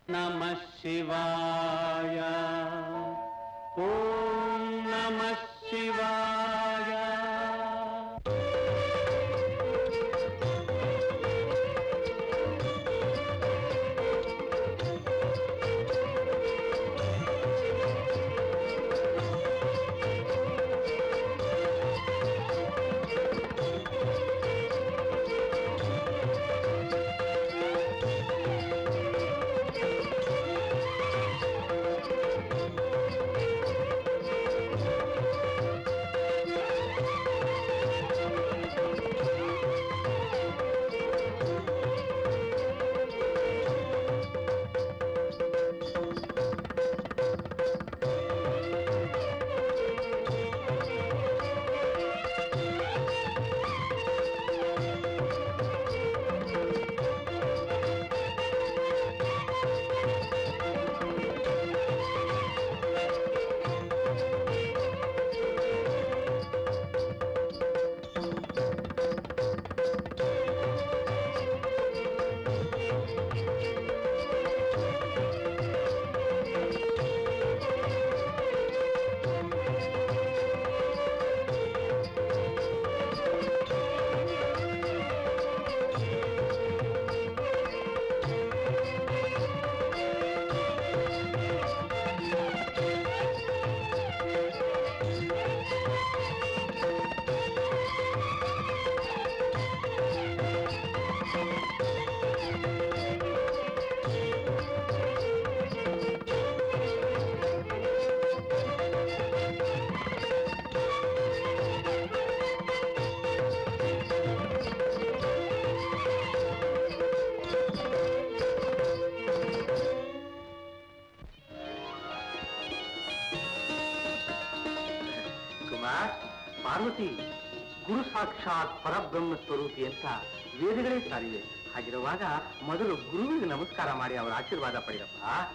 नमः शिवाय ओम नमः शिवाय। ಪಾರ್ವತಿ ಗುರು ಸಾಕ್ಷಾತ್ ಪರಬ್ರಹ್ಮ ಸ್ವರೂಪಿ ಅಂತ ವೇದಗಳೇ ಸಾರಿವೆ. ಹಾಗಿರುವಾಗ ಮೊದಲು ಗುರುವಿಗೆ ನಮಸ್ಕಾರ ಮಾಡಿ ಅವರ ಆಶೀರ್ವಾದ ಪಡೆಯಪ್ಪ.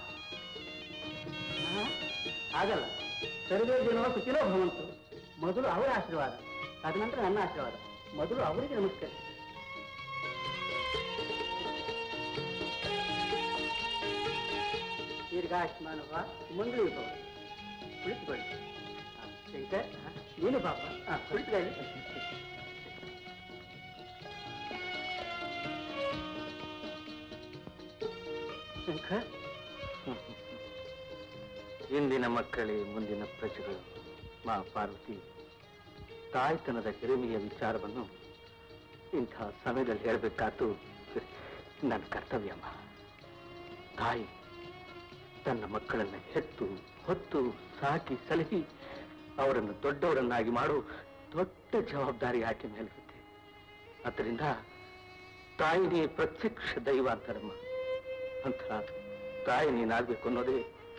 ಆಗಲ್ಲ, ಸರ್ವೇ ಜನೋ ಸುಖಿನೋ ಭವಂತು. ಮೊದಲು ಅವರ ಆಶೀರ್ವಾದ, ತದನಂತರ ನನ್ನ ಆಶೀರ್ವಾದ. ಮೊದಲು ಅವರಿಗೆ ನಮಸ್ಕಾರ. ದೀರ್ಘಾಯುಷ್ಮಾನ ಮಂಗಳೂರು ಭವ. ಕುಳಿತುಕೊಳ್ಳಿ. ಶಂಕರ್, ನೀನು ಪಾಪ ಕುಳಿತುಕೊಳ್ಳಿ. ಶಂಕರ್, ಇಂದಿನ ಮಕ್ಕಳೇ ಮುಂದಿನ ಪ್ರಜೆಗಳು. ಮಾ ಪಾರ್ವತಿ, ತಾಯ್ತನದ ಹಿರಿಮೆಯ ವಿಚಾರವನ್ನು ಇಂಥ ಸಮಯದಲ್ಲಿ ಹೇಳಬೇಕಾದ್ದು ನನ್ನ ಕರ್ತವ್ಯಮ್ಮ. ತಾಯಿ ತನ್ನ ಮಕ್ಕಳನ್ನ ಹೆತ್ತು ಹೊತ್ತು ಸಾಕಿ ಸಲಹಿ ಅವರನ್ನು ದೊಡ್ಡವರನ್ನಾಗಿ ಮಾಡು ದೊಡ್ಡ ಜವಾಬ್ದಾರಿ ಆಕೆ ಮೇಲಿರುತ್ತೆ. ಆದ್ದರಿಂದ ತಾಯಿನೇ ಪ್ರತ್ಯಕ್ಷ ದೈವ ಅಂತಾರಮ್ಮ. ಅಂತ ತಾಯಿ ನೀನಾಗಬೇಕು ಅನ್ನೋದೇ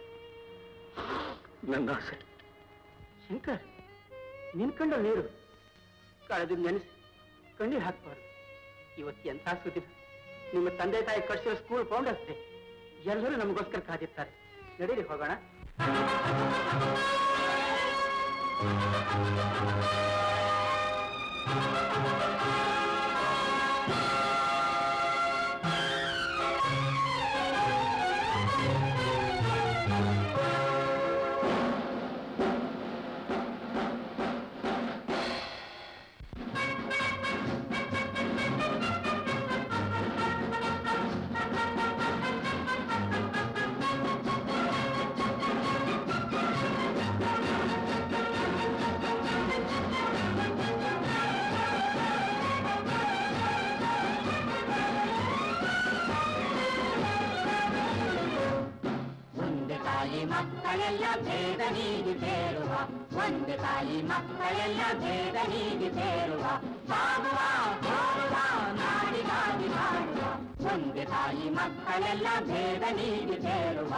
ನನ್ನ ಆಸೆ. ಶಂಕರ್, ನಿನ್ ಕಂಡ ನೀರು ಕಳೆದು ನೆನೆಸಿ ಕಣ್ಣೀರು ಹಾಕ್ಬಾರ್ದು. ಇವತ್ತು ಎಂಥ ಸುದ್ದಿನ. ನಿಮ್ಮ ತಂದೆ ತಾಯಿ ಕಳಿಸಿರೋ ಸ್ಕೂಲ್ ಫೌಂಡರ್ಸ್ ಡೇ. ಎಲ್ಲರೂ ನಮಗೋಸ್ಕರ ಕಾದಿರ್ತಾರೆ. ನಡೀರಿ, ಹೋಗೋಣ. ಮಕ್ಕಳೆಲ್ಲ ಭೇದ ನೀಡಿ ಸೇರುವ, ಒಂದು ತಾಯಿ ಮಕ್ಕಳೆಲ್ಲ ಭೇದ ನೀಡಿ ಸೇರುವ, ಸಾಗುವ ಕೋರುವ ನಾಡಿಗಾಗಿ ಮಾಡುವ, ಒಂದು ತಾಯಿ ಮಕ್ಕಳೆಲ್ಲ ಭೇದ ನೀಡಿ ಸೇರುವ.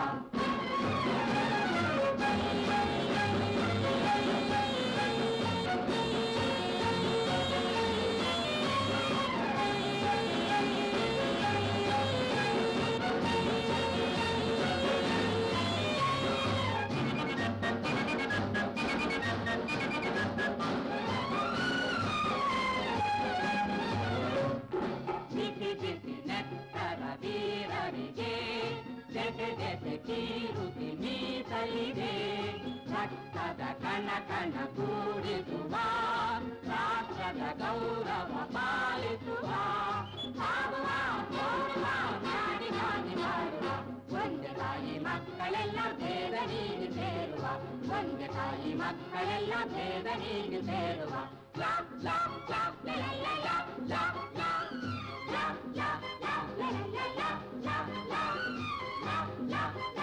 ಜೆಸೆ ಜೆಸೆ ಕೀರುತಿ ಮೀಸಲಿದೆ ರಕ್ತದ ಕಣ ಕಣ ಕೂಡಿಸುವ ರಾಷ್ಟ್ರದ ಗೌರವ ಪಾಲಿಸುವ ಸಾಗುವ ಓಡುವ ನಾಡಿಗಾಗಿ ಮಾಡುವ ಒಂದೇ ತಾಯಿ ಮಕ್ಕಳೆಲ್ಲ ಭೇದ ನೀಡಿ ಸೇರುವ ಒಂದೇ ತಾಯಿ ಮಕ್ಕಳೆಲ್ಲ ಭೇದ ನೀಡಿ ಸೇರುವ ಲಾ ಲಾ ಲಾ ಲಾ ಲಾ ಲಾ ಲಾ ಲಾ ಲಾ ಲಾ ಲಾ ಲಾ ಲಾ ಲಾ ಲಾ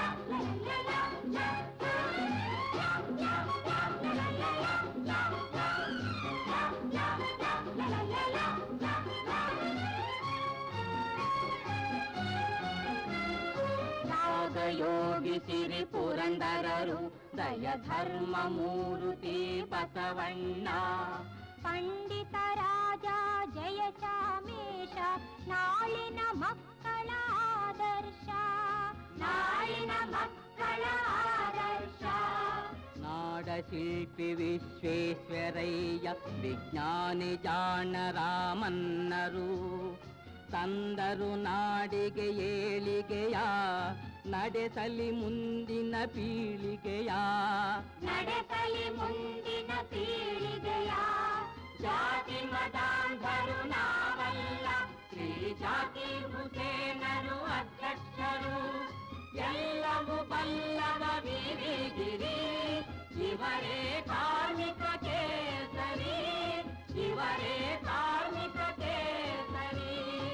ಯೋಗಿ ಸಿರಿ ಪುರಂದರರು ದಯ ಧರ್ಮ ಮೂರುತಿ ಬಸವಣ್ಣ ಪಂಡಿತ ರಾಜ ಜಯ ಚಾಮೇಶ ನಾಳಿನ ಮಕ್ಕಳ ಆದರ್ಶ ನಾಳಿನ ಮಕ್ಕಳ ಆದರ್ಶ ನಾಡ ಶಿಲ್ಪಿ ವಿಶ್ವೇಶ್ವರಯ್ಯ ವಿಜ್ಞಾನಿ ಜಾಣ ರಾಮನ್ನರು ತಂದರು ನಾಡಿಗೆ ಏಳಿಗೆಯ ನಡೆಸಲಿ ಮುಂದಿನ ಪೀಳಿಗೆಯ ನಡೆಸಲಿ ಮುಂದಿನ ಪೀಳಿಗೆಯ ಜಾತಿ ಮತಾಂಧರು ನಾವಲ್ಲ ಶ್ರೀ ಜಾಕೀರ್ ಹುಸೇನರು ಅಧ್ಯಕ್ಷರು ಎಲ್ಲವೂ ಬಲ್ಲವ ವೀರಗಿರಿ ಇವರೇ ಕಾರ್ಮಿಕ ಕೇಸರಿ ಇವರೇ ಕಾರ್ಮಿಕ ಕೇಸರಿ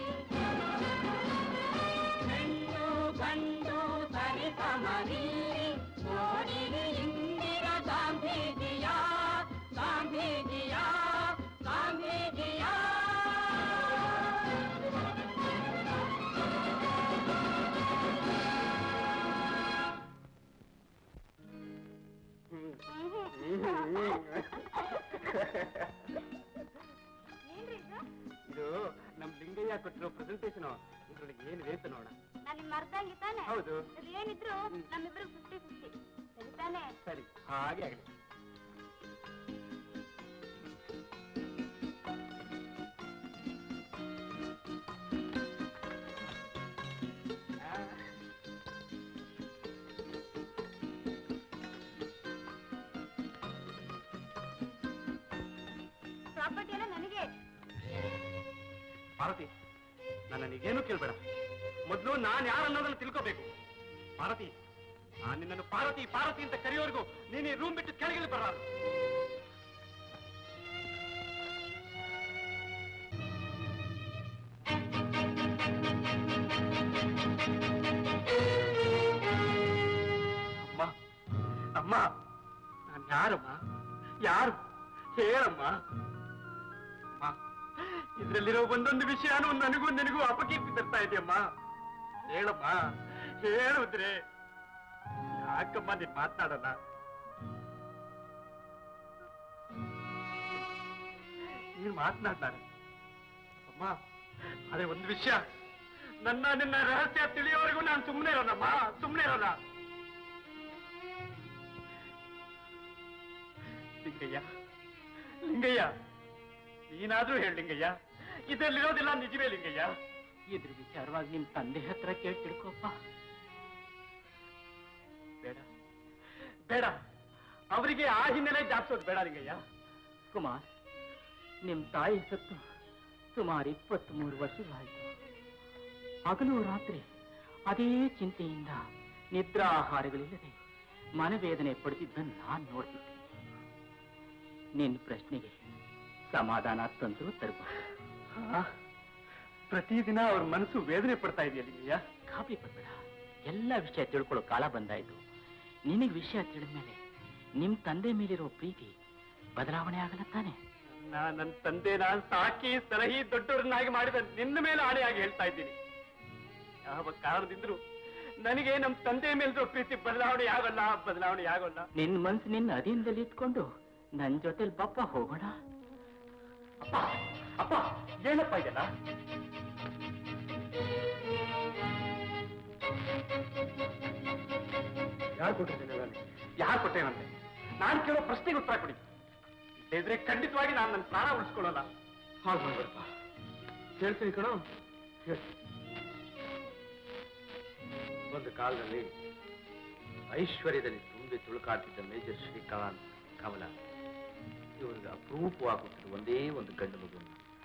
ಹೆಣ್ಣು ಗಂಡು ಸರಿ ಸಮರಿ ನೋಡಿರಿ ಇಂದಿರ ಗಾಂಧೀಜಿಯ ಗಾಂಧೀಜಿಯ ಗಾಂಧೀಜಿಯ ಇದು ನಮ್ ಲಿಂಗಯ್ಯ ಕೊಟ್ಟಿರೋ ಪ್ರೆಸೆಂಟೇಷನ್ ಇದ್ರೊಳಗೆ ಏನು ವೇತ ನೋಡ ನಾನು ಮರ್ದಂಗಿ ತಾನೆ ಹೌದು ಏನಿದ್ರು ನಮ್ಮಿಬ್ರು 50-50 ಸರಿ ತಾನೆ ಸರಿ ಹಾಗೆ ಆಗಲಿ ಪ್ರಾಪರ್ಟಿ ಎಲ್ಲ ನನಗೆ ಪಾರ್ವತಿ ನನ್ನನಿಗೇನು ಕೇಳ್ಬೇಡ ಮೊದಲು ನಾನು ಯಾರು ಅನ್ನೋದನ್ನು ತಿಳ್ಕೋಬೇಕು ಪಾರ್ವತಿ ನಾನು ನಿನ್ನನ್ನು ಪಾರ್ವತಿ ಪಾರ್ವತಿ ಅಂತ ಕರೆಯೋರ್ಗು ನೀನು ಈ ರೂಮ್ ಬಿಟ್ಟು ಕೆಳಗಿಳಿ ಬರಬಾರದು ಅಮ್ಮ ಅಮ್ಮ ನಾನು ಯಾರಮ್ಮ ಯಾರು ಹೇಳಮ್ಮ ಇದ್ರಲ್ಲಿರೋ ಒಂದೊಂದು ವಿಷಯನೂ ನನಗೂ ನಿನಗೂ ಅಪಕೀರ್ತಿ ತರ್ತಾ ಇದೆಯಮ್ಮ ಹೇಳಮ್ಮ ಹೇಳುದ್ರೆ ಯಾಕಮ್ಮ ನೀನ್ ಮಾತನಾಡಲ್ಲ ನೀನ್ ಮಾತನಾಡ್ಲಾರೆ ಅಮ್ಮ ಅದೇ ಒಂದು ವಿಷಯ ನಿನ್ನ ರಹಸ್ಯ ತಿಳಿಯೋವರೆಗೂ ನಾನು ಸುಮ್ಮನೆ ಇರೋಲ್ಲಮ್ಮ ಸುಮ್ಮನೆ ಇರೋಲ್ಲ ಲಿಂಗಯ್ಯ ಲಿಂಗಯ್ಯ ನೀನಾದ್ರೂ ಹೇಳಿ ಲಿಂಗಯ್ಯ ಇದರಲ್ಲಿರೋದಿಲ್ಲ ನಿಜವೇ ಲಿಂಗಯ್ಯ ಇದ್ರ ವಿಚಾರವಾಗಿ ನಿಮ್ ತಂದೆ ಹತ್ರ ಕೇಳಿ ತಿಳ್ಕೊಪ್ಪ ಬೇಡ ಬೇಡ ಅವರಿಗೆ ಆ ಹಿನ್ನೆಲೆ ಜಾಪಿಸೋದು ಬೇಡ ಲಿಂಗಯ್ಯ ಕುಮಾರ್ ನಿಮ್ ತಾಯಿ ಸತ್ತು ಸುಮಾರು 23 ವರ್ಷಗಳಾಯ್ತು ಹಗಲು ರಾತ್ರಿ ಅದೇ ಚಿಂತೆಯಿಂದ ನಿದ್ರಾಹಾರಗಳಿಲ್ಲದೆ ಮನವೇದನೆ ಪಡುತ್ತಿದ್ದನ್ನು ನಾನು ನೋಡ್ತಿದ್ದೆ ನಿನ್ನ ಪ್ರಶ್ನೆಗೆ ಸಮಾಧಾನ ತಂದು ತರಬಹುದು ಪ್ರತಿದಿನ ಅವ್ರ ಮನಸ್ಸು ವೇದನೆ ಪಡ್ತಾ ಇದೆಯಲ್ಲ ಗಾಬರಿ ಪಡ್ಬೇಡ ಎಲ್ಲ ವಿಷಯ ತಿಳ್ಕೊಳ್ಳೋ ಕಾಲ ಬಂದಾಯ್ತು ನಿನಗೆ ವಿಷಯ ತಿಳಿದ್ಮೇಲೆ ನಿಮ್ ತಂದೆ ಮೇಲಿರೋ ಪ್ರೀತಿ ಬದಲಾವಣೆ ಆಗಲ್ಲ ತಾನೆ ನನ್ನ ತಂದೆ ನಾನು ಸಾಕಿ ಸಲಹಿ ದೊಡ್ಡವ್ರನ್ನಾಗಿ ಮಾಡಿದ ನಿನ್ನ ಮೇಲೆ ಆಣೆಯಾಗಿ ಹೇಳ್ತಾ ಇದ್ದೀನಿ ಯಾವ ಕಾರಣದಿಂದ್ರು ನನಗೆ ನಮ್ಮ ತಂದೆ ಮೇಲಿರೋ ಪ್ರೀತಿ ಬದಲಾವಣೆ ಆಗಲ್ಲ ನಿನ್ನ ಮನಸ್ಸು ನಿನ್ನ ಅಧೀನದಲ್ಲಿ ಇಟ್ಕೊಂಡು ನನ್ನ ಜೊತೆಲಿ ಬಪ್ಪ ಹೋಗೋಣ ಅಪ್ಪ ಅಪ್ಪ ಏನಪ್ಪ ಇದೆಲ್ಲ ಯಾರು ಕೊಟ್ಟಿದ್ದೇನೆ ಯಾರು ಕೊಟ್ಟೇನಂತೆ ನಾನು ಕೇಳೋ ಪ್ರಶ್ನೆಗೆ ಉತ್ತರ ಕೊಡಿ ಇದ್ರೆ ಖಂಡಿತವಾಗಿ ನಾನು ನನ್ನ ಪ್ರಾಣ ಉಳಿಸ್ಕೊಳ್ಳಲ್ಲ ಹಾಗೆ ಮಾಡ್ಬೇಡಪ್ಪ ಹೇಳ್ತೀನಿ ಕಣೋ ಹೇಳ್ತೀನಿ ಒಂದು ಕಾಲದಲ್ಲಿ ಐಶ್ವರ್ಯದಲ್ಲಿ ತುಂಬಿ ತುಳುಕಾಡ್ತಿದ್ದ ಮೇಜರ್ ಶ್ರೀಕಾಂತ್ ಕಮಲ ಇವ್ರಿಗೆ ಅಪರೂಪವಾಗುತ್ತಿದ್ದ ಒಂದೇ ಒಂದು ಗಂಡು ಮಗು.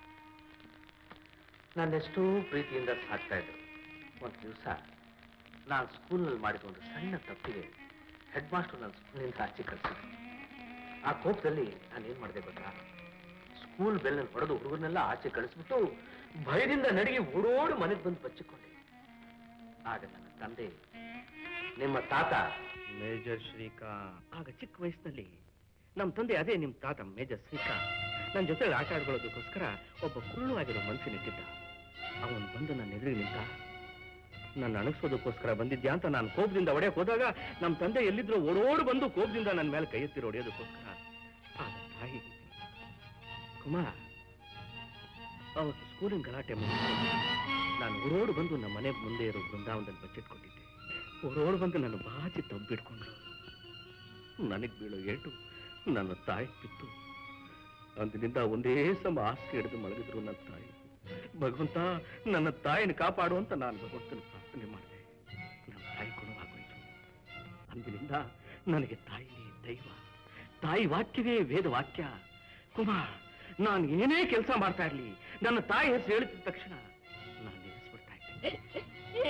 ನಾನೆಷ್ಟೋ ಪ್ರೀತಿಯಿಂದ ಸಾಕ್ತಾ ಇದ್ದರು. ಒಂದು ದಿವಸ ನಾನು ಸ್ಕೂಲ್ನಲ್ಲಿ ಮಾಡಿದ ಒಂದು ಸಣ್ಣ ತಪ್ಪಿಗೆ ಹೆಡ್ ಮಾಸ್ಟರ್ ನನ್ನ ಸ್ಕೂಲಿನಿಂದ ಆಚೆ ಕಳಿಸಿದ್ರು. ಆ ಕೋಪದಲ್ಲಿ ನಾನೇನು ಮಾಡಿದೆ ಗೊತ್ತಾ, ಸ್ಕೂಲ್ ಬೆಲ್ಲನ್ನು ಹೊಡೆದು ಹುಡುಗರನ್ನೆಲ್ಲ ಆಚೆ ಕಳಿಸ್ಬಿಟ್ಟು ಭಯದಿಂದ ನಡಿಗೆ ಓಡೋಡು ಮನೆಗೆ ಬಂದು ಬಚ್ಚಿಕೊಂಡೆ. ಆಗ ನನ್ನ ತಂದೆ, ನಿಮ್ಮ ತಾತ ಮೇಜರ್ ಶ್ರೀಕಾಂತ್, ಆಗ ಚಿಕ್ಕ ವಯಸ್ಸಿನಲ್ಲಿ ನಮ್ಮ ತಂದೆ ಅದೇ ನಿಮ್ಮ ತಾತ ಮೇಜರ್ ಶ್ರೀಕಾಂತ್ ನನ್ನ ಜೊತೆ ಆಟ ಆಡ್ಕೊಳ್ಳೋದಕ್ಕೋಸ್ಕರ ಒಬ್ಬ ಕುರುಳುವಾಗಿರೋ ಮನಸ್ಸಿನಿಟ್ಟಿದ್ದ. ಅವನು ಬಂದು ನನ್ನ ಎದುರಿಗೆ ನಿಂತ. ನನ್ನ ಅಣಗಿಸೋದಕ್ಕೋಸ್ಕರ ಬಂದಿದ್ಯಾ ಅಂತ ನಾನು ಕೋಪದಿಂದ ಹೊಡೆಯಕ್ಕೆ ಹೋದಾಗ ನಮ್ಮ ತಂದೆ ಎಲ್ಲಿದ್ರು ಓಡೋಡು ಬಂದು ಕೋಪದಿಂದ ನನ್ನ ಮೇಲೆ ಕೈ ಎತ್ತಿ ಹೊಡೆಯೋದಕ್ಕೋಸ್ಕರ. ಆಗ ತಾಯಿ, ಕುಮಾರ್, ಅವತ್ತು ಸ್ಕೂಲಿನ ಗಲಾಟೆ ಮುಗಿದು ನಾನು ಓಡೋಡು ಬಂದು ನಮ್ಮ ಮನೆ ಮುಂದೆ ಇರೋ ಬೃಂದಾವನದಲ್ಲಿ ಬಚ್ಚಿಟ್ಕೊಂಡಿದ್ದೆ. ಓಡೋಡು ಬಂದು ನನ್ನ ಬಾಚಿ ತಬ್ಬಿಡ್ಕೊಂಡ್ರು. ನನಗೆ ಬೀಳೋ ಏಟು ನನ್ನ ತಾಯಿ ಬಿತ್ತು. ಅಂದಿನಿಂದ ಒಂದೇ ಸಮ ಹಾಸಿಗೆ ಹಿಡಿದು ಮಲಗಿದ್ರು ನನ್ನ ತಾಯಿ. ಭಗವಂತ, ನನ್ನ ತಾಯಿನ ಕಾಪಾಡು ಅಂತ ನಾನು ಭಗವಂತನ ಪ್ರಾರ್ಥನೆ ಮಾಡಿದೆ. ನನ್ನ ತಾಯಿ ಗುಣವಾಗೋಯ್ತು. ಅಂದಿನಿಂದ ನನಗೆ ತಾಯಿನೇ ದೈವ, ತಾಯಿ ವಾಕ್ಯವೇ ವೇದ ವಾಕ್ಯ. ಕುಮಾರ್, ನಾನು ಏನೇ ಕೆಲಸ ಮಾಡ್ತಾ ಇರ್ಲಿ, ನನ್ನ ತಾಯಿ ಹೆಸರು ಹೇಳಿದ ತಕ್ಷಣ ನಾನು ನಿಲ್ಲಿಸ್ಬಿಡ್ತಾ ಇದ್ದೆ.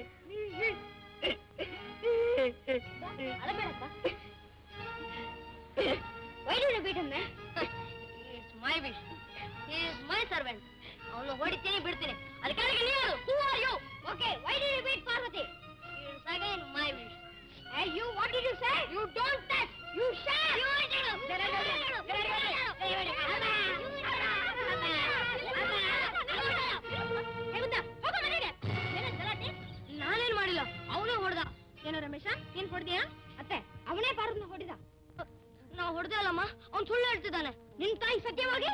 Why did you beat him, man? It's my wish. He is my servant. ಅವನು ಹೊಡಿತೀನಿ ಬಿಡ್ತೀನಿ. ಅದಕ್ಕೆ ನೀವು who are you? Okay, why did you beat Parvati? It's again my wish. Hey, you, what did you say? You don't touch. You shall. You ನಾನೇನ್ ಮಾಡಿಲ್ಲ, ಅವನೇ ಹೊಡೆದ. ಏನು ರಮೇಶ, ನೀನ್ ಹೊಡೆದ್ಯಾ? ಅತ್ತೆ, ಅವನೇ ಪಾರ್ವತಿನ ಹೊಡೆದ. ನಾವು ಹೊಡೆದೇ ಅಲ್ಲಮ್ಮ, ಅವ್ನು ಸುಳ್ಳು ಹೇಳ್ತಿದ್ದಾನೆ. ನಿನ್ ತಾಯಿ ಸತ್ಯವಾಗಿ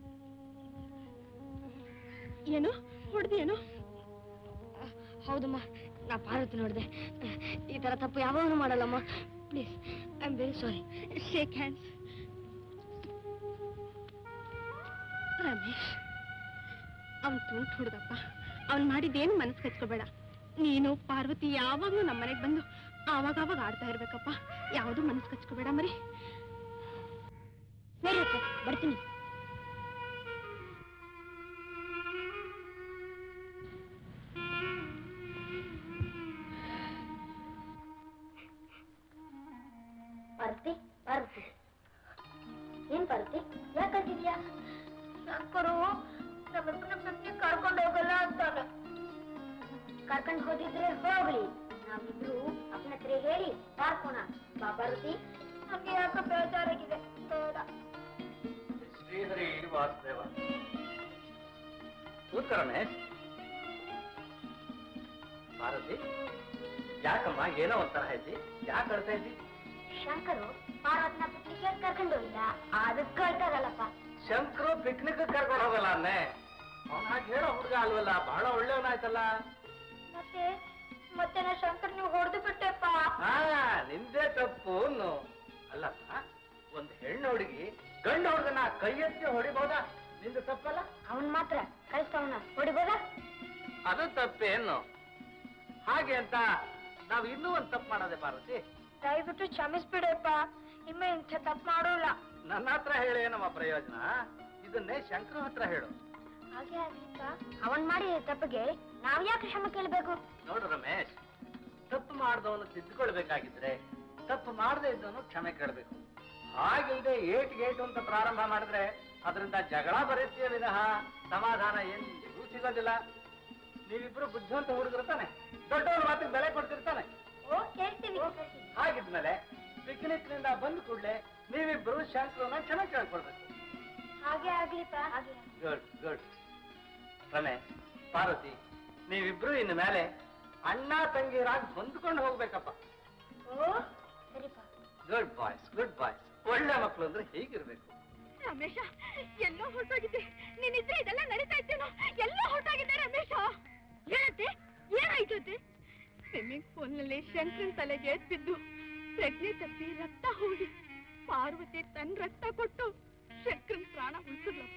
ಏನು ಹೊಡೆದೇನು? ಹೌದಮ್ಮ, ನಾ ಪಾರ್ವತಿ ನೋಡಿದೆ. ಈ ತರ ತಪ್ಪು ಯಾವಾಗಲೂ ಮಾಡಲ್ಲಮ್ಮ. Please, I am very sorry. Shake hands. Ramesh, ಅವ್ನು ತುಂಟು ಹುಡುಗಪ್ಪ. ಅವ್ನು ಮಾಡಿದ್ದೇನು ಮನಸ್ಸು ಕಚ್ಕೋಬೇಡ. ನೀನು ಪಾರ್ವತಿ ಯಾವಾಗಲೂ ನಮ್ಮ ಮನೆಗೆ ಬಂದು ಆವಾಗ ಆಡ್ತಾ ಇರ್ಬೇಕಪ್ಪ. ಯಾವುದು ಮನಸ್ಸು ಕಚ್ಕೋಬೇಡ ಮರಿ. ಸರಿ ಅಕ್ಕ, ಬರ್ತೀನಿ. ಪಾರ್ವತಿ, ಪಾರ್ವತಿ, ಏನ್ ಪಾರ್ವತಿ, ಯಾಕೆ ಕಳ್ತಿದ್ಯಾ? ಶಂಕರು ನಮ್ಮಿಬ್ಬರನ್ನ ಮತ್ತೆ ಕರ್ಕೊಂಡು ಹೋಗಲ್ಲ ಅಂತಾನೆ. ಕರ್ಕೊಂಡು ಹೋದಿದ್ರೆ ಹೋಗ್ಲಿ, ನಾವಿಬ್ರು ಅಪ್ಪನ ಹತ್ರ ಹೇಳಿ ಪಾರ್ಕೋಣ. ಬಾ ಪಾರ್ವತಿ, ನಮ್ಗೆ ಯಾಕೆ ಬೇಜಾರಾಗಿದೆ. ಬೇಡ. ಶ್ರೀಹರಿ ವಾಸುದೇವ, ಕೂತ್ಕರಮೇಶ್. ಭಾರತಿ, ಯಾಕಮ್ಮ ಏನೋ ಒಂಥರ ಐತಿ? ಯಾಕೆ ಅಳ್ತಾ ಇದ್ದಿ? ಶಂಕರು ಪಾರ್ವತಿನ ಪಿಕ್ನಿಕ್ ಕರ್ಕೊಂಡು ಹೋಗಿಲ್ಲ, ಅದಕ್ಕೆ ಕಳ್ತಾರಲ್ಲಪ್ಪ. ಶಂಕರು ಪಿಕ್ನಿಕ್ ಕರ್ಕೊಂಡು ಹೋಗಲ್ಲ ಅನ್ನೆ. ಅವನ ಹಾಗೆ ಹೇಳೋ ಹುಡುಗ ಅಲ್ವಲ್ಲ, ಬಹಳ ಒಳ್ಳೆಯವನಾಯ್ತಲ್ಲ. ಮತ್ತೆ ನಾ ಶಂಕರ್ ನೀವು ಹೊಡೆದು ಬಿಟ್ಟೆಪ್ಪ. ನಿಂದೇ ತಪ್ಪು ಅಲ್ಲಪ್ಪ. ಒಂದು ಹೆಣ್ಣು ಹುಡುಗಿ ಗಂಡು ಹುಡುಗನ ಕೈ ಎತ್ತಿ ಹೊಡಿಬಹುದಾ? ನಿಂದು ತಪ್ಪಲ್ಲ. ಅವನ್ ಮಾತ್ರ ಕಳಿಸ್ತವನ ಹೊಡಿಬೋದಾ? ಅದು ತಪ್ಪೇನು? ಹಾಗೆ ಅಂತ ನಾವು ಇನ್ನೂ ಒಂದು ತಪ್ಪು ಮಾಡೋದೆ ಪಾರ್ವತಿ. ದಯವಿಟ್ಟು ಕ್ಷಮಿಸ್ಬಿಡಪ್ಪ, ಇನ್ನು ಇಂಥ ತಪ್ಪು ಮಾಡೋಲ್ಲ. ನನ್ನ ಹತ್ರ ಹೇಳಿ ನಮ್ಮ ಪ್ರಯೋಜನ? ಇದನ್ನೇ ಶಂಕರ ಹತ್ರ ಹೇಳು. ಹಾಗೆ ಆಗ್ಲಿಕ್ಕ ಅವನ್ ಮಾಡಿ ತಪ್ಪಿಗೆ ನಾವ್ ಯಾಕೆ ಕ್ಷಮೆ ಕೇಳಬೇಕು? ನೋಡು ರಮೇಶ್, ತಪ್ಪು ಮಾಡಿದವನು ತಿದ್ದುಕೊಳ್ಬೇಕಾಗಿದ್ರೆ ತಪ್ಪು ಮಾಡದೇ ಇದ್ದವನು ಕ್ಷಮೆ ಕೇಳಬೇಕು. ಹಾಗಿಲ್ಲದೆ ಏಟು ಅಂತ ಪ್ರಾರಂಭ ಮಾಡಿದ್ರೆ ಅದರಿಂದ ಜಗಳ ಬರೀತೀಯ ವಿನಃ ಸಮಾಧಾನ ಎಂದಿಗೂ ಸಿಗೋದಿಲ್ಲ. ನೀವಿಬ್ರು ಬುದ್ಧಿವಂತ ಹುಡುಗಿರ್ತಾನೆ, ದೊಡ್ಡವನ ಮಾತಿಗೆ ಬೆಲೆ ಕೊಡ್ತಿರ್ತಾನೆ. ಹಾಗಿದ್ಮೇಲೆ ಪಿಕ್ನಿಕ್ ನಿಂದ ಬಂದ ಕೂಡಲೇ ನೀವಿಬ್ರು ಶಂಕರನ ಕ್ಷಮೆ ಕೇಳ್ಕೊಳ್ಬೇಕು. ಹಾಗೆ ಆಗ್ಲಿಪ್ಪ. Good good. ರಮೇಶ್, ಪಾರ್ವತಿ, ನೀವಿಬ್ರು ಇನ್ನು ಮೇಲೆ ಅಣ್ಣ ತಂಗಿರಾಗಿ ಹೊಂದ್ಕೊಂಡು ಹೋಗ್ಬೇಕಪ್ಪ. Good boys, good boys. ಒಳ್ಳೆ ಮಕ್ಕಳು ಅಂದ್ರೆ ಹೀಗಿರ್ಬೇಕು. ರಮೇಶ, ಎಲ್ಲೋ ಹೊರಟೋಗಿದ್ದೆ. ನೀನಿದ್ರೆ ಇದೆಲ್ಲ ನಡೀತಾ ಇದ್ದೇನೋ. ಎಲ್ಲೋ ಹೊರಟೋಗಿದ್ದೆ ರಮೇಶ. ಏನತ್ತೆ, ಏನಾಯ್ತು? ಸ್ವಿಮ್ಮಿಂಗ್ ಪೂಲ್ ನಲ್ಲಿ ಶಂಕರನ್ ತಲೆಗೆ ಎದ್ಬಿದ್ದು ಪ್ರಜ್ಞೆ ತಪ್ಪಿ ರಕ್ತ ಹೋಗಿ ಪಾರ್ವತಿ ತನ್ನ ರಕ್ತ ಕೊಟ್ಟು ಶಂಕರನ್ ಪ್ರಾಣ ಉಳಿಸಿದ್ಲಪ್ಪ.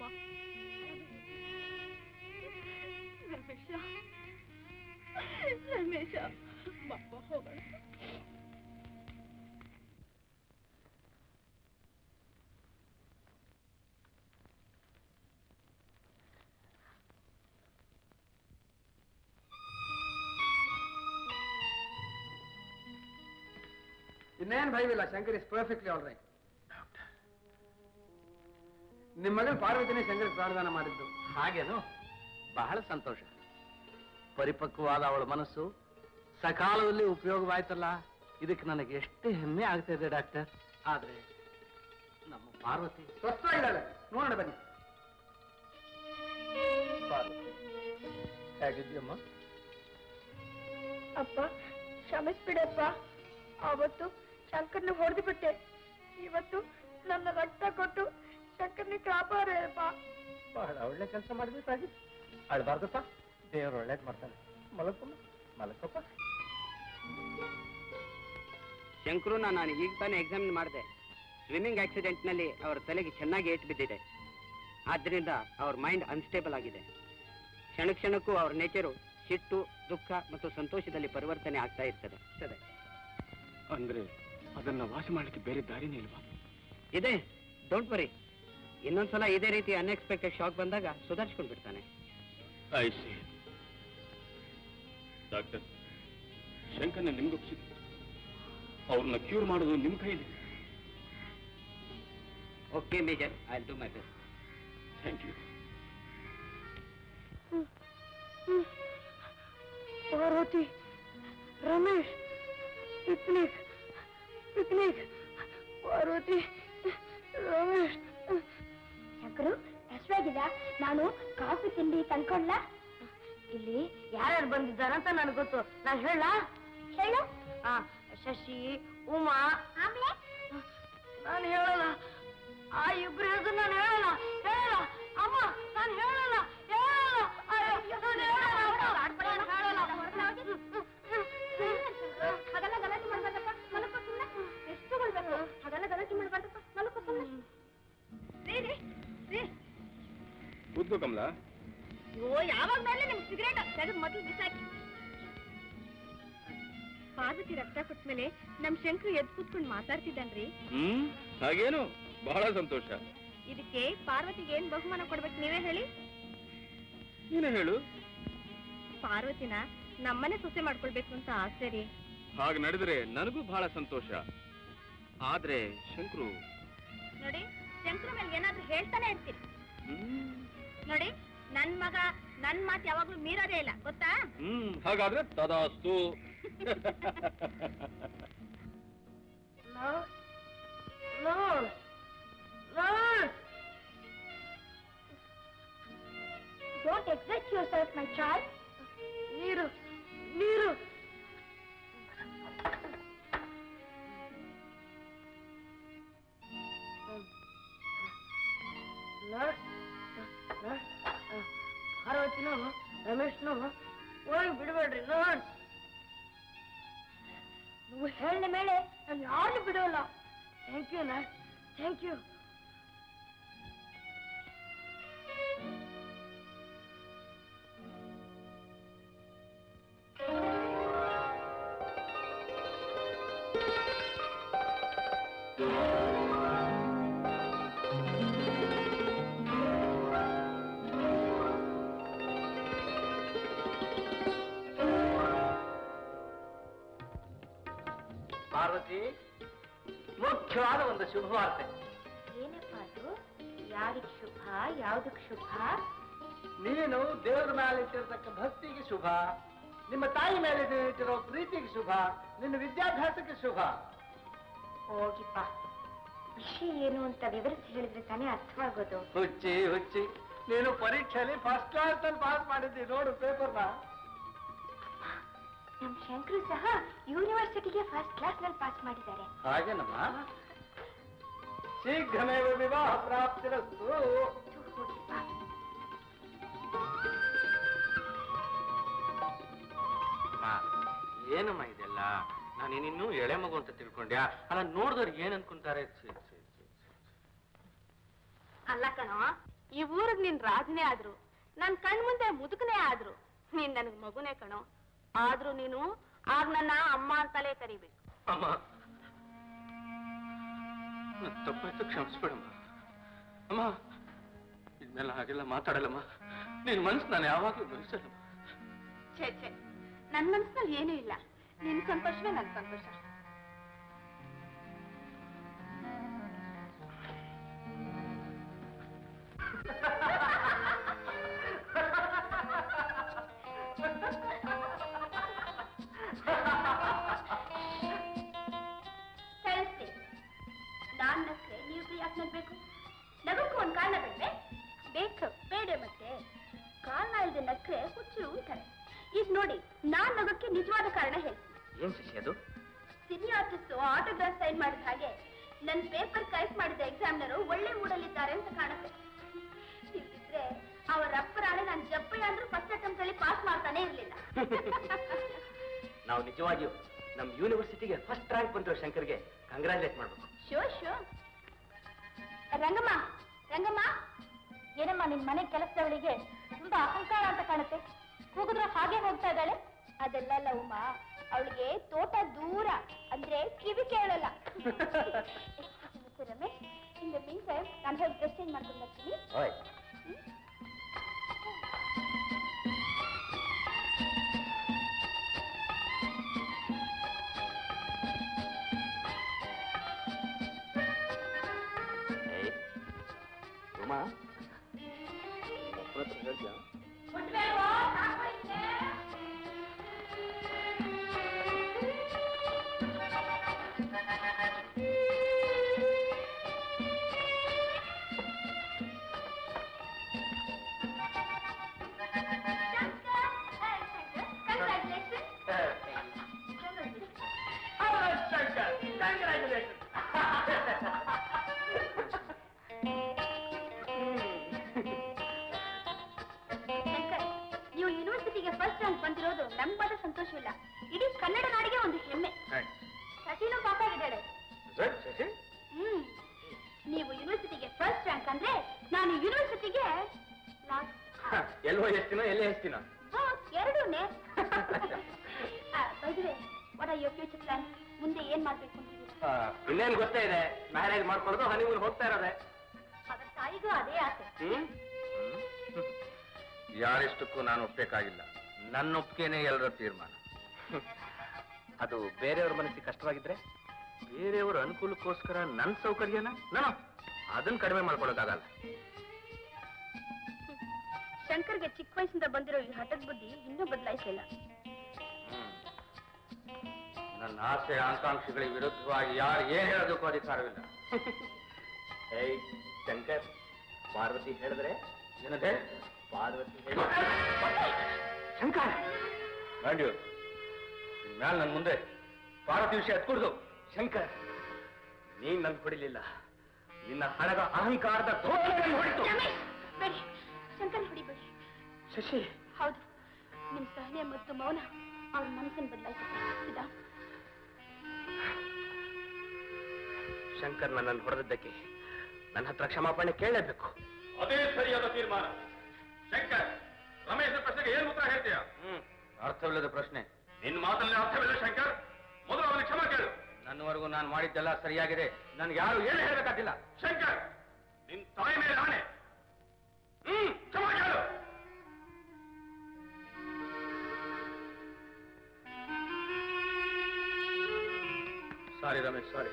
ರಮೇಶ, ರಮೇಶ, ಹೋಗೋಣ. ಇನ್ನೇನು ಭಯವಿಲ್ಲ. Shankar is perfectly all right. ನಿಮ್ಮ ಮಗನ ಪಾರ್ವತಿನೇ ಶಂಕರ್ ಪ್ರಾರ್ಥನೆ ಮಾಡಿದ್ದು. ಹಾಗೇನು? ಬಹಳ ಸಂತೋಷ. ಪರಿಪಕ್ವವಾದ ಅವಳ ಮನಸ್ಸು ಸಕಾಲದಲ್ಲಿ ಉಪಯೋಗವಾಯ್ತಲ್ಲ, ಇದಕ್ಕೆ ನನಗೆ ಎಷ್ಟು ಹೆಮ್ಮೆ ಆಗ್ತಾ ಇದೆ ಡಾಕ್ಟರ್. ಆದ್ರೆ ನಮ್ಮ ಪಾರ್ವತಿ ಸ್ವಸ್ಥವಾಗಿದ್ದಾಳೆ. ನೋಡೋಣ ಬನ್ನಿ. ಪಾರ್ವತಿ ಹೇಗಿದ್ಯಮ್ಮ? ಅಪ್ಪ ಕ್ಷಮಿಸ್ಬಿಡಪ್ಪ. ಆವತ್ತು ಶಂಕರ್ನ ಹೊಡೆದು ಬಿಟ್ಟೆ. ಇವತ್ತು ನನ್ನ ರಕ್ತ ಕೊಟ್ಟು ಶಂಕರ್ನ ಕಾಪಾಡಪ್ಪ. ಬಹಳ ಒಳ್ಳೆ ಕೆಲಸ ಮಾಡಬೇಕಾಗಿತ್ತು. ಅಳ್ಬಾರ್ದಪ್ಪ, ದೇವರು ಒಳ್ಳೇದು ಮಾಡ್ತಾನೆ. ಮಲಕಮ್ಮ, ಮಲಕಪ್ಪ. ಶಂಕರುನ ನಾನು ಈಗ ತಾನೇ ಎಕ್ಸಾಮಿನ್ ಮಾಡಿದೆ. ಸ್ವಿಮ್ಮಿಂಗ್ ಆಕ್ಸಿಡೆಂಟ್ ನಲ್ಲಿ ಅವರ ತಲೆಗೆ ಚೆನ್ನಾಗಿ ಏಟು ಬಿದ್ದಿದೆ. ಆದ್ರಿಂದ ಅವ್ರ ಮೈಂಡ್ ಅನ್ಸ್ಟೇಬಲ್ ಆಗಿದೆ. ಕ್ಷಣ ಕ್ಷಣಕ್ಕೂ ಅವ್ರ ನೇಚರು ಸಿಟ್ಟು, ದುಃಖ ಮತ್ತು ಸಂತೋಷದಲ್ಲಿ ಪರಿವರ್ತನೆ ಆಗ್ತಾ ಇರ್ತದೆ. ಅಂದ್ರೆ ಅದನ್ನ ವಾಸಿ ಮಾಡ್ಲಿಕ್ಕೆ ಬೇರೆ ದಾರಿನೇ ಇಲ್ವಾ? ಇದೆ, ಡೋಂಟ್ ವರಿ. ಇನ್ನೊಂದ್ಸಲ ಇದೇ ರೀತಿ ಅನ್ಎಕ್ಸ್ಪೆಕ್ಟೆಡ್ ಶಾಕ್ ಬಂದಾಗ ಸುಧಾರಿಸ್ಕೊಂಡು ಬಿಡ್ತಾನೆ. I see. ಡಾಕ್ಟರ್, ಶಂಕರ್ನ ನಿಮ್ಗೊಪ್ಸಿದೆ. ಅವ್ರನ್ನ ಕ್ಯೂರ್ ಮಾಡೋದು ನಿಮ್ ಕೈಲಿ. Okay major, I will do my best. Thank you. Parvati, Ramesh, picnic, Parvati, Ramesh. Shankar ಹಸುವಾಗಿದ? ನಾನು ಕಾಫಿ ತಿಂಡಿ ತಂದ್ಕೊಂಡ್ಲ? ಇಲ್ಲಿ ಯಾರ್ಯಾರು ಬಂದಿದ್ದಾರಂತ ನನಗೆ ಗೊತ್ತು. ನಾನು ಹೇಳ ಹೇಳು. ಶಶಿ, ಉಮಾ. ಆಮೇಲೆ ನಾನು ಹೇಳಲ್ಲ. ಆ ಇಬ್ರು ಹೆಸರು ನಾನು ಹೇಳಲ್ಲ. ಅಮ್ಮ ನಾನು ಹೇಳಲ್ಲ. ಹಾಗೆಲ್ಲ ಗಲಾಟೆ ಮಾಡ್ಬಾರ್ದಪ್ಪ. ಮಲಕೋ ಸುಮ್ಮನೆ. ಎಷ್ಟು ಕೊಡ್ಬೇಕು? ಹಾಗೆಲ್ಲ ಗಲಾಟೆ ಮಾಡ್ಬಾರ್ದಪ್ಪ. ಮಲಕೋ ಸುಮ್ಮನೆ. ಕೂತ್ಕೋ ಕಮಲ. ಯಾವಾಗ ಮೇಲೆ ನಿಮ್ಗೆ ಸಿಗರೇಟ್ ತೆಗೆದು ಮೊದಲು ಬಿಸಾಕಿ. ಪಾರ್ವತಿ ರಕ್ತ ಕೊಟ್ಮೇಲೆ ನಮ್ ಶಂಕರ್ ಎದ್ದು ಕೂತ್ಕೊಂಡು ಮಾತಾಡ್ತಿದ್ದಾನ್ರಿ. ಹಾಗೇನು? ಬಹಳ ಸಂತೋಷ. ಇದಕ್ಕೆ ಪಾರ್ವತಿಗೆ ಏನ್ ಬಹುಮಾನ ಕೊಡ್ಬೇಕು ನೀವೇ ಹೇಳಿ. ನೀನೇ ಹೇಳು. ಪಾರ್ವತಿನ ನಮ್ಮನೆ ಸೊಸೆ ಮಾಡ್ಕೊಳ್ಬೇಕು ಅಂತ ಆಸೆ ರೀ. ಹಾಗೆ ನಡೆದ್ರೆ ನನಗೂ ಬಹಳ ಸಂತೋಷ. ಆದ್ರೆ ಶಂಕರು ನೋಡಿ, ಶಂಕರ ಮೇಲೆ ಏನಾದ್ರೂ ಹೇಳ್ತಾನೆ ಇರ್ತೀರಿ ನೋಡಿ. ನನ್ ಮಗ ನನ್ ಮಾತು ಯಾವಾಗ್ಲೂ ಮೀರೋದೇ ಇಲ್ಲ, ಗೊತ್ತಾ? ಹಾಗಾದ್ರೆ ತದಾಸ್ತು. Don't excite yourself, my child. ನೀರು. ಪಾರ್ವತಿನೋ ರಮೇಶ್ನೋ ಹೋಗಿ ಬಿಡಬೇಡ್ರಿ. ನರ್ಸ್, ನೀವು ಹೇಳಿದ ಮೇಲೆ ನಾನು ಯಾರು ಬಿಡೋಲ್ಲ. Thank you nurse, thank you. Parvati, ಮುಖ್ಯವಾದ ಒಂದು ಶುಭವಾರ್ತೆ. ಏನಪ್ಪ ಅದು? ಯಾರಿಗೆ ಶುಭ? ಯಾವ್ದಕ್ ಶುಭ? ನೀನು ದೇವರ ಮೇಲೆ ಇಟ್ಟಿರತಕ್ಕ ಭಕ್ತಿಗೆ ಶುಭ, ನಿಮ್ಮ ತಾಯಿ ಮೇಲೆ ಇಟ್ಟಿರೋ ಪ್ರೀತಿಗೆ ಶುಭ, ನಿನ್ನ ವಿದ್ಯಾಭ್ಯಾಸಕ್ಕೆ ಶುಭ. ಹೋಗಿಪ್ಪ, ವಿಷಯ ಏನು ಅಂತ ವಿವರಿಸಿ ಹೇಳಿದ್ರೆ ತಾನೇ ಅರ್ಥವಾಗೋದು. ಹುಚ್ಚಿ, ನೀನು ಪರೀಕ್ಷೆಯಲ್ಲಿ ಫಸ್ಟ್ ಕ್ಲಾಸ್ ಅಲ್ಲಿ ಪಾಸ್ ಮಾಡಿದ್ದಿ. ನೋಡು ಪೇಪರ್ನ. ನಮ್ ಶಂಕರು ಸಹ ಯೂನಿವರ್ಸಿಟಿಗೆ ಫಸ್ಟ್ ಕ್ಲಾಸ್ ನಲ್ಲಿ ಪಾಸ್ ಮಾಡಿದ್ದಾರೆ. ಹಾಗೇನಮ್ಮ? ಶೀಘ್ರಮೇವ ವಿವಾಹ ಪ್ರಾಪ್ತಿರಸ್ತು. ಹೋಗಿಪ್ಪ. ಏನಮ್ಮ ಇದೆಲ್ಲ? ನಾನೇನಿನ್ನೂ ಎಳೆ ಮಗು ಅಂತ ತಿಳ್ಕೊಂಡ್ಯಾ? ಅಲ್ಲ, ನೋಡಿದವ್ರು ಏನ್ ಅನ್ಕೊಂತಾರೆ? ಅಲ್ಲ ಕಣೋ, ಈ ಊರಿಗೆ ನೀನ್ ರಾಜನೇ ಆದ್ರು, ನನ್ ಕಣ್ ಮುಂದೆ ಮುದುಕನೇ ಆದ್ರು, ನೀನ್ ನನಗ್ ಮಗುನೇ ಕಣೋ. ಆದ್ರೂ ನೀನು ಆಗ ನನ್ನ ಅಮ್ಮ ಅಂತಲೇ ಕರಿಬೇಕು. ಅಮ್ಮ, ತಪ್ಪಾಯ್ತು, ಕ್ಷಮಿಸ್ಬೇಡಮ್ಮ. ಅಮ್ಮ, ಇದ್ಮೇಲೆ ಹಾಗೆಲ್ಲ ಮಾತಾಡಲ್ಲಮ್ಮ. ನಿನ್ ಮನ್ಸು ನಾನು ಯಾವಾಗಲೂ ಬಯಸಲ್ಲಮ್ಮ. ಛೇ ಛೇ, ನನ್ನ ಮನಸ್ಸಿನಲ್ಲಿ ಏನೂ ಇಲ್ಲ. ನಿನ್ ಸಂತೋಷವೇ ನನ್ನ ಸಂತೋಷ. ನಾನ್ ನಕ್ರೆ ನೀವು ಯಾಕೆ ನಗ್ಬೇಕು? ನಗಕ್ಕೂ ಒಂದು ಕಾರಣ ಬೇಡ್ವೆ? ಬೇಕು, ಬೇಡ. ಮತ್ತೆ ಕಾರಣ ಇಲ್ಲದೆ ನಕ್ರೆ ಹುಚ್ಚು ಅಂತಾರೆ. ಈಗ ನೋಡಿ, ನಾನ್ ನಗಕ್ಕೆ ನಿಜವಾದ ಕಾರಣ ಹೇಳ್ತೀನಿ. ಏನ್ ಶಶಿ ಅದು? ಸಿನಿ ಆರ್ಟಿಸ್ಟ್ ಆಟೋಗ್ರಾಫ್ ಸೈನ್ ಮಾಡಿದ ಹಾಗೆ ನನ್ನ ಪೇಪರ್ ಕರೆಕ್ಟ್ ಮಾಡಿದ ಎಕ್ಸಾಮ್ನರು ಒಳ್ಳೆ ಮೂಡಲ್ಲಿದ್ದಾರೆ ಅಂತ ಕಾಣುತ್ತೆ. ಇಲ್ದಿದ್ರೆ ಅವರ ಅಪ್ಪರಾಳೆ ನಾನು ಜಪ್ಪಯ್ಯ ಅಂದ್ರೂ ಫಸ್ಟ್ ಅಟೆಂಪ್ಟ್ ಅಲ್ಲಿ ಪಾಸ್ ಮಾಡ್ತಾನೆ ಇರ್ಲಿಲ್ಲ. ನಾವು ನಿಜವಾಗಿಯೂ ನಮ್ಮ ಯೂನಿವರ್ಸಿಟಿಗೆ ಫಸ್ಟ್ ರ್ಯಾಂಕ್ ಬಂದಿರೋ ಶಂಕರ್ಗೆ ಕಂಗ್ರಾಚುಲೇಟ್ ಮಾಡ್ಬೇಕು. ಶೋ ಶೋ. ರಂಗಮ್ಮ, ರಂಗಮ್ಮ, ಏನಮ್ಮ ನಿನ್ ಮನೆ ಕೆಲಸದವಳಿಗೆ ತುಂಬಾ ಅಹಂಕಾರ ಅಂತ ಕಾಣುತ್ತೆ. ಕೂಗಿದ್ರೆ ಹಾಗೆ ಹೋಗ್ತಾ ಇದ್ದಾಳೆ. ಅದೆಲ್ಲ ಅಲ್ಲ ಉಮಾ, ಅವಳಿಗೆ ತೋಟ ದೂರ ಅಂದ್ರೆ ಕಿವಿ ಕೇಳಲ್ಲ. Ramesh, in the mean time ನಾನು ಹೋಗಿ ಡ್ರೆಸ್ ಚೇಂಜ್ ಮಾಡ್ಕೊಂಡು ಬರ್ತೀನಿ. ಉಮಾ, ಹೇಳ್ತೀಯಾ? ನೀವು ಯೂನಿವರ್ಸಿಟಿಗೆ ಫಸ್ಟ್ ರ್ಯಾಂಕ್ ಬಂದಿರೋದು ನಮ್ಗಾದ ಸಂತೋಷವಿಲ್ಲ, ಇಡೀ ಕನ್ನಡ ನಾಡಿಗೆ ಒಂದು ಹೆಮ್ಮೆ. ಶಶಿನೂ ಪಾಸ್ ಆಗಿದ್ದಾಳೆ. ನೀವು ಯೂನಿವರ್ಸಿಟಿಗೆ ಫಸ್ಟ್ ರ್ಯಾಂಕ್ ಅಂದ್ರೆ ನಾನು ಯೂನಿವರ್ಸಿಟಿಗೆ ಎಲ್ಲೋ ಎಷ್ಟಿನೋ ಎಲ್ಲೇ ಎಷ್ಟಿನೋ ಎರಡೂನೇ. What are your future plan? ಮುಂದೆ ಏನ್ ಮಾಡ್ಬೇಕು ಅಂತಿದ್ದೀರಾ? ಇನ್ನೇನ್ ಗೊತ್ತೇ ಇದೆ, ಮ್ಯಾರೇಜ್ ಮಾಡ್ಕೊಳ್ಳೋದು, ಹನಿಮೂನ್ ಹೋಗ್ತಾ ಇರೋದೆ. ಅವರ ತಾಯಿಗೂ ಅದೇ ಆಸೆ. ಯಾರಿಷ್ಟಕ್ಕೂ ನಾನು ಒಪ್ಪಬೇಕಾಗಿಲ್ಲ, ನನ್ನ ಒಪ್ಪಿಗೆನೇ ಎಲ್ಲರ ತೀರ್ಮಾನ. ಅದು ಬೇರೆಯವ್ರ ಮನಸ್ಸಿಗೆ ಕಷ್ಟವಾಗಿದ್ರೆ ಬೇರೆಯವ್ರ ಅನುಕೂಲಕ್ಕೋಸ್ಕರ ನನ್ನ ಸೌಕರ್ಯನ ನಾನು ಅದನ್ನ ಕಡಿಮೆ ಮಾಡ್ಕೊಳ್ಳೋಕ್ಕಾಗಲ್ಲ. ಶಂಕರ್ಗೆ ಚಿಕ್ಕ ವಯಸ್ಸಿಂದ ಬಂದಿರೋ ಈ ಹಠದ ಬುದ್ಧಿ ಇನ್ನೂ ಬದಲಾಯಿಸಲಿಲ್ಲ. ನನ್ನ ಆಸೆ ಆಕಾಂಕ್ಷೆಗಳಿಗೆ ವಿರುದ್ಧವಾಗಿ ಯಾರು ಏನ್ ಹೇಳೋದಕ್ಕೂ ಅಧಿಕಾರವಿಲ್ಲ. ಏಯ್ ಶಂಕರ್, ಪಾರ್ವತಿ ಹೇಳಿದ್ರೆ ಏನದೆ? ಪಾರ್ವತಿ ಶಂಕರ್ ಗಂಡ್ಯು ಮ್ಯಾಲ ನನ್ ಮುಂದೆ ಪಾರ್ವತಿ ವಿಷಯ ಎತ್ಕೊಡ್ದು. ಶಂಕರ್, ನೀನ್ ನನ್ ಹೊಡಿಲಿಲ್ಲ, ನಿನ್ನ ಹಣದ ಅಹಂಕಾರದ ಹೊಡಿತು. ಬೇಡಿ, ಶಂಕರ್ ಹೊಡಿಬೇಡಿ. ಶಶಿ, ಹೌದು, ನಿಮ್ ಸಹನೆ ಮತ್ತು ಮೌನ ಅವ್ರ ಮನಸ್ಸನ್ನು ಬದಲಾಯಿಸುತ್ತೆ. ಶಂಕರ್ ನನ್ನನ್ನು ಹೊಡೆದಿದ್ದಕ್ಕೆ ನನ್ನ ಹತ್ರ ಕ್ಷಮಾಪಣೆ ಕೇಳಲೇಬೇಕು. ಅದೇ ಸರಿಯಾದ ತೀರ್ಮಾನ. ಶಂಕರ್, ರಮೇಶ್ ಪ್ರಶ್ನೆಗೆ ಏನು ಉತ್ತರ ಹೇಳ್ತೀಯ? ಅರ್ಥವಿಲ್ಲದ ಪ್ರಶ್ನೆ. ನಿನ್ನ ಮಾತಲ್ಲಿ ಅರ್ಥವಿಲ್ಲ ಶಂಕರ್. ಮೊದಲು ಅವನಿಗೆ ಕ್ಷಮಾ ಕೇಳು. ನನ್ನವರೆಗೂ ನಾನು ಮಾಡಿದ್ದೆಲ್ಲ ಸರಿಯಾಗಿದೆ, ನನ್ಗೆ ಯಾರು ಏನು ಹೇಳಬೇಕಾಗಿಲ್ಲ. ಶಂಕರ್, ನಿನ್ ತಾಯಿ ಮೇಲೆ ಆಣೆ. ಕ್ಷಮಾ ಕೇಳು. ಸಾರಿ ರಮೇಶ್, ಸಾರಿ.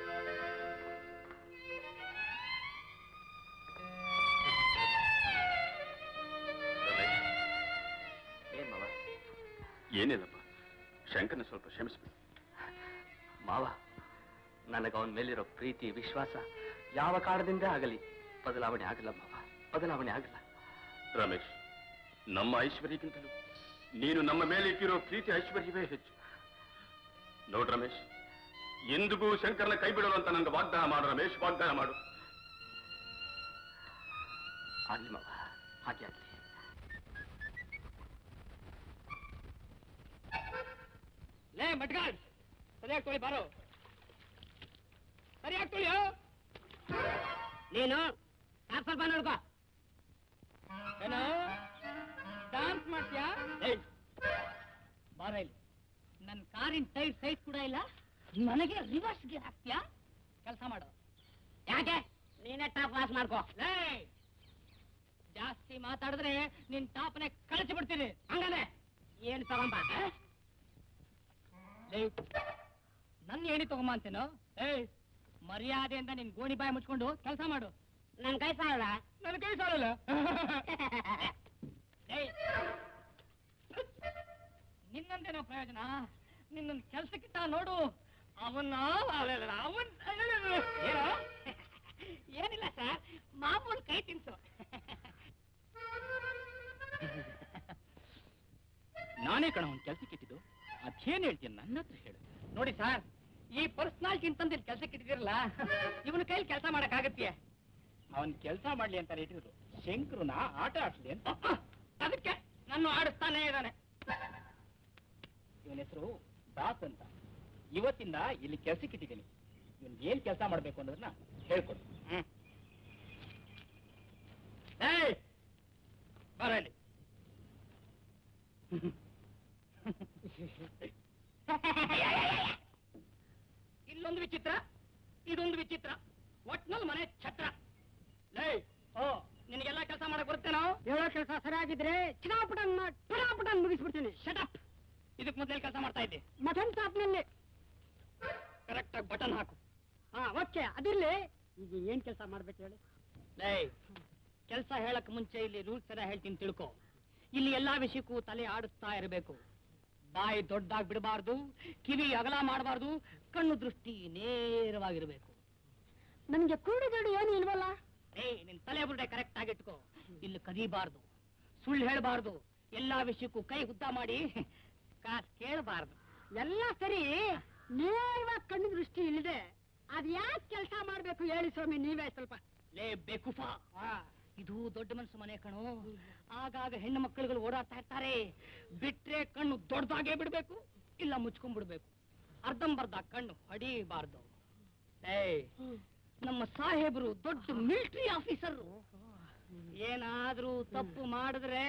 ಏನ್ ಮಾವ? ಏನಿಲ್ಲಪ್ಪ, ಶಂಕರ್ನ ಸ್ವಲ್ಪ ಕ್ಷಮಿಸ್ಬೇಕು. ಮಾವ, ನನಗೆ ಅವನ ಮೇಲಿರೋ ಪ್ರೀತಿ ವಿಶ್ವಾಸ ಯಾವ ಕಾರಣದಿಂದ ಆಗಲಿ ಬದಲಾವಣೆ ಆಗಲ್ಲ ಮಾವ, ಬದಲಾವಣೆ ಆಗಲ್ಲ. ರಮೇಶ್, ನಮ್ಮ ಐಶ್ವರ್ಯಕ್ಕಿಂತಲೂ ನೀನು ನಮ್ಮ ಮೇಲೆ ಇಟ್ಟಿರೋ ಪ್ರೀತಿ ಐಶ್ವರ್ಯವೇ ಹೆಚ್ಚು. ನೋಡು ರಮೇಶ್, ಎಂದಿಗೂ ಶಂಕರ್ನ ಕೈ ಬಿಡೋರು ಅಂತ ನನಗೆ ವಾಗ್ದಾನ ಮಾಡು ರಮೇಶ್, ವಾಗ್ದಾನ ಮಾಡು. ಆಗ್ಲಿ ಮಾವ, ಹಾಗೆ ಆಗ್ಲಿ. ಲೇ ಮಟ್ಗಾಡ್, ಸರಿಯಾಗಿ ತೊಳಿ ಬಾರೋ, ಸರಿಯಾಗಿ ತೊಳಿಯೋ. ನೀನು ಸ್ವಲ್ಪ ನೋಡ್ಕೋ. ಏನು ಡಾನ್ಸ್ ಮಾಡ್ತೀಯಾ? ಬಾರ ಇಲ್ಲಿ. ನನ್ನ ಕಾರಿನ ಟೈರ್ ಸೈಜ್ ಕೂಡ ಇಲ್ಲ, ನನಗೆ ರಿವರ್ಸ್ ಗೇರ್ ಹಾಕ್ತೀಯಾ? ಕೆಲಸ ಮಾಡು. ಯಾಕೆ ನೀನೇ ಟಾಪ್ ವಾಸ್ ಮಾಡ್ಕೋ. ಜಾಸ್ತಿ ಮಾತಾಡಿದ್ರೆ ನಿನ್ ಟಾಪ್ನೆ ಕಳಿಸಿ ಬಿಡ್ತೀನಿ. ಹಂಗಂದ್ರೆ ಏನು ತಗೊಂಬ? ನನ್ನ ಏಣಿ ತಗೊಂಬ ಅಂತೇನು? ಮರ್ಯಾದೆಯಿಂದ ನಿನ್ ಗೋಣಿ ಬಾಯಿ ಮುಚ್ಕೊಂಡು ಕೆಲಸ ಮಾಡು. ನನ್ ಕೈ ಸಾಲಲ್ಲ. ನನ್ನ ಕೈ ಸಾಲಲ್ಲ. ನಿನ್ನಂದೇನೋ ಪ್ರಯೋಜನ? ನಿನ್ನ ಕೆಲ್ಸಕ್ಕಿಟ್ಟ ನೋಡು. ಏನಿಲ್ಲ ಸರ್, ಮಾಮೂಲು ಕೈ ತಿನ್ಸು. ನಾನೇ ಕಣ ಅವ್ನು ಕೆಲ್ಸಕ್ಕಿಟ್ಟಿದ್ದು. ಅದೇನ್ ಹೇಳ್ತೀನಿ ನನ್ನ ಹತ್ರ ಹೇಳು. ನೋಡಿ ಸರ್, ಈ ಪರ್ಸನಾಲಿಟಿ ಅಂತಂದು ಇಲ್ಲಿ ಕೆಲ್ಸಕ್ಕೆ ಇಟ್ಟಿದಿರಲ್ಲ, ಇವನ ಕೈಲಿ ಕೆಲಸ ಮಾಡಕ್ಕಾಗತ್ತೆ? ಅವನ್ ಕೆಲಸ ಮಾಡ್ಲಿ ಅಂತ ಇಟ್ಟಿದ್ರು, ಶಂಕರನ ಆಟ ಆಡ್ಸ್ಲಿ ಅಂತ. ಅದಕ್ಕೆ ನನ್ನ ಆಡಿಸ್ತಾನೇ ಇದ್ದಾನೆ. ಇವನ ಹೆಸರು ದಾಸ್ ಅಂತ. ಇವತ್ತಿಂದ ಇಲ್ಲಿ ಕೆಲ್ಸಕ್ಕೆ ಇಟ್ಟಿದ್ದೀನಿ. ಇವನ್ ಏನ್ ಕೆಲಸ ಮಾಡ್ಬೇಕು ಅನ್ನೋದನ್ನ ಹೇಳ್ಕೊಡು. ಬರಲಿ. ಇಲ್ಲೊಂದು ವಿಚಿತ್ರ, ಇದೊಂದು ವಿಚಿತ್ರ, ಒಟ್ನಲ್ಲಿ ಮನೆ ಛತ್ರ. ನಿನಗೆಲ್ಲ ಕೆಲಸ ಮಾಡಕ್ ಬರುತ್ತೇನೋ? ಹೇಳೋ ಕೆಲಸ ಸರಿಯಾಗಿದ್ರೆ ಚಿರಾಪುಟ ಮುಗಿಸ್ಬಿಡ್ತೀನಿ. ಶಟಪ್. ಇದಕ್ ಮೊದಲೇ ಕೆಲಸ ಮಾಡ್ತಾ ಇದ್ದೆ. ಮಟನ್ ಟಾಪ್ನಲ್ಲಿ ಕರೆಕ್ಟ್ ಆಗಿ ಬಟನ್ ಹಾಕು. ಓಕೆ, ಅದಿರ್ಲಿ. ಈಗ ಏನ್ ಕೆಲಸ ಮಾಡ್ಬೇಕು ಹೇಳಿ? ಕೆಲಸ ಹೇಳಕ್ ಮುಂಚೆ ಇಲ್ಲಿ ರೂಲ್ಸ್ ಎಲ್ಲ ಹೇಳ್ತೀನಿ ತಿಳ್ಕೊ. ಇಲ್ಲಿ ಎಲ್ಲಾ ವಿಷಯಕ್ಕೂ ತಲೆ ಆಡಿಸ್ತಾ ಇರಬೇಕು. ಬಾಯಿ ದೊಡ್ಡದಾಗಿ ಬಿಡಬಾರ್ದು, ಕಿವಿ ಅಗಲ ಮಾಡಬಾರ್ದು, ಕಣ್ಣು ದೃಷ್ಟಿ ನೇರವಾಗಿರ್ಬೇಕು. ನನ್ಗೆ ಕೂಡಿಗೇಡು ಏನು ಇಲ್ವಲ್ಲ? ನಿನ್ ತಲೆ ಬುರುಡೆ ಕರೆಕ್ಟ್ ಆಗಿಟ್ಕೋ. ಇಲ್ಲಿ ಕದಿಬಾರ್ದು, ಸುಳ್ಳು ಹೇಳ್ಬಾರ್ದು, ಎಲ್ಲಾ ವಿಷಯಕ್ಕೂ ಕೈ ಉದ್ದ ಮಾಡಿ ಕಾಸ್ ಕೇಳಬಾರ್ದು. ಎಲ್ಲ ಸರಿ, ನೇರವಾಗಿ ಕಣ್ಣು ದೃಷ್ಟಿ ಇಲ್ಲದೆ ಅದ್ ಯಾಕೆ ಕೆಲಸ ಮಾಡ್ಬೇಕು ಹೇಳಿ ಸ್ವಾಮಿ, ನೀವೇ ಸ್ವಲ್ಪ. ಬೇಕುಫಾ, ಇದು ದೊಡ್ಡ ಮನಸ್ಸು ಮನೆ ಕಣು. ಆಗಾಗ ಹೆಣ್ಣು ಮಕ್ಕಳುಗಳು ಓಡಾಡ್ತಾ ಇರ್ತಾರೆ. ಬಿಟ್ರೆ ಕಣ್ಣು ದೊಡ್ಡದಾಗೇ ಬಿಡ್ಬೇಕು, ಇಲ್ಲ ಮುಚ್ಕೊಂಡ್ಬಿಡ್ಬೇಕು. ಅರ್ಧಂಬರ್ಧ ಕಣ್ಣು ಹೊಡಿಬಾರ್ದು. ನಮ್ಮ ಸಾಹೇಬರು ದೊಡ್ಡ ಮಿಲಿಟರಿ ಆಫೀಸರ್. ಏನಾದ್ರೂ ತಪ್ಪು ಮಾಡಿದ್ರೆ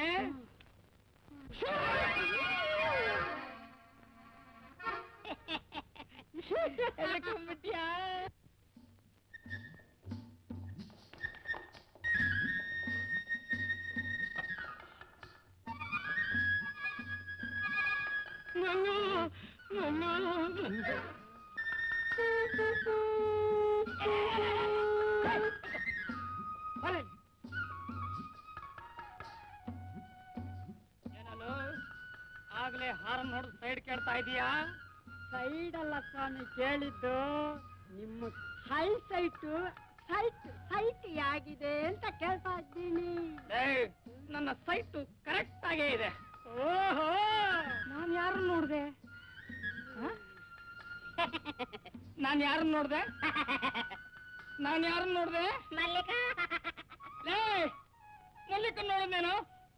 ಏನಲ್ಲೋ ಆಗ್ಲೇ ಹಾರನ್ ನೋಡ್ ಸೈಡ್ ಕೇಳ್ತಾ ಇದೀಯಾ? ಸೈಡ್ ಅಲ್ಲ ಸ್ವಾಮಿ ಕೇಳಿದ್ದು, ನಿಮ್ಮ ಹೈ ಸೈಟ್ ಯಾಗಿದೆ ಅಂತ ಕೇಳ್ತಾ ಇದ್ದೀನಿ. ನನ್ನ ಸೈಟ್ ಕರೆಕ್ಟ್ ಆಗೇ ಇದೆ. ಓಹೋ, ನಾನು ಯಾರನ್ನ ನೋಡ್ದೆ? ನಾನು ಯಾರನ್ನ ನೋಡ್ದೆ? ಮಲ್ಲಿಕ ನೋಡಿದ್ದೇನು?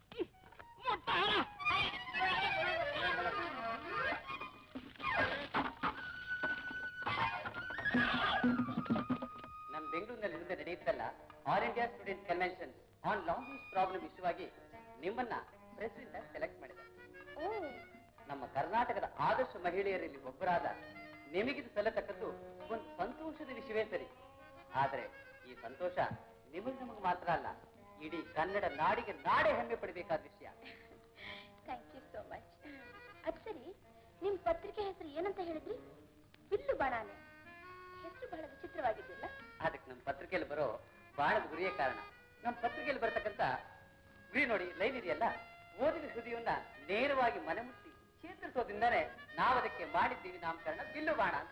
ನಮ್ಮ ಬೆಂಗಳೂರಿನಲ್ಲಿ ಹಿಂದೆ ನಡೆಯುತ್ತಲ್ಲ all India student convention on language problem ವಿಷಯವಾಗಿ ನಿಮ್ಮನ್ನ ಪ್ರೆಸಿಡೆಂಟ್ ಸೆಲೆಕ್ಟ್ ಮಾಡಿದ್ದಾರೆ. ನಮ್ಮ ಕರ್ನಾಟಕದ ಆದರ್ಶ ಮಹಿಳೆಯರಲ್ಲಿ ಒಬ್ಬರಾದ ನಿಮಗಿದು ಸಲ್ಲತಕ್ಕದ್ದು ಒಂದು ಸಂತೋಷದ ವಿಷಯವೇ ಸರಿ. ಆದ್ರೆ ಈ ಸಂತೋಷ ನಮಗೆ ಮಾತ್ರ ಅಲ್ಲ, ಇಡೀ ಕನ್ನಡ ನಾಡಿಗೆ ನಾಡೇ ಹೆಮ್ಮೆ ಪಡಬೇಕಾದ ವಿಷಯ. Thank you so much. ಅದು ಸರಿ, ನಿಮ್ ಪತ್ರಿಕೆ ಹೆಸರು ಏನಂತ ಹೇಳಿದ್ರಿ? ಬಿಲ್ಲು ಬಾಣಾನೆ. ಹೆಸರು ಬಹಳ ವಿಚಿತ್ರವಾಗಿದೆಯಲ್ಲ. ಅದಕ್ಕೆ ನಮ್ಮ ಪತ್ರಿಕೆಯಲ್ಲಿ ಬರೋ ಬಾಣದ ಗುರಿಯೇ ಕಾರಣ. ನಮ್ಮ ಪತ್ರಿಕೆಯಲ್ಲಿ ಬರ್ತಕ್ಕಂಥ ಗುರಿ ನೋಡಿ, ಲೈನ್ ಇದೆಯಲ್ಲ, ಓದಿದ ಹೃದಯವನ್ನ ನೇರವಾಗಿ ಮನೆ ಮುಟ್ಟಿ ಚೇತರಿಸೋದ್ರಿಂದಾನೆ ನಾವು ಅದಕ್ಕೆ ಮಾಡಿದ್ದೀವಿ ನಾಮಕರಣ ಬಿಲ್ಲು ಬಾಣ ಅಂತ.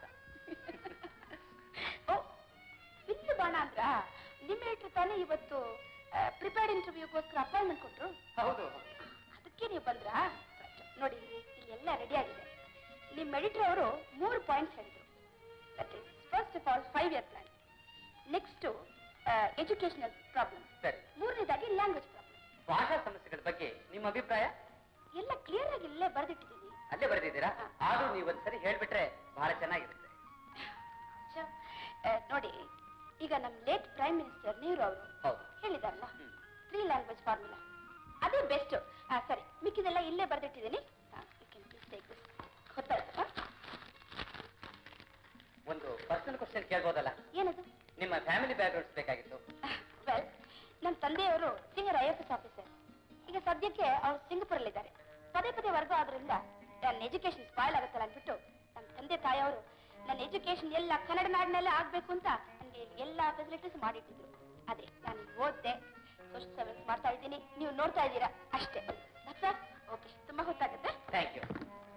ಓ, ಬಿಲ್ಲು ಬಾಣ ಅಂದ್ರ? ನಿಮ್ಮ ಎಡಿಟರ್ ತಾನೇ ಇವತ್ತು ಪ್ರಿಪೇರ್ಡ್ ಇಂಟರ್ವ್ಯೂಗೋಸ್ಕರ ಅಪಾಯಿಂಟ್ಮೆಂಟ್ ಕೊಟ್ರು? ಹೌದು. ಅದಕ್ಕೆ ನೀವು ಬಂದ್ರಾ? ನೋಡಿ, ಇಲ್ಲೆಲ್ಲ ರೆಡಿ ಆಗಿದೆ. ನಿಮ್ಮ ಎಡಿಟರ್ ಅವರು 3 ಪಾಯಿಂಟ್ಸ್ ಹೇಳಿದ್ರು. That is first of all 5 year plan, next educational problem, ಸರಿ, ಮೂರನೇದಾಗಿ ಲ್ಯಾಂಗ್ವೇಜ್ ಪ್ರಾಬ್ಲಮ್. ಭಾಷಾ ಸಮಸ್ಯೆಗಳ ಬಗ್ಗೆ ನಿಮ್ಮ ಅಭಿಪ್ರಾಯ? ಎಲ್ಲ ಕ್ಲಿಯರ್ ಆಗಿ ಇಲ್ಲೇ ಬರೆದಿಟ್ಟಿದ್ದೀನಿ. ಅಲ್ಲೇ ಬರೆದಿದ್ದೀರಾ? ಆದ್ರೂ ನೀವು ಒಂದ್ಸರಿ ಹೇಳ್ಬಿಟ್ರೆ ಬಹಳ ಚೆನ್ನಾಗಿರುತ್ತೆ. ನೋಡಿ, ಈಗ ನಮ್ಮ ಲೇಟ್ ಪ್ರೈಮ್ ಮಿನಿಸ್ಟರ್ ನೆಹರು ಅವರು ಹೇಳಿದಾರಲ್ಲ 3 language ಫಾರ್ಮುಲಾ, ಅದೇ ಬೆಸ್ಟ್. ಸರಿ, ಮಿಕ್ಕಿದೆಲ್ಲ ಇಲ್ಲೇ ಬರೆದಿಟ್ಟಿದ್ದೀನಿ. You can please take this. ಗೊತ್ತಾಯ್ತು? ಕ್ವಶನ್ ಕೇಳ್ಬೋದಲ್ಲ? ಏನದು? ನಿಮ್ಮ ಫ್ಯಾಮಿಲಿ ಬ್ಯಾಕ್ಗ್ರೌಂಡ್ಸ್ ಬೇಕಾಗಿತ್ತು. ವೆಲ್, ನಮ್ಮ ತಂದೆಯವರು ಸೀನಿಯರ್ IAS ಆಫೀಸರ್. ಈಗ ಸದ್ಯಕ್ಕೆ ಅವರು ಸಿಂಗಪುರಲ್ಲಿದ್ದಾರೆ. ಪದೇ ಪದೇ ವರ್ಗ ಆದ್ರಿಂದ ನನ್ನ ಎಜುಕೇಶನ್ ಸ್ಪಾಯ್ಲ್ ಆಗುತ್ತಲ್ಲ ಅಂದ್ಬಿಟ್ಟು ನಮ್ಮ ತಂದೆ ತಾಯಿಯವರು ನನ್ನ ಎಜುಕೇಶನ್ ಎಲ್ಲ ಕನ್ನಡ ನಾಡಿನಲ್ಲೇ ಆಗ್ಬೇಕು ಅಂತ ನನಗೆ ಎಲ್ಲ ಫೆಸಿಲಿಟೀಸ್ ಮಾಡಿಟ್ಟಿದ್ರು. ಆದ್ರೆ ನಾನು ಓದ್ದೆ, ಸೋಷಿಯಲ್ ಸರ್ವಿಸ್ ಮಾಡ್ತಾ ಇದ್ದೀನಿ, ನೀವು ನೋಡ್ತಾ ಇದ್ದೀರಾ ಅಷ್ಟೇ. ಸರ್, ಓಕೆ, ತುಂಬಾ ಹೊತ್ತಾಗುತ್ತೆ. Thank you.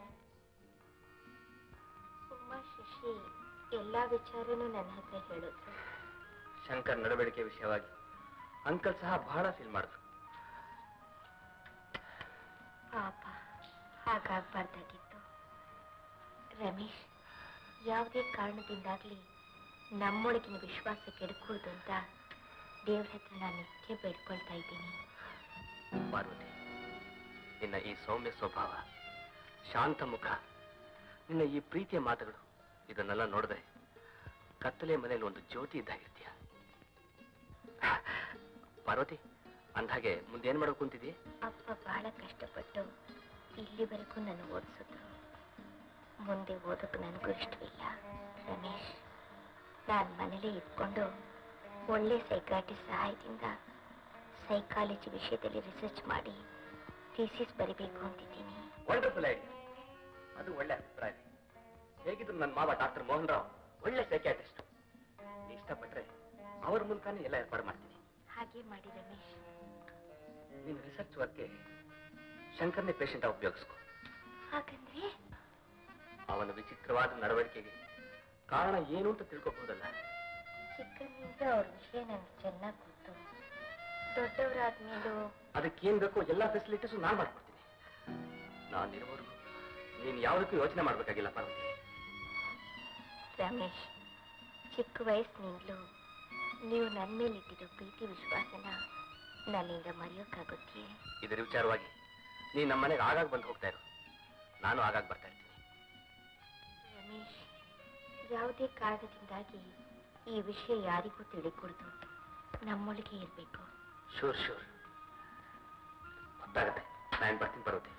ಉಮಾ ಶಶಿ ಎಲ್ಲಾ ವಿಚಾರನೂ ನನ್ನ ಹತ್ರ ಹೇಳಿದ್ರು. ಶಂಕರ್ ನಡವಳಿಕೆ ವಿಷಯವಾಗಿ ಅಂಕಲ್ ಸಹ ಬಹಳ ಫೀಲ್ ಮಾಡಿದ್ರು. ಪಾಪ, ಹಾಗಾಗ್ಬಾರ್ದಾಗಿತ್ತು. ರಮೇಶ್, ಯಾವುದೇ ಕಾರಣದಿಂದಾಗ್ಲಿ ನಮ್ಮೊಳಗಿನ ವಿಶ್ವಾಸ ಕೆಡಕೂಡ್ದು ಅಂತ ದೇವ್ರ ಹತ್ರ ನಾನು ನಿತ್ಯ ಬೇಡ್ಕೊಳ್ತಾ ಇದ್ದೀನಿ. ಪಾರ್ವತಿ, ನಿನ್ನ ಈ ಸೌಮ್ಯ ಸ್ವಭಾವ, ಶಾಂತ ಮುಖ, ನಿನ್ನ ಈ ಪ್ರೀತಿಯ ಮಾತುಗಳು ಇದನ್ನೆಲ್ಲ ನೋಡಿದ್ರೆ ಕತ್ತಲೆ ಮನೆಯಲ್ಲಿ ಒಂದು ಜ್ಯೋತಿ ಇದ್ದಾಗಿರ್ತೀಯ. ಪಾರ್ವತಿ, ಅಂದಾಗೆ ಮುಂದೇನ್ ಮಾಡೋಕೆ ಕುಂತಿದ್ದೀಯ? ಅಪ್ಪ ಬಹಳ ಕಷ್ಟಪಟ್ಟು ಇಲ್ಲಿವರೆಗೂ ನಾನು ಓದಿಸಿದ್ರು. ಮುಂದೆ ಓದೋಕೆ ನನಗೂ ಇಷ್ಟವಿಲ್ಲ. ರಮೇಶ್, ನಾನು ಮನೇಲೇ ಇದ್ಕೊಂಡು ಒಳ್ಳೆ ಸೈಕಾಟ್ರಿಸ್ಟ್ ಸಹಾಯದಿಂದ ಸೈಕಾಲಜಿ ವಿಷಯದಲ್ಲಿ ರಿಸರ್ಚ್ ಮಾಡಿ ಥೀಸಿಸ್ ಬರಿಬೇಕು ಅಂತಿದ್ದೀನಿ. Wonderful idea. ಅದು ಒಳ್ಳೆ ಅಭಿಪ್ರಾಯ. ಹೇಗಿದ್ರು ನನ್ನ ಮಾವ ಡಾಕ್ಟರ್ ಮೋಹನ್ ರಾವ್ ಒಳ್ಳೆ ಸೈಕ್ಯಾಟ್ರಿಸ್ಟ್. ಇಷ್ಟಪಟ್ರೆ ಅವ್ರ ಮೂಲಕನೇ ಎಲ್ಲ ಏರ್ಪಾಡು ಮಾಡ್ತೀನಿ. ಹಾಗೆ ಮಾಡಿ ರಮೇಶ್. ನೀನು ರಿಸರ್ಚ್ ವರ್ಕ್ಗೆ ಶಂಕರ್ನೇ ಪೇಷಂಟ್ ಆಗಿ ಉಪಯೋಗಿಸ್ಕೊ. ಹಾಗಂದ್ರೆ ಅವನ ವಿಚಿತ್ರವಾದ ನಡವಳಿಕೆಗೆ ಕಾರಣ ಏನು ಅಂತ ತಿಳ್ಕೋಬಹುದಲ್ಲ. ಚಿಕ್ಕನಿಂದ ಅವ್ರ ವಿಷಯ ನನಗೆ ಚೆನ್ನಾಗಿ ಗೊತ್ತು. ದೊಡ್ಡವರಾದ್ಮೇಲೂ ಅದಕ್ಕೇನ್ ಬೇಕೋ ಎಲ್ಲ ಫೆಸಿಲಿಟೀಸು ನಾನು ಮಾಡ್ಕೊಡ್ತೀನಿ. ನಾನಿರೋವರೆಗೂ ನೀನು ಯಾವುದಕ್ಕೂ ಯೋಚನೆ ಮಾಡ್ಬೇಕಾಗಿಲ್ಲ ಪಾರ್ವತಿ. ರಮೇಶ್, ಚಿಕ್ಕ ವಯಸ್ಸಿನಿಂದಲೂ ನೀವು ನನ್ನ ಮೇಲೆ ಇಟ್ಟಿರೋ ಪ್ರೀತಿ ವಿಶ್ವಾಸನ ನನ್ನಿಂದ ಮರೆಯೋಕ್ಕಾಗುತ್ತೆ? ಇದರ ವಿಚಾರವಾಗಿ ನೀನು ನಮ್ಮ ಮನೆಗೆ ಆಗಾಗ ಬಂದು ಹೋಗ್ತಾ ಇರು, ನಾನು ಆಗಾಗ ಬರ್ತಾ ಇರ್ತೀನಿ. ರಮೇಶ್, ಯಾವುದೇ ಕಾರಣದಿಂದಾಗಿ ಈ ವಿಷಯ ಯಾರಿಗೂ ತಿಳಿಕೂಡ್ದು, ನಮ್ಮೊಳಗೆ ಇರಬೇಕು. ಶೂರ್ ಶೂರ್, ಗೊತ್ತಾಗತ್ತೆ. ನಾನು ಬರ್ತೀನಿ ಪಾರ್ವತಿ.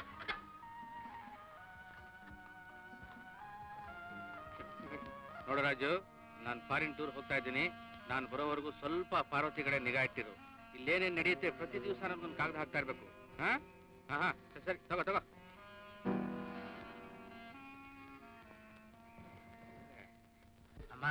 ನೋಡು ರಾಜು, ನಾನು ಫಾರಿನ್ ಟೂರ್ ಹೋಗ್ತಾ ಇದ್ದೀನಿ. ನಾನು ಬರೋವರೆಗೂ ಸ್ವಲ್ಪ ಪಾರ್ವತಿ ಕಡೆ ನಿಗಾ ಇಟ್ಟಿರು. ಇಲ್ಲೇನೇನು ನಡೆಯುತ್ತೆ ಪ್ರತಿ ದಿವಸ ನಮ್ಗೊಂದು ಕಾಗದ ಹಾಕ್ತಾ ಇರ್ಬೇಕು. ಹಾ ಹಾ, ಸರಿ, ತಗೋ ತಗೋ. ಅಮ್ಮ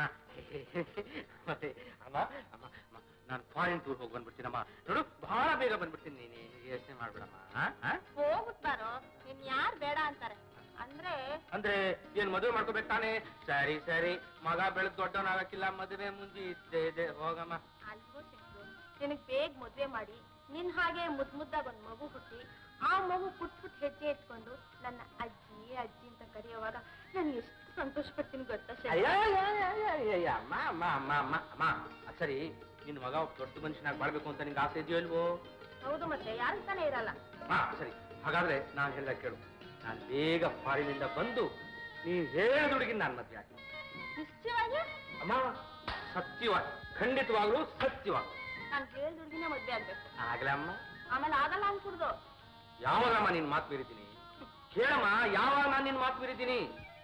ಅಮ್ಮ ಅಮ್ಮ, ನಾನು ಫಾರಿನ್ ಟೂರ್ ಹೋಗಿ ಬಂದ್ಬಿಡ್ತೀನಮ್ಮ. ನೋಡು, ಬಹಳ ಬೇಗ ಬಂದ್ಬಿಡ್ತೀನಿ. ನೀನು ಯೋಚನೆ ಮಾಡ್ಬಿಡಮ್ಮ. ಹೋಗುತ್ತಾರೋ, ನೀನ್ ಯಾರು ಬೇಡ ಅಂತಾರೆ? ಅಂದ್ರೆ ಏನ್ ಮದುವೆ ಮಾಡ್ಕೋಬೇಕು ತಾನೆ? ಸರಿ ಸರಿ, ಮಗ ಬೆಳೆದ್ ದೊಡ್ಡವನಾಗಕ್ಕಿಲ್ಲ, ಮದುವೆ ಮುಂಜಿ ಇದ್ದೇ ಇದೆ. ಹೋಗಮ್ಮ. ಅಲ್ವೋ ಶಂಕರು, ನಿನಗ್ ಬೇಗ ಮದ್ವೆ ಮಾಡಿ ನಿನ್ ಹಾಗೆ ಮುದ್ದಾಗ ಒಂದ್ ಮಗು ಹುಟ್ಟಿ ಆ ಮಗು ಪುಟ್ ಹೆಜ್ಜೆ ಇಟ್ಕೊಂಡು ನನ್ನ ಅಜ್ಜಿ ಅಜ್ಜಿ ಅಂತ ಕರೆಯುವಾಗ ನಾನು ಎಷ್ಟು ಸಂತೋಷ ಪಡ್ತೀನಿ ಗೊತ್ತಾ ಶಂಕರ್? ಅಮ್ಮ ಅಮ್ಮ ಅಮ್ಮ ಅಮ್ಮ ಅಮ್ಮ, ಸರಿ, ನಿನ್ ಮಗ ದೊಡ್ಡ ಮನುಷ್ಯನಾಗಿ ಮಾಡ್ಬೇಕು ಅಂತ ನಿಂಗೆ ಆಸೆ ಇದೆಯೋ ಇಲ್ವೋ? ಹೌದು, ಮತ್ತೆ ಯಾರು ತಾನೇ ಇರಲ್ಲ. ಹಾ ಸರಿ, ಹಾಗಾದ್ರೆ ನಾನು ಹೇಳಿದ ಕೇಳು. ನಾನು ಬೇಗ ಫಾರಿನಿಂದ ಬಂದು ನೀನ್ ಹೇಳಿದ ಹುಡುಗಿ ನಾನು ಮದ್ವೆ ಆಗ್ತೀನಿ. ನಿಶ್ಚಯವಾಗಿ? ಅಮ್ಮ, ಸತ್ಯವಾಗಿ, ಖಂಡಿತವಾಗ್ಲೂ ಸತ್ಯವಾಗಿ. ನಾನು ಹೇಳಿದ ಹುಡುಗಿನ ಮದ್ವೆ ಆಗ್ಬೇಕು. ಆಗ್ಲೇ ಅಮ್ಮ. ಆಮೇಲೆ ಆಗಲ್ಲ ಅನ್ಕೂಡ್ದು. ಯಾವಾಗಮ್ಮ ನಿನ್ ಮಾತು ಮೀರಿದ್ದೀನಿ? ಕೇಳಮ್ಮ, ಯಾವಾಗ ನಾನು ನಿನ್ ಮಾತು ಮೀರಿದ್ದೀನಿ?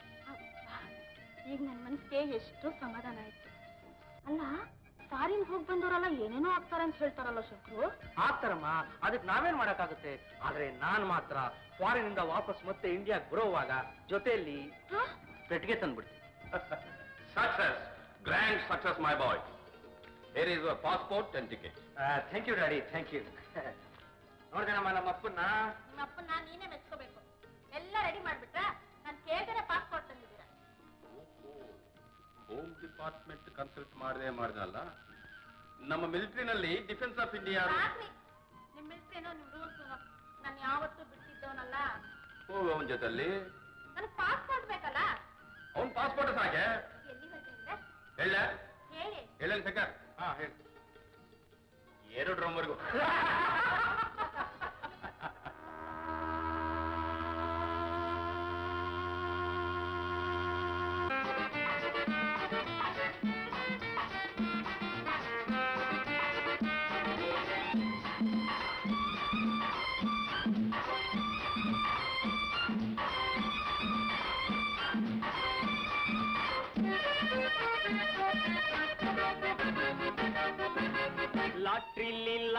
ಈಗ ನನ್ನ ಮನಸ್ಸಿಗೆ ಎಷ್ಟೋ ಸಮಾಧಾನ ಆಯ್ತು. ಅಲ್ಲ, ಫಾರಿನ್ ಹೋಗಿ ಬಂದವರೆಲ್ಲ ಏನೇನೋ ಆಗ್ತಾರೆ ಅಂತ ಹೇಳ್ತಾರಲ್ಲ ಶಂಕರು? ಆಗ್ತಾರಮ್ಮ, ಅದಕ್ಕೆ ನಾವೇನ್ ಮಾಡಕ್ಕಾಗುತ್ತೆ? ಆದ್ರೆ ನಾನ್ ಮಾತ್ರ ಫಾರಿನ್ ಇಂದ ವಾಪಸ್ ಮತ್ತೆ ಇಂಡಿಯಾಗೆ ಬರೋವಾಗ ಜೊತೆಯಲ್ಲಿ ಪೆಟ್ಟಿಗೆ ತಂದ್ಬಿಡ್ತೀನಿ. Success, grand success, my boy. Here is your passport and ticket. Thank you daddy, thank you. ನೋಡ್ದೇನಮ್ಮ ನಮ್ಮ ಅಪ್ಪನ್ನ? ನಿಮ್ಮ ಅಪ್ಪನ್ನ ನೀನೇ ಮೆಚ್ಕೋಬೇಕು. ಎಲ್ಲ ರೆಡಿ ಮಾಡ್ಬಿಟ್ರ? ನಾನು ಕೇಳ್ದೇನೆ ಪಾಸ್ಪೋರ್ಟ್ ತಂದಿದ್ದೀರಾ? ಹೋಮ್ ಡಿಪಾರ್ಟ್ಮೆಂಟ್ ಕನ್ಸಲ್ಟ್ ಮಾಡ್ದಲ್ಲ, ನಮ್ಮ ಮಿಲಿಟರಿನಲ್ಲಿ ಡಿಫೆನ್ಸ್ ಆಫ್ ಇಂಡಿಯಾ. ನಿಮ್ ಮಿಲಿಟರಿನೋ ನಿಮ್ ರೂಲ್ಸ್ ನಾನು ಯಾವತ್ತೂ ಬಿಟ್ಟಿದ್ದವನಲ್ಲ. ಹೋಗು ಅವನ ಜೊತೆಲಿ. ನನಗೆ ಪಾಸ್ಪೋರ್ಟ್ ಬೇಕಲ್ಲ? ಅವನ್ ಪಾಸ್ಪೋರ್ಟ್ ಸಾಕೆ? ಎಲ್ಲಿ ಹೇಳ್ತಿದ್ರೆ ಹೇಳ ಹೇಳಿ. ಹೇಳನ್ ಸಕ? ಹಾ ಹೇಳಿ. 2 ರೂಮ್ವರೆಗೂ.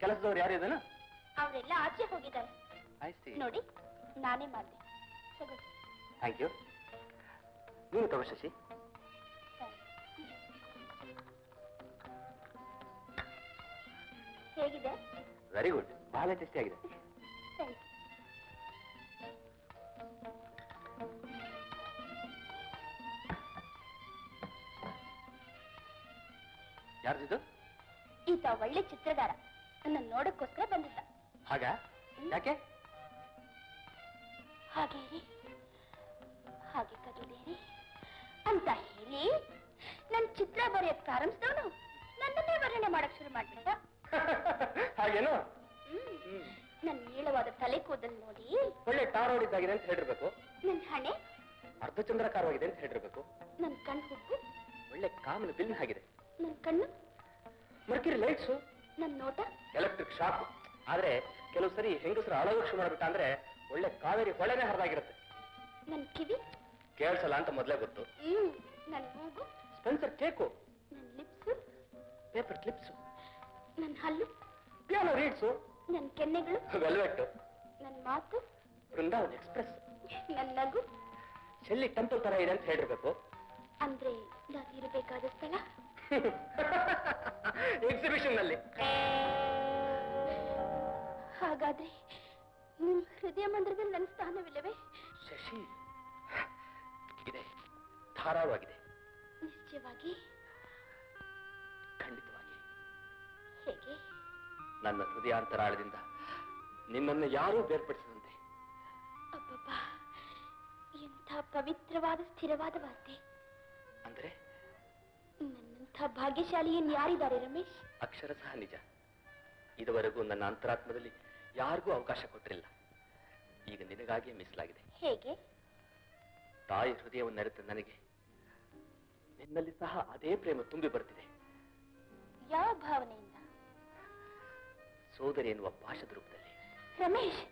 ಕೆಲಸದವ್ರು ಯಾರು ಇದನ್ನ? ಅವರೆಲ್ಲ ಆಚೆ ಹೋಗಿದ್ದಾರೆ. ನೋಡಿ, ನಾನೇ ಮಾಡಿದೆ. Thank you. ನೀನು ತಗೋ ಶಶಿ. ಹೇಗಿದೆ? ವೆರಿ ಗುಡ್, ಬಹಳ ಟೇಸ್ಟಿ ಆಗಿದೆ. ಯಾರ್ದಿದು? ಈತ ಒಳ್ಳೆ ಚಿತ್ರಗಾರ, ನನ್ನ ನೋಡಕ್ಕೋಸ್ಕರ ಬಂದಿದ್ದ. ಹಾಗ? ಯಾಕೆ? ಹಾಗೆ ಇರಿ, ಹಾಗೆ ಕದಿಲೇರಿ ಅಂತ ಹೇಳಿ ನನ್ ಚಿತ್ರ ಬರೆಯಕ್ ಪ್ರಾರಂಭಿಸಿದವನು ನನ್ನನ್ನೇ ವರ್ಣನೆ ಮಾಡಕ್ ಶುರು ಮಾಡ್ಬಿಟ್ಟ. ಹಾಗೇನು? ನನ್ನ ನೀಳವಾದ ತಲೆ ಕೂದಲು ನೋಡಿ ಒಳ್ಳೆ ಟಾರ್ ಹೊಡಿದ್ದಾಗಿದೆ ಅಂತ ಹೇಳಿರ್ಬೇಕು. ನನ್ ಹಣೆ ಅರ್ಧಚಂದ್ರಕಾರವಾಗಿದೆ ಅಂತ ಹೇಳಿರ್ಬೇಕು. ನನ್ ಕಣ್ಣು ಹುಬ್ಬು ಒಳ್ಳೆ ಕಾಮನ ಬಿಲ್ಲಿನ ಆಗಿದೆ. ನನ್ ಕಣ್ಣು ಮರ್ಕಿರಿ ಲೈಟ್ಸು, ನನ್ ನೋಟ ಎಲೆಕ್ಟ್ರಿಕ್ ಶಾಕ್. ಆದ್ರೆ ಕೆಲವು ಸರಿ ಹೆಂಗಸರು ಅಳಗೋಕ್ಷ ಮಾಡ್ಬಿಟ್ಟ ಅಂದ್ರೆ ಒಳ್ಳೆ ಕಾವೇರಿ ಹೊಳೆನೆ ಹರಿದಾಗಿರುತ್ತೆ. ನನ್ ಕಿವಿ ಕೇಳಿಸಲ್ಲ ಅಂತ ಮೊದಲೇ ಗೊತ್ತು. ನನ್ ಮೂಗು ಸ್ಪೆನ್ಸರ್ ಕೇಕು, ನನ್ ಲಿಪ್ಸು ಪೇಪರ್ ಕ್ಲಿಪ್ಸು, ನನ್ ಹಲ್ಲು ಪಿಯಾನೋ ರೀಡ್ಸು, ನನ್ ಕೆನ್ನೆಗಳು ವೆಲ್ವೆಟ್, ನನ್ ಮಾತು ಬೃಂದಾವನ್ ಎಕ್ಸ್ಪ್ರೆಸ್, ನನ್ ನಗು ಶೆಲ್ಲಿ ಟೆಂಪಲ್ ತರ ಇದೆ ಅಂತ ಹೇಳಿರ್ಬೇಕು. ಅಂದ್ರೆ ನಾನು ಇರಬೇಕಾದ ಸ್ಥಳ ಎಕ್ಸಿಬಿಷನ್ ನಲ್ಲಿ. ಹಾಗಾದ್ರೆ ನಿಮ್ ಹೃದಯ ಮಂದಿರದಲ್ಲಿ ನನ್ನ ಸ್ಥಾನವಿಲ್ಲವೇ? ಶಶಿ, ಇದೆ, ಧಾರಾಳವಾಗಿದೆ. ನಿಶ್ಚಯವಾಗಿ? ಖಂಡಿತವಾಗಿ. ಹೇಗೆ? ನನ್ನ ಹೃದಯಾಂತರಾಳದಿಂದ ನಿನ್ನನ್ನು ಯಾರೂ ಬೇರ್ಪಡಿಸದಂತೆ. ಅಬ್ಬಬ್ಬ, ಎಂಥ ಪವಿತ್ರವಾದ ಸ್ಥಿರವಾದ ವಾರ್ತೆ. ಅಂದ್ರೆ ನನ್ನಂಥ ಭಾಗ್ಯಶಾಲಿ ಯಾರಿದ್ದಾರೆ ರಮೇಶ್? ಅಕ್ಷರಶಃ ನಿಜ. ಇದುವರೆಗೂ ನನ್ನ ಅಂತರಾತ್ಮದಲ್ಲಿ ಯಾರಿಗೂ ಅವಕಾಶ ಕೊಟ್ಟಿರಲಿಲ್ಲ. ಈಗ ನಿನಗಾಗಿಯೇ ಮೀಸಲಾಗಿದೆ. ಹೇಗೆ? ತಾಯಿ ಹೃದಯವನ್ನು ಅರಿತ ನನಗೆ ನಿನ್ನಲ್ಲಿ ಸಹ ಅದೇ ಪ್ರೇಮ ತುಂಬಿ ಬರ್ತಿದೆ. ಯಾವ ಭಾವನೆಯಿಂದ? ಸೋದರಿ ಎನ್ನುವ ಪಾಶದ ರೂಪದಲ್ಲಿ. ರಮೇಶ್!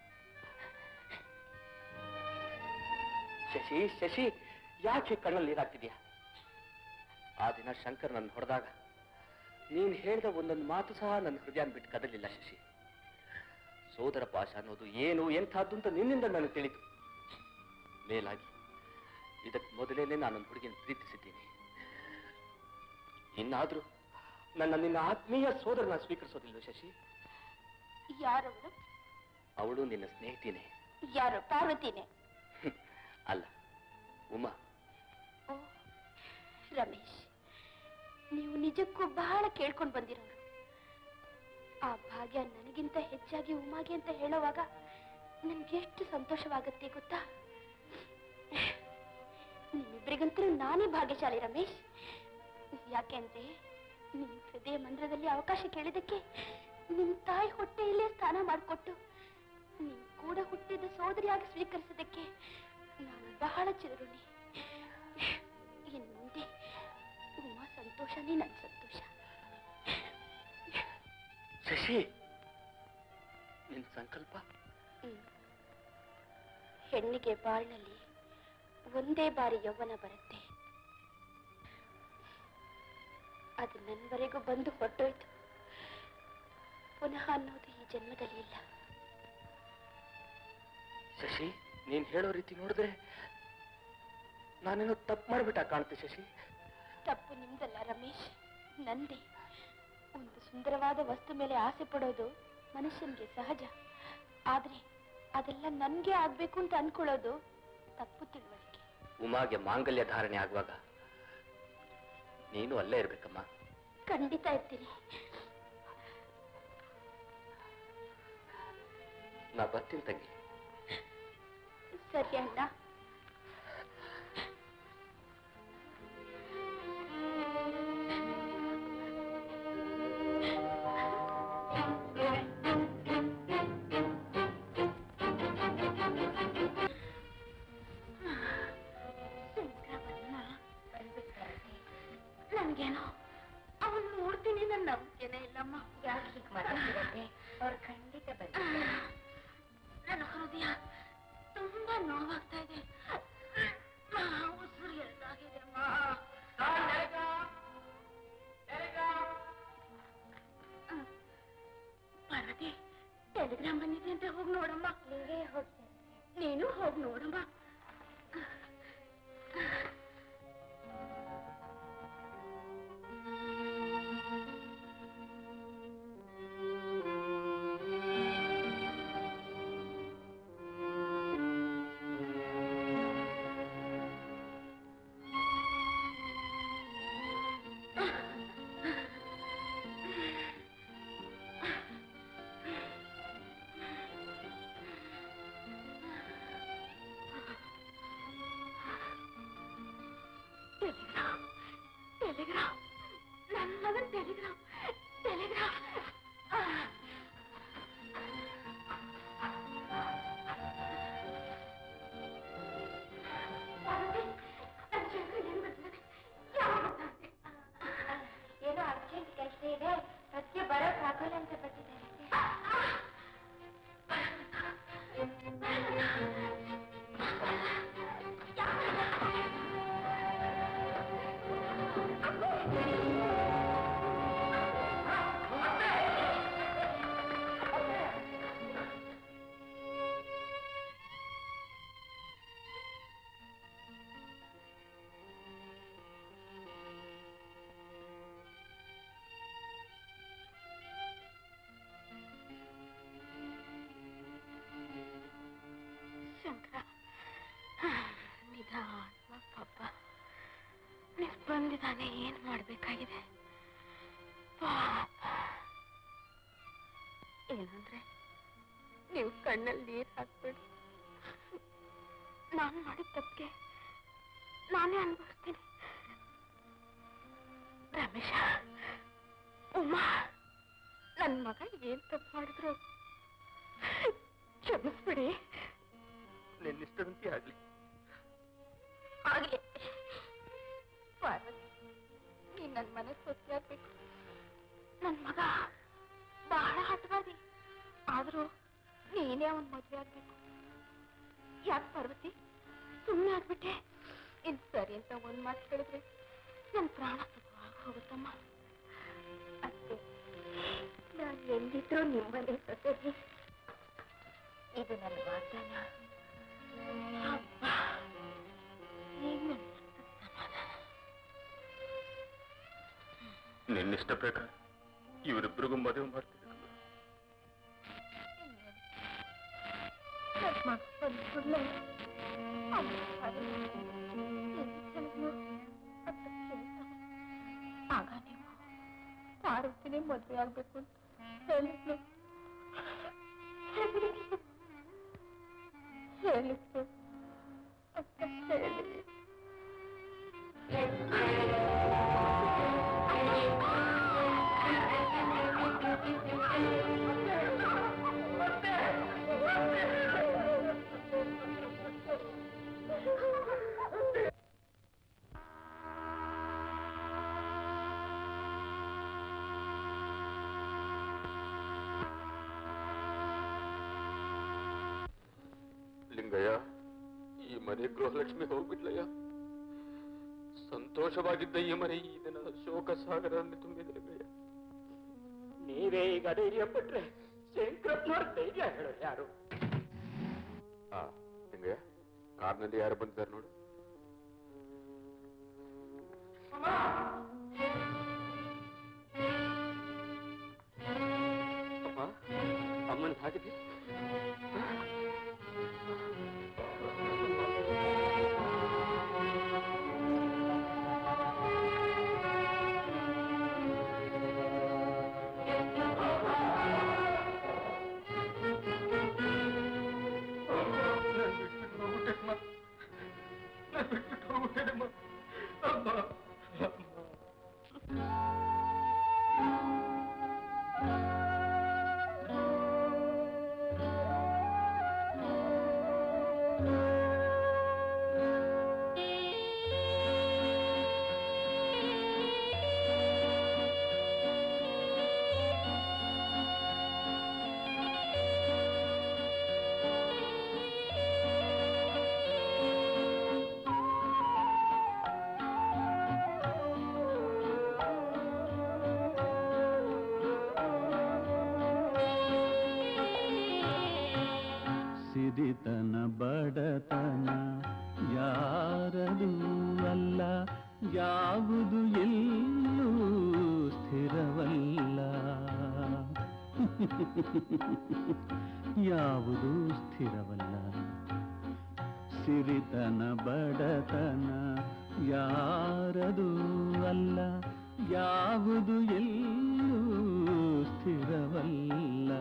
ಶಶಿ, ಶಶಿ, ಯಾಕೆ ಕಣ್ಣಲ್ಲಿ ನೀರಾಗ್ತಿದ್ಯಾ? ಆ ದಿನ ಶಂಕರ್ ನನ್ನ ಹೊಡೆದಾಗ ನೀನ್ ಹೇಳಿದ ಒಂದೊಂದು ಮಾತು ಸಹ ನನ್ನ ಹೃದಯನ ಬಿಟ್ಟು ಕದಲಿಲ್ಲ ಶಶಿ. ಸೋದರ ಪಾಶ ಅನ್ನೋದು ಏನು ಎಂಥದ್ದು ಅಂತ ನಿನ್ನಿಂದ ನನಗೆ ತಿಳಿತು. ಮೇಲಾಗಿ ಇದಕ್ಕೆ ಮೊದಲೇನೆ ನಾನೊಂದು ಹುಡುಗಿನ ಪ್ರೀತಿಸಿದ್ದೀನಿ. ಇನ್ನಾದ್ರೂ ನಿನ್ನ ಆತ್ಮೀಯ ಸೋದರನ ಸ್ವೀಕರಿಸೋದಿಲ್ಲ ಶಶಿ? ಯಾರವಳು? ಅವಳು ನಿನ್ನ ಸ್ನೇಹಿತಿನೇ. ಯಾರು? ಪಾರ್ವತಿನೇ? ಅಲ್ಲ, ಉಮಾ. ಓ ರಮೇಶ್, ನೀವು ನಿಜಕ್ಕೂ ಬಹಳ ಕೇಳ್ಕೊಂಡು ಬಂದಿರೋರು. ಆ ಭಾಗ್ಯ ನನಗಿಂತ ಹೆಚ್ಚಾಗಿ ಉಮಾಗೆ ಅಂತ ಹೇಳುವಾಗ ನನ್ಗೆ ಎಷ್ಟು ಸಂತೋಷವಾಗುತ್ತೆ ಗೊತ್ತಾ? ನಿಮ್ಮಿಬ್ಬರಿಗಂತೂ ನಾನೇ ಭಾಗ್ಯಶಾಲಿ ರಮೇಶ್. ಯಾಕೆಂದ್ರೆ ನಿಮ್ ಹೃದಯ ಮಂದಿರದಲ್ಲಿ ಅವಕಾಶ ಕೇಳಿದಕ್ಕೆ ನಿಮ್ ತಾಯಿ ಹೊಟ್ಟೆಯಲ್ಲೇ ಸ್ನಾನ ಮಾಡಿಕೊಟ್ಟು ನಿಮ್ ಕೂಡ ಹುಟ್ಟಿದ ಸೋದರಿಯಾಗಿ ಸ್ವೀಕರಿಸಿದಕ್ಕೆ ನಾನು ಬಹಳ ಚಿರಋಣಿ. ಇನ್ನು ಮುಂದೆ ಉಮಾ ಸಂತೋಷನೇ ನನ್ನ ಸಂತೋಷ. ಶಶಿ, ನಿನ್ ಸಂಕಲ್ಪ? ಹೆಣ್ಣಿಗೆ ಬಾಳ್ನಲ್ಲಿ ಒಂದೇ ಬಾರಿ ಯೌವನ ಬರುತ್ತೆ. ಅದು ನನ್ವರೆಗೂ ಬಂದು ಹೊರಟೋಯ್ತು. ಪುನಃ ಅನ್ನೋದು ಈ ಜನ್ಮದಲ್ಲಿ ಇಲ್ಲ. ಶಶಿ, ನೀನ್ ಹೇಳೋ ರೀತಿ ನೋಡಿದ್ರೆ ನಾನೇನೋ ತಪ್ಪು ಮಾಡ್ಬಿಟ್ಟ ಕಾಣುತ್ತೆ ಶಶಿ. ತಪ್ಪು ನಿಮ್ದಲ್ಲ ರಮೇಶ್, ನಂದೇ. ಒಂದು ಸುಂದರವಾದ ವಸ್ತು ಮೇಲೆ ಆಸೆ ಪಡೋದು ಮನುಷ್ಯನಿಗೆ ಸಹಜ. ಆದ್ರೆ ಅದೆಲ್ಲ ನನ್ಗೆ ಆಗ್ಬೇಕು ಅಂತ ಅನ್ಕೊಳ್ಳೋದು ತಪ್ಪು ತಿಳುವಳಿಕೆ. ಉಮಾಗೆ ಮಾಂಗಲ್ಯ ಧಾರಣೆ ಆಗುವಾಗ ನೀನು ಅಲ್ಲೇ ಇರ್ಬೇಕಮ್ಮ. ಖಂಡಿತ ಇರ್ತೀನಿ. ನಾ ಬರ್ತೀನಿ ತಂಗಿ. ಸರಿ ಅಣ್ಣ. ನನ್ಗೇನೋ ಅವನು ನೋಡ್ತೀನಿ ನನ್ನ ನಂಬಿಕೆನೇ ಇಲ್ಲಮ್ಮ. ಯಾಕೆ ಹೀಗೆ ಮಾತಾಡ್ತಿದ್ದೆ? ಅವ್ರು ಖಂಡಿತ ಬಂದಿದ್ದಾರೆ. ನನ್ನ ಹೃದಯ ತುಂಬಾ ನೋವಾಗ್ತಾ ಇದೆ. ಉಸಿರು ಎಲ್ಲಾಗಿದೆ ಅಮ್ಮ. ಟೆಲಿಗ್ರಾಮ್ ಬಂದಿದೆ ಅಂತ ಹೋಗಿ ನೋಡಮ್ಮ. ನಿಂಗೆ ಹೋಗ್ತೇನೆ, ನೀನು ಹೋಗಿ ನೋಡಮ್ಮ. ಟೆಲಿಗ್ರಾಮ್, ನನ್ನ ಮಗನ ಟೆಲಿಗ್ರಾಮ್. ಏನೋ ಅರ್ಜೆಂಟ್ ಕೆಲಸ ಇದೆ, ಅದಕ್ಕೆ ಬರೋಕ್ ಆಗಲ್ಲ ಅಂತ ಬರ್ತಿದ್ದಾರೆ. ಶಂಕರ, ನಿಧಾನ ಪಾಪ ಲಿಫ್ಟ್ ಬಂದಿದ್ದಾನೆ, ಏನ್ ಮಾಡ್ಬೇಕಾಗಿದೆ ಪಾಪ. ಏನಂದ್ರೆ ನೀವು ಕಣ್ಣಲ್ಲಿ ನೀರು ಹಾಕ್ಬೇಡಿ. ನಾನು ಮಾಡಿದ ತಪ್ಪಿಗೆ ನಾನೇ ಅನುಭವಿಸ್ತೀನಿ. ರಮೇಶ, ಉಮಾ, ನನ್ನ ಮಗ ಏನ್ ತಪ್ಪು ಮಾಡಿದ್ರು ಕ್ಷಮಿಸ್ಬಿಡಿ. ನಿನ್ನಿಷ್ಟದಂತೆ ಆಗ್ಲಿ. ಆಗ್ಲಿ ಪಾರ್ವತಿ, ನೀನ್ ನನ್ನ ಮನೆ ಸೊಸೆ ಆಗ್ಬೇಕು. ನನ್ನ ಮಗ ಬಹಳ ಹಠವಾದಿ, ಆದ್ರೂ ನೀನೇ ಅವನ್ ಮದ್ವೆ ಆಗ್ಬೇಕು. ಯಾಕೆ ಪಾರ್ವತಿ ಸುಮ್ಮನೆ ಆಗ್ಬಿಟ್ಟೆ? ಇನ್ ಸರಿ ಅಂತ ಒಂದ್ ಮಾತು ಹೇಳಿದ್ರೆ ನನ್ನ ಪ್ರಾಣ ಸುಖವಾಗಿ ಹೋಗುತ್ತಮ್ಮ. ಅಷ್ಟೇ, ನಾನು ಎಂದಿದ್ರು ನಿಮ್ಮನೆ ಸೊಸೆ. ಇದು ನನ್ನ ವಾಗ್ದಾನ. ಅಪ್ಪ, ಈಗ ನನ್ನ ಸಮಾಧಾನ. ನಿನ್ನಿಷ್ಟ ಪ್ರಕಾರ ಇವರಿಬ್ಬರಿಗೂ ಮದುವೆ ಮಾಡ್ತಿದ್ರು. ಮಗ ಬಂದ ಕೂಡಲೇ ಆಗ ನೀವು ಪಾರ್ವತಿನೇ ಮದುವೆ ಆಗ್ಬೇಕು ಅಂತ ಹೇಳಿದ್ರು. ಅಂತ ಹೇಳಿ ಲಿಂಗಯ್ಯ, ಈ ಮನೆ ಗೃಹಲಕ್ಷ್ಮಿ ಹೋಗ್ಬಿಟ್ಲಯ್ಯ. ಸಂತೋಷವಾಗಿದ್ದ ಈ ಮನೆ ಈ ದಿನ ಶೋಕ ಸಾಗರವನ್ನು ತುಂಬಿದೆ ಲಿಂಗಯ್ಯ. ನೀವೇ ಈಗ ಧೈರ್ಯ ಪಟ್ರೆ ಶಂಕರಪ್ಪನವ್ರ ಧೈರ್ಯ ಹೇಳೋ ಯಾರು? ಲಿಂಗಯ್ಯ, ಕಾರ್ನಲ್ಲಿ ಯಾರು ಬಂದಿದ್ದಾರೆ ನೋಡು. ಅಮ್ಮ, ಅಮ್ಮನ್ ಹಾಕಿದೆ. ಯಾವುದು ಎಲ್ಲೂ ಸ್ಥಿರವಲ್ಲ ಯಾವುದು ಸ್ಥಿರವಲ್ಲ ಸಿರಿತನ ಬಡತನ ಯಾರದು ಅಲ್ಲ ಯಾವುದು ಎಲ್ಲೂ ಸ್ಥಿರವಲ್ಲ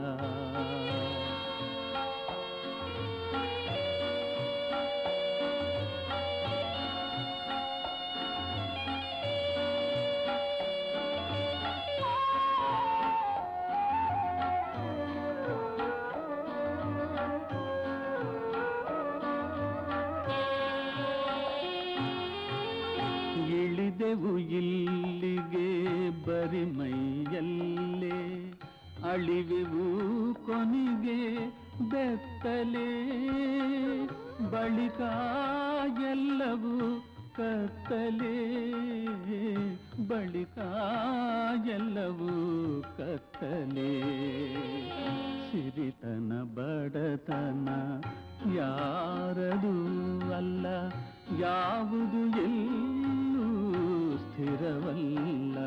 ಇಳಿದೆವು ಇಲ್ಲಿಗೆ ಬರಿಮೈಯಲ್ಲೇ ಅಳಿವೆವು ಕೊನೆಗೆ ಬೆತ್ತಲೆ ಬಳಿಕ ಎಲ್ಲವೂ ಕತ್ತಲೆ ಬಳಿಕ ಎಲ್ಲವೂ ಕತ್ತಲೆ ಸಿರಿತನ ಬಡತನ ಯಾರದು ಅಲ್ಲ ಯಾವುದು ಎಲ್ಲೂ ಸ್ಥಿರವಲ್ಲ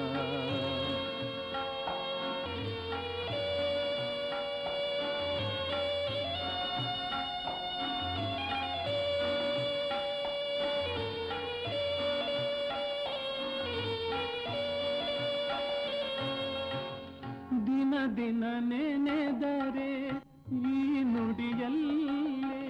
ದಿನ ದಿನ ನೆನೆದರೆ ಈ ನುಡಿಯಲ್ಲೇ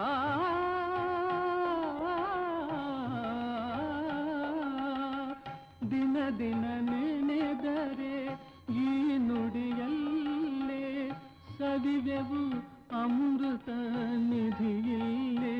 ದಿನ ದಿನ ನೆನೆದರೆ ಈ ನುಡಿಯಲ್ಲೇ ಸವಿವೆವು ಅಮೃತ ನಿಧಿಯಿಲ್ಲೇ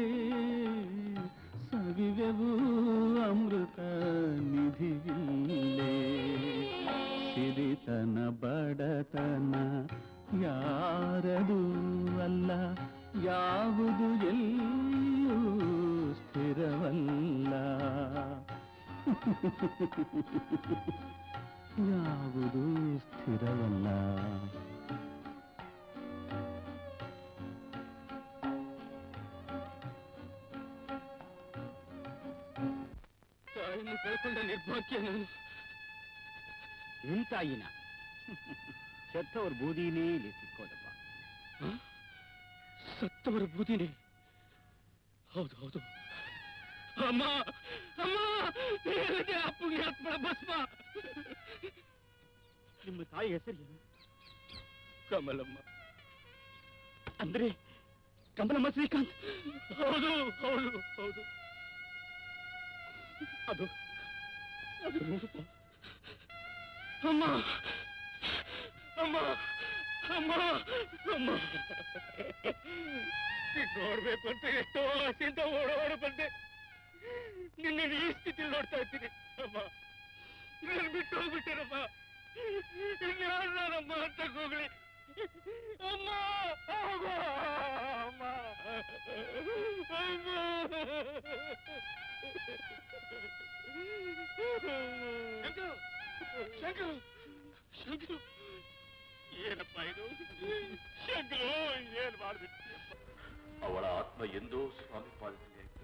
ಸವಿವೆವು ಅಮೃತ ನಿಧಿಯಿಲ್ಲೇ ಸಿರಿತನ ಬಡತನ ಯಾರದು ಅಲ್ಲ ಯಾವುದು ಎಲ್ಲೂ ಸ್ಥಿರವಲ್ಲ ಯಾವುದು ಸ್ಥಿರವಲ್ಲ ತಾಯಿಯನ್ನು ಕಳ್ಕೊಂಡ ನಿರ್ಭಾಗ್ಯ ನಾನು. ನಿನ್ ತಾಯಿನ ಸತ್ತವ್ರ ಬೂದಿನೇ ಇಲ್ಲಿ ಸಿಕ್ಕೋದಪ್ಪ. ಸತ್ತವರ ಬೂದಿನೇ? ಹೌದು ಹೌದು. ಅಮ್ಮ ಅಮ್ಮ ಅಪ್ಪಗೆ ಆತ್ಮಳ ಭಸ್ಮ. ನಿಮ್ಮ ತಾಯಿ ಹೆಸರೇನು? ಕಮಲಮ್ಮ. ಅಂದ್ರೆ ಕಮಲಮ್ಮ ಶ್ರೀಕಾಂತ್? ಹೌದು ಹೌದು ಹೌದು. ಅದು ಅದು ರೂಪ. ಅಮ್ಮ ಅಮ್ಮ ಅಮ್ಮ ಅಮ್ಮ ನೋಡ್ಬೇಕು ಅಂತ ಎಷ್ಟೋ ಆಸೆಯಿಂದ ಓಡೋಡ ಬಂದೆ. ನಿನ್ನ ಈ ಸ್ಥಿತಿಲಿ ನೋಡ್ತಾ ಇದ್ದೀನಿ ಅಮ್ಮ. ನಾನು ಬಿಟ್ಟು ಹೋಗ್ಬಿಟ್ಟೇನಮ್ಮ. ಇನ್ಯಾರು ನಾನಮ್ಮ ಅಂತ ಹೋಗ್ಲಿ. ಅಮ್ಮ ಅಮ್ಮ ಅಮ್ಮ ಶಂಕರು ಶಂಕರು ಏನಪ್ಪ ಇದು? ಶಂಕರು ಏನ್ ಮಾಡ್ಬಿಟ್ಟು? ಅವಳ ಆತ್ಮ ಎಂದೋ ಸ್ವಾಮಿ ಪಾದದಲ್ಲಿ ಆಯ್ತು.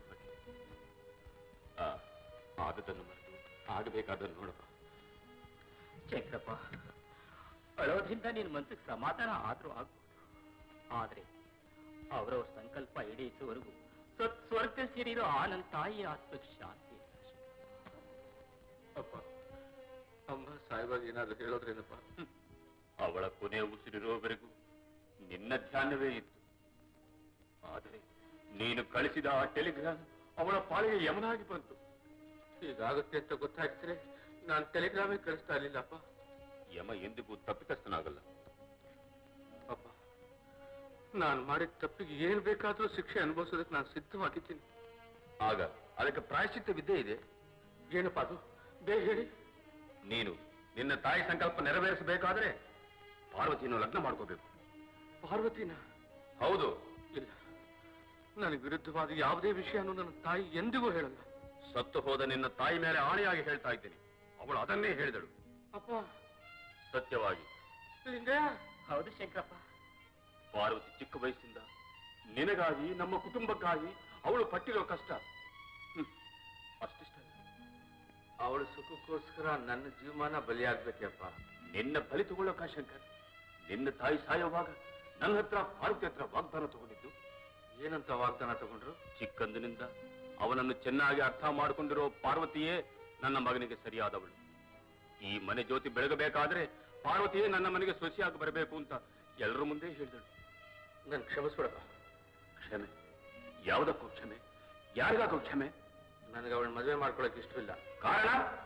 ಆದದನ್ನು ಮರೆತು ಆಗಬೇಕಾದನ್ನು ನೋಡಪ್ಪ. ಚಕ್ರಪ್ಪ, ಅಳೋದ್ರಿಂದ ನಿನ್ ಮನ್ಸಿಗೆ ಸಮಾಧಾನ ಆದ್ರೂ ಆಗ್ಬೋದು. ಆದ್ರೆ ಅವರವ್ರ ಸಂಕಲ್ಪ ಈಡೇರಿಸುವವರೆಗೂ ಸ್ವರ್ಗ ಸೇರಿರೋ ಆ ನನ್ನ ತಾಯಿ ಆತ್ಮಕ್ಕೆ ಶಾಂತಿ. ಅಪ್ಪ, ಅಮ್ಮ ಸಾಯುವಾಗ ಏನಾದ್ರು ಹೇಳೋದ್ರೇನಪ್ಪ? ಅವಳ ಕೊನೆ ಉಸಿರಿರೋವರೆಗೂ ನಿನ್ನ ಧ್ಯಾನವೇ ಇತ್ತು. ಆದರೆ ನೀನು ಕಳಿಸಿದ ಆ ಟೆಲಿಗ್ರಾಮ್ ಅವಳ ಪಾಳಿಗೆ ಯಮನಾಗಿ ಬಂತು. ಹೀಗಾಗುತ್ತೆ ಅಂತ ಗೊತ್ತಾಗ್ತರೆ ನಾನು ಟೆಲಿಗ್ರಾಮೇ ಕಳಿಸ್ತಾ ಇರ್ಲಿಲ್ಲಪ್ಪ. ಯಮ ಎಂದಿಗೂ ತಪ್ಪಿತಸ್ಥನಾಗಲ್ಲ. ಅಪ್ಪ, ನಾನು ಮಾಡಿದ ತಪ್ಪಿಗೆ ಏನ್ ಬೇಕಾದ್ರೂ ಶಿಕ್ಷೆ ಅನುಭವಿಸೋದಕ್ಕೆ ನಾನು ಸಿದ್ಧವಾಗಿದ್ದೀನಿ. ಆಗ ಅದಕ್ಕೆ ಪ್ರಾಯಶ್ಚಿತ್ತವಿದ್ದೇ ಇದೆ. ಏನಪ್ಪ ಅದು? ಬೇಗ ಹೇಳಿ. ನೀನು ನಿನ್ನ ತಾಯಿ ಸಂಕಲ್ಪ ನೆರವೇರಿಸಬೇಕಾದ್ರೆ ಪಾರ್ವತಿಯನ್ನು ಲಗ್ನ ಮಾಡ್ಕೋಬೇಕು. ಪಾರ್ವತಿನ? ಹೌದು. ಇಲ್ಲ, ನನಗೆ ವಿರುದ್ಧವಾದ ಯಾವುದೇ ವಿಷಯನೂ ನನ್ನ ತಾಯಿ ಎಂದಿಗೂ ಹೇಳಲ್ಲ. ಸತ್ತು ಹೋದ ನಿನ್ನ ತಾಯಿ ಮೇಲೆ ಆಣೆಯಾಗಿ ಹೇಳ್ತಾ ಇದ್ದೀನಿ. ಅವಳು ಅದನ್ನೇ ಹೇಳಿದಳು. ಅಪ್ಪ, ಸತ್ಯವಾಗಿ. ಹೌದು ಶಂಕರಪ್ಪ. ಪಾರ್ವತಿ ಚಿಕ್ಕ ವಯಸ್ಸಿಂದ ನಿನಗಾಗಿ, ನಮ್ಮ ಕುಟುಂಬಕ್ಕಾಗಿ ಅವಳು ಪಟ್ಟಿರೋ ಕಷ್ಟ ಅಷ್ಟಿಷ್ಟ. ಅವಳ ಸುಖಕ್ಕೋಸ್ಕರ ನನ್ನ ಜೀವಮಾನ ಬಲಿಯಾಗ್ಬೇಕಪ್ಪ. ನಿನ್ನ ಬಲಿ ತಗೊಳ್ಳೋಕ ಶಂಕರ್, ನಿನ್ನ ತಾಯಿ ಸಾಯೋವಾಗ ನನ್ನ ಹತ್ರ ಪಾರ್ವತಿ ಹತ್ರ ವಾಗ್ದಾನ ತಗೊಂಡಿದ್ದು. ಏನಂತ ವಾಗ್ದಾನ ತಗೊಂಡ್ರು? ಚಿಕ್ಕಂದಿನಿಂದ ಅವನನ್ನು ಚೆನ್ನಾಗಿ ಅರ್ಥ ಮಾಡಿಕೊಂಡಿರೋ ಪಾರ್ವತಿಯೇ ನನ್ನ ಮಗನಿಗೆ ಸರಿಯಾದವಳು. ಈ ಮನೆ ಜ್ಯೋತಿ ಬೆಳಗಬೇಕಾದ್ರೆ ಪಾರ್ವತಿಯೇ ನನ್ನ ಮನೆಗೆ ಸೊಸೆಯಾಗಿ ಬರಬೇಕು ಅಂತ ಎಲ್ಲರ ಮುಂದೆ ಹೇಳಿದಳು. ನನ್ ಕ್ಷಮಿಸ್ಬಿಡಪ್ಪ. ಕ್ಷಮೆ? ಯಾವುದಕ್ಕೂ ಕ್ಷಮೆ? ಯಾರಿಗಾಗೂ ಕ್ಷಮೆ? ನನಗೆ ಅವಳ ಮದುವೆ ಮಾಡ್ಕೊಳಕ್ ಇಷ್ಟವಿಲ್ಲ. ಕಾರಣ?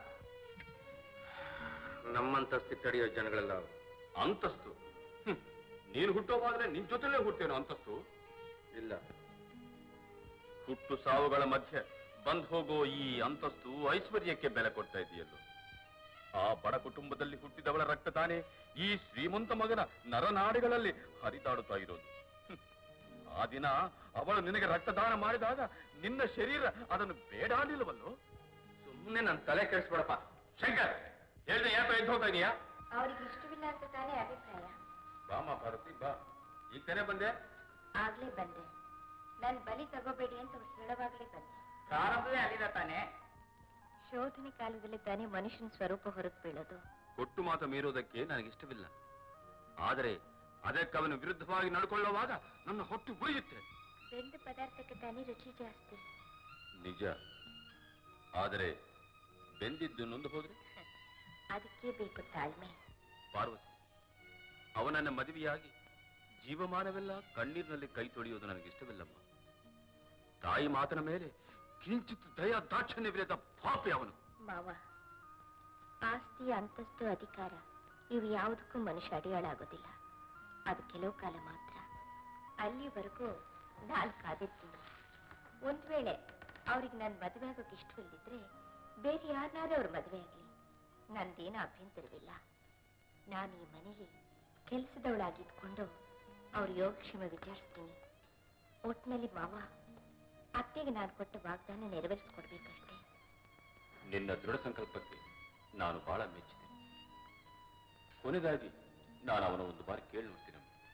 ನಮ್ಮಂತಸ್ತಿ ತಡೆಯೋ ಜನಗಳೆಲ್ಲ ಅವ್ರು. ಅಂತಸ್ತು? ನೀನು ಹುಟ್ಟೋವಾದ್ರೆ ನಿನ್ ಜೊತೆಲೇ ಹುಟ್ಟೇನೋ ಅಂತಸ್ತು? ಇಲ್ಲ. ಹುಟ್ಟು ಸಾವುಗಳ ಮಧ್ಯೆ ಬಂದ್ ಹೋಗೋ ಈ ಅಂತಸ್ತು ಐಶ್ವರ್ಯಕ್ಕೆ ಬೆಲೆ ಕೊಡ್ತಾ ಇದೆಯಲ್ಲೋ. ಆ ಬಡ ಕುಟುಂಬದಲ್ಲಿ ಹುಟ್ಟಿದವಳ ರಕ್ತ ತಾನೇ ಈ ಶ್ರೀಮಂತ ಮಗನ ನರನಾಡಿಗಳಲ್ಲಿ ಹರಿದಾಡುತ್ತಾ ಇರೋದು. ಆ ದಿನ ಅವಳು ನಿನಗೆ ರಕ್ತದಾನ ಮಾಡಿದಾಗ ನಿನ್ನ ಶರೀರ ಅದನ್ನು ಬೇಡಾಡಿಲ್ವಲ್ಲೋ? ಸುಮ್ಮನೆ ನನ್ನ ತಲೆ ಕೆಡಿಸ್ಬೇಡಪ್ಪ. ಶಂಕರ್, ಹೇಳ್ದೆ ಯಾಕೆ ಎದ್ದು ಹೋಗ್ತಾ ಇದೀಯಾ? ಅವ್ರಿಗೆ ಇಷ್ಟವಿಲ್ಲ ಅಂತ ತಾನೇ ಅಭಿಪ್ರಾಯ. ಬಾಮ ಪಾರ್ವತಿ ಬಾ. ಈಗ ತಾನೇ ಬಂದೆ? ಆಗ್ಲೇ ಬಂದೆ. ನನ್ ಬಲಿ ತಗೋಬೇಡಿ ಅಂತ ಅವ್ರು ಹೇಳುವಾಗ್ಲೇ ಬಂದೆ. ಪ್ರಾರಂಭವೇ ಅಲ್ಲಿದ ತಾನೆ. ಶೋಧನೆ ಕಾಲದಲ್ಲಿ ತಾನೇ ಮನುಷ್ಯನ ಸ್ವರೂಪ ಹೊರಗೆ ಬೀಳೋದು. ಕೊಟ್ಟು ಮಾತು ಮೀರೋದಕ್ಕೆ ನನಗಿಷ್ಟವಿಲ್ಲ. ಆದರೆ ಅದಕ್ಕೆ ಅವನು ವಿರುದ್ಧವಾಗಿ ನಡ್ಕೊಳ್ಳುವಾಗ ನನ್ನ ಹೊಟ್ಟು ಉಳಿಯುತ್ತೆ. ಬೆಂದ ಪದಾರ್ಥಕ್ಕೆ ತಾನೇ ರುಚಿ ಜಾಸ್ತಿ. ನಿಜ. ಆದರೆ ಬೆಂದಿದ್ದು ನೊಂದು ಹೋದ್ರೆ? ಅದಕ್ಕೆ ಬೇಕು ತಾಳ್ಮೆ. ಪಾರ್ವತಿ, ಅವನನ್ನ ಮದುವೆಯಾಗಿ ಜೀವಮಾನವೆಲ್ಲ ಕಣ್ಣೀರಿನಲ್ಲಿ ಕೈ ತೊಳೆಯುವುದು ನನಗಿಷ್ಟವಿಲ್ಲಮ್ಮ. ತಾಯಿ ಮಾತನ ಮೇಲೆ ಕಿಂಚಿತ್ ದಯಾ ದಾಕ್ಷಣ್ಯವಿಲ್ಲದ ಪಾಪಿ ಅವನು. ಮಾವ, ಆಸ್ತಿ, ಅಂತಸ್ತು, ಅಧಿಕಾರ ಇವು ಯಾವುದಕ್ಕೂ ಮನುಷ್ಯ ಅಡಿಯಾಳಾಗೋದಿಲ್ಲ. ಅದು ಕೆಲವು ಕಾಲ ಮಾತ್ರ. ಅಲ್ಲಿವರೆಗೂ ನಾನು ಕಾದಿರ್ತೀನಿ. ಒಂದ್ ವೇಳೆ ಅವ್ರಿಗೆ ನನ್ನ ಮದುವೆ ಆಗೋಕೆ ಇಷ್ಟವಿಲ್ಲದಿದ್ರೆ ಬೇರೆ ಯಾರನ್ನಾದ್ರೂ ಅವ್ರ ಮದುವೆ ಆಗಲಿ, ನಂದೇನೂ ಅಭ್ಯಂತರವಿಲ್ಲ. ನಾನು ಈ ಮನೆಗೆ ಕೆಲಸದವಳಾಗಿದ್ಕೊಂಡು ಅವ್ರ ಯೋಗಕ್ಷೇಮ ವಿಚಾರಿಸ್ತೀನಿ. ಒಟ್ಟಿನಲ್ಲಿ ಮಾವ, ಅತ್ತೆಗೆ ನಾನು ಕೊಟ್ಟ ವಾಗ್ದಾನ ನೆರವೇರಿಸ್ಕೊಡ್ಬೇಕಷ್ಟೇ. ನಿನ್ನ ದೃಢ ಸಂಕಲ್ಪಕ್ಕೆ ನಾನು ಬಹಳ ಮೆಚ್ಚಿದ್ದೇನೆ. ಕೊನೆಗಾಗಿ ನಾನು ಅವನ ಒಂದು ಬಾರಿ ಕೇಳಿ ನೋಡ್ತೀನಿ.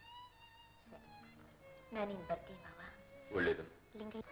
ನಾನಿನ್ ಬರ್ತೀನಿ ಮಾವ. ಒಳ್ಳೇದು. ಲಿಂಗಯ್ಯ,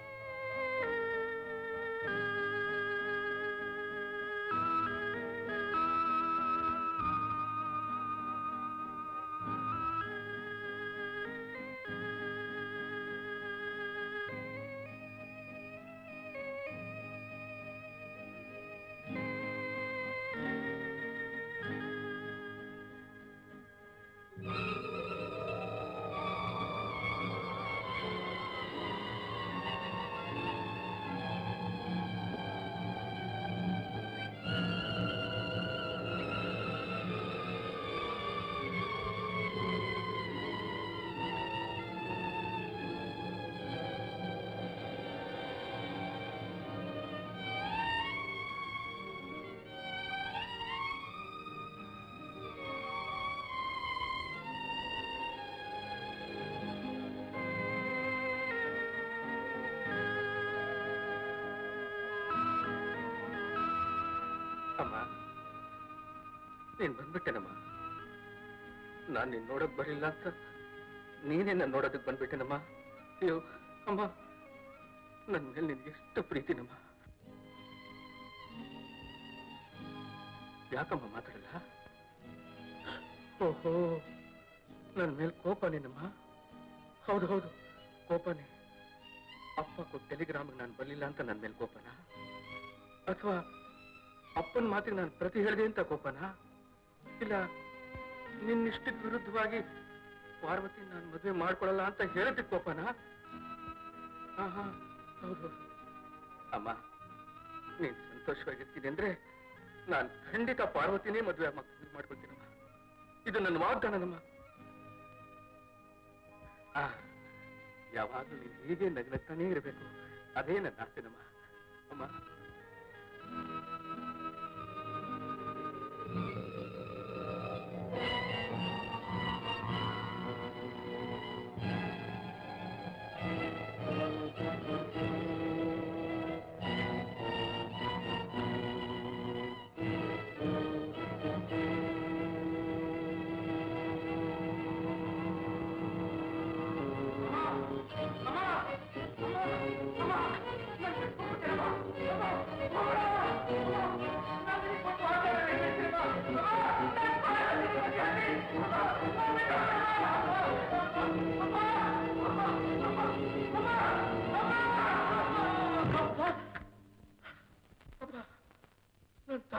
ಅಮ್ಮ, ನೀನ್ ಬಂದ್ಬಿಟ್ಟೆನಮ್ಮ. ನಾನ್ ನಿನ್ ನೋಡಕ್ ಬರಲಿಲ್ಲ ಅಂತ ನೀನೇ ನನ್ನ ನೋಡೋದಕ್ ಬಂದ್ಬಿಟ್ಟೆನಮ್ಮ. ಅಯ್ಯೋ ಅಮ್ಮ, ನನ್ ಮೇಲೆ ನಿನ್ಗೆ ಎಷ್ಟು ಪ್ರೀತಿನಮ್ಮ. ಯಾಕಮ್ಮ ಮಾತಾಡಲ್ಲ? ಓಹೋ, ನನ್ ಮೇಲೆ ಕೋಪನೇನಮ್ಮ? ಹೌದು ಹೌದು, ಕೋಪನೇ. ಅಪ್ಪ ಕೊಟ್ಟ ಟೆಲಿಗ್ರಾಮ್ಗೆ ನಾನು ಬರ್ಲಿಲ್ಲ ಅಂತ ನನ್ನ ಮೇಲೆ ಕೋಪನಾ? ಅಥವಾ ಅಪ್ಪನ ಮಾತಿಗೆ ನಾನು ಪ್ರತಿ ಹೇಳಿದೆ ಅಂತ ಕೋಪನಾ? ಇಲ್ಲ ನಿನ್ನಿಷ್ಟಕ್ಕೆ ವಿರುದ್ಧವಾಗಿ ಪಾರ್ವತಿ ನಾನು ಮದುವೆ ಮಾಡ್ಕೊಳಲ್ಲ ಅಂತ ಹೇಳೋದಕ್ಕೆ ಕೋಪನಾ? ಹಾ ಹಾ, ಹೌದು. ಅಮ್ಮ, ನೀನ್ ಸಂತೋಷವಾಗಿರ್ತೀನಿ ಅಂದ್ರೆ ನಾನು ಖಂಡಿತ ಪಾರ್ವತಿನೇ ಮದುವೆ ಮಾಡ್ಕೊಳ್ತೀನಮ್ಮ. ಇದು ನನ್ನ ವಾಗ್ದಾನನಮ್ಮ. ಯಾವಾಗಲೂ ನೀನು ಹೀಗೆ ನಗ್ನಗ್ತಾನೇ ಇರಬೇಕು, ಅದೇ ನನ್ನ ಆಸೆನಮ್ಮ. ಅಮ್ಮ,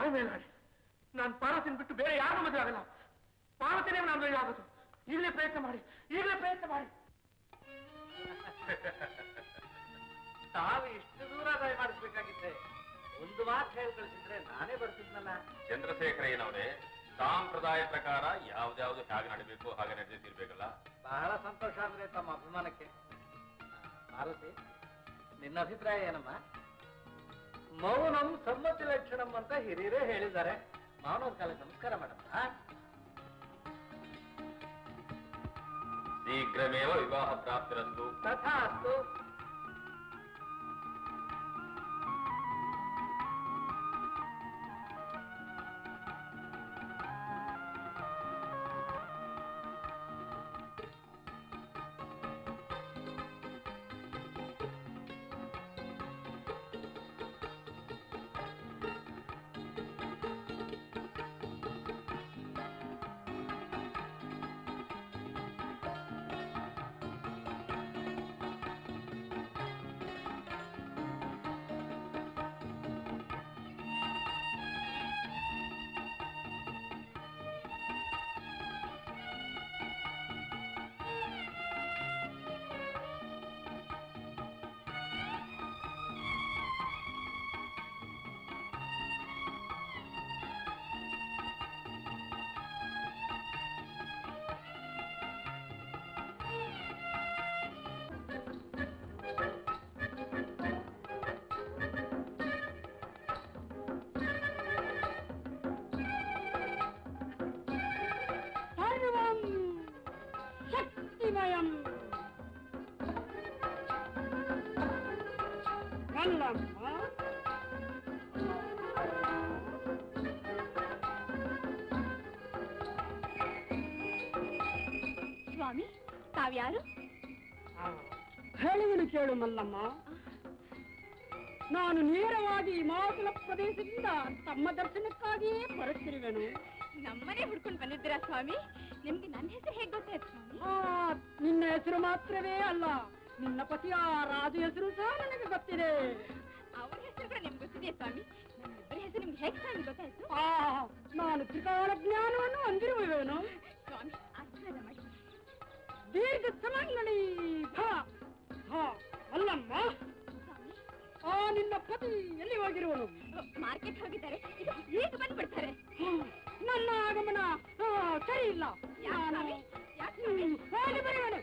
ತಾಯಿ ಮೇಲಾಡಿ ನಾನು ಪಾರ್ವತಿನ ಬಿಟ್ಟು ಬೇರೆ ಯಾರು ಮದುವೆ ಆಗಲ್ಲ. ಪಾರ್ವತಿನೇ ನಾನು ಮದುವೆ ಆಗೋದು. ಈಗಲೇ ಪ್ರಯತ್ನ ಮಾಡಿ, ಈಗಲೇ ಪ್ರಯತ್ನ ಮಾಡಿ. ತಾವು ಇಷ್ಟು ದೂರ ದಯಮಾಡಿಸ್ಬೇಕಾಗಿತ್ತೆ. ಒಂದು ಮಾತು ಹೇಳಿ ಕಳಿಸಿದ್ರೆ ನಾನೇ ಬರ್ತಿದ್ನಲ್ಲ. ಚಂದ್ರಶೇಖರಯ್ಯನವರೇ, ಸಾಂಪ್ರದಾಯ ಪ್ರಕಾರ ಯಾವ್ದ್ಯಾವ್ದು ಹೇಗೆ ನಡೀಬೇಕು ಹಾಗೆ ನಡೆದಿರ್ಬೇಕಲ್ಲ. ಬಹಳ ಸಂತೋಷ ಆದ್ರೆ ತಮ್ಮ ಅಭಿಮಾನಕ್ಕೆ. ಪಾರ್ವತಿ, ನಿನ್ನ ಅಭಿಪ್ರಾಯ ಏನಮ್ಮ? ಮೌನಂ ಸಮ್ಮತಿ ಲಕ್ಷಣಂ ಅಂತ ಹಿರಿಯರೇ ಹೇಳಿದ್ದಾರೆ. ಮಾವನವ್ರ ಕಾಲಕ್ಕೆ ನಮಸ್ಕಾರ ಮಾಡಮ್ಮ. ಶೀಘ್ರಮೇವ ವಿವಾಹ ಪ್ರಾಪ್ತಿರಸ್ತು. ತಥಾಸ್ತು. ಶಕ್ತಿಮಯಂ ಕಲ್ಲಮ್ಮ. ಸ್ವಾಮಿ, ತಾವ್ಯಾರು? ಹೇಳುವುದು ಕೇಳು ಮಲ್ಲಮ್ಮ. ನಾನು ನೇರವಾಗಿ ಹಿಮಾಚಲ ಪ್ರದೇಶದಿಂದ ತಮ್ಮ ದರ್ಶನಕ್ಕಾಗಿಯೇ ಬರುತ್ತಿರುವೆನು. ನಮ್ಮನೆ ಹುಡ್ಕೊಂಡು ಬಂದಿದ್ದೀರಾ ಸ್ವಾಮಿ? ನಿಮ್ಗೆ ನನ್ನ ಹೆಸರು ಹೇಗೆ ಗೊತ್ತಾಯ್ತು ಸ್ವಾಮಿ? ನಿನ್ನ ಹೆಸರು ಮಾತ್ರವೇ ಅಲ್ಲ, ನಿನ್ನ ಪತಿಯ ರಾಜು ಹೆಸರು ಸಹ ನನಗೆ ಗೊತ್ತಿದೆ. ಅವರ ಹೆಸರು ಕೂಡ ನಿಮ್ಗೆ ಗೊತ್ತಿದೆ ಸ್ವಾಮಿ. ನಮ್ಮಿಬ್ಬರ ಹೆಸರು ನಿಮ್ಗೆ ಹೇಗೆ ಸ್ವಾಮಿ ಗೊತ್ತಾಯ್ತು? ನಾನು ತ್ರಿಕಾಲ ಜ್ಞಾನವನ್ನು ಹೊಂದಿರುವೆನು. ಸ್ವಾಮಿ, ಆಶೀರ್ವಾದ ಮಾಡಿ. ದೀರ್ಘ ಸಮಂಗಳಿ ಅಲ್ಲಮ್ಮ. ನಿನ್ನ ಪತಿ ಎಲ್ಲಿ ಹೋಗಿರುವನು? ಮಾರ್ಕೆಟ್ ಹೋಗಿದ್ದಾರೆ. ಈಗ ಬಂದ್ಬಿಡ್ತಾರೆ. ನನ್ನ ಆಗಮನ ಸರಿ ಇಲ್ಲ. ಹೋಗಿ ಬರುವನು.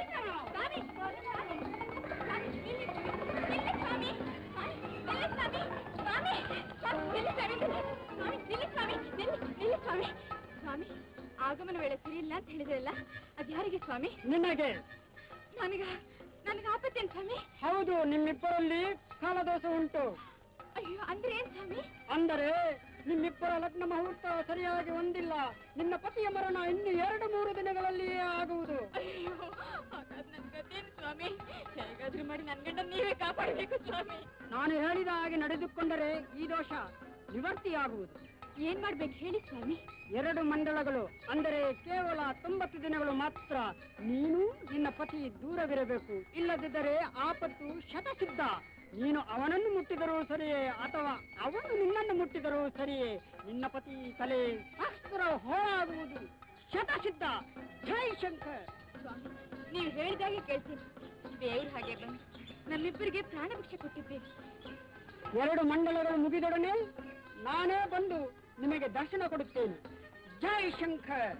ಸ್ವಾಮಿ, ಆಗಮನ ವೇಳೆ ಸರಿ ಇಲ್ಲ ಅಂತ ಹೇಳಿದ್ರಲ್ಲ, ಅದು ಯಾರಿಗೆ ಸ್ವಾಮಿ? ನಿನಗೆ. ನನಗೆ ಆಪತ್ತೇನು ಸ್ವಾಮಿ? ಹೌದು, ನಿಮ್ಮಿಬ್ಬರಲ್ಲಿ ಕಾಲದೋಷ ಉಂಟು. ಅಯ್ಯೋ, ಅಂದ್ರೆ ಏನ್ ಸ್ವಾಮಿ? ಅಂದರೆ ನಿಮ್ಮಿಬ್ಬರ ಲಗ್ನ ಮುಹೂರ್ತ ಸರಿಯಾಗಿ ಹೊಂದಿಲ್ಲ. ನಿನ್ನ ಪತಿಯ ಮರಣ ಇನ್ನು 2-3 ದಿನಗಳಲ್ಲಿಯೇ ಆಗುವುದು. ಅಯ್ಯೋ, ಹಾಗಾದ್ರೆ ನನ್ ಗತೇನು ಸ್ವಾಮಿ? ಹೇಗಾದ್ರೂ ಮಾಡಿ ನನ್ ಗಂಡ ನೀವೇ ಕಾಪಾಡಬೇಕು ಸ್ವಾಮಿ. ನಾನು ಹೇಳಿದ ಹಾಗೆ ನಡೆದುಕೊಂಡರೆ ಈ ದೋಷ ನಿವರ್ತಿಯಾಗುವುದು. ಏನ್ ಮಾಡ್ಬೇಕು ಹೇಳಿ ಸ್ವಾಮಿ? 2 ಮಂಡಲಗಳು, ಅಂದರೆ ಕೇವಲ 90 ದಿನಗಳು ಮಾತ್ರ ನೀನು ನಿನ್ನ ಪತಿ ದೂರವಿರಬೇಕು. ಇಲ್ಲದಿದ್ದರೆ ಆಪತ್ತು ಶತಸಿದ್ಧ. ನೀನು ಅವನನ್ನು ಮುಟ್ಟಿದರೂ ಸರಿಯೇ ಅಥವಾ ಅವನು ನಿನ್ನನ್ನು ಮುಟ್ಟಿದರೂ ಸರಿಯೇ, ನಿನ್ನ ಪತಿ ತಲೆ ಶಾಸ್ತ್ರ ಹೋರಾಗುವುದು ಶತಸಿದ್ಧ. ಜೈ ಶಂಕರ್. ಸ್ವಾಮಿ, ನೀವು ಹೇಳಿದಾಗೆ ಕೇಳ್ತೀನಿ. ಬೇರೆ ಹಾಗೆ ಬಂದು ನಮ್ಮಿಬ್ಬರಿಗೆ ಪ್ರಾಣ ಭಿಕ್ಷೆ ಕೊಟ್ಟಿದ್ದೇವೆ. 2 ಮಂಡಲಗಳು ಮುಗಿದೊಡನೆ ನಾನೇ ಬಂದು ನಿಮಗೆ ದರ್ಶನ ಕೊಡುತ್ತೇನೆ. ಜೈ ಶಂಕರ್.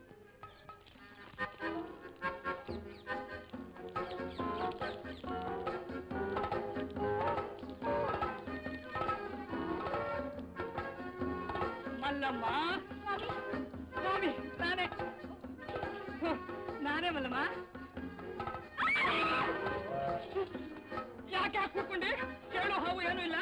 ಮಲ್ಲಮ್ಮ. ಸ್ವಾಮಿ, ನಾನೇ ಮಲ್ಲಮ್ಮ. ಯಾಕೆ ಕೂತ್ಕೊಂಡೆ? ಕೇಳೋ ಹಾವು ಏನೂ ಇಲ್ಲ.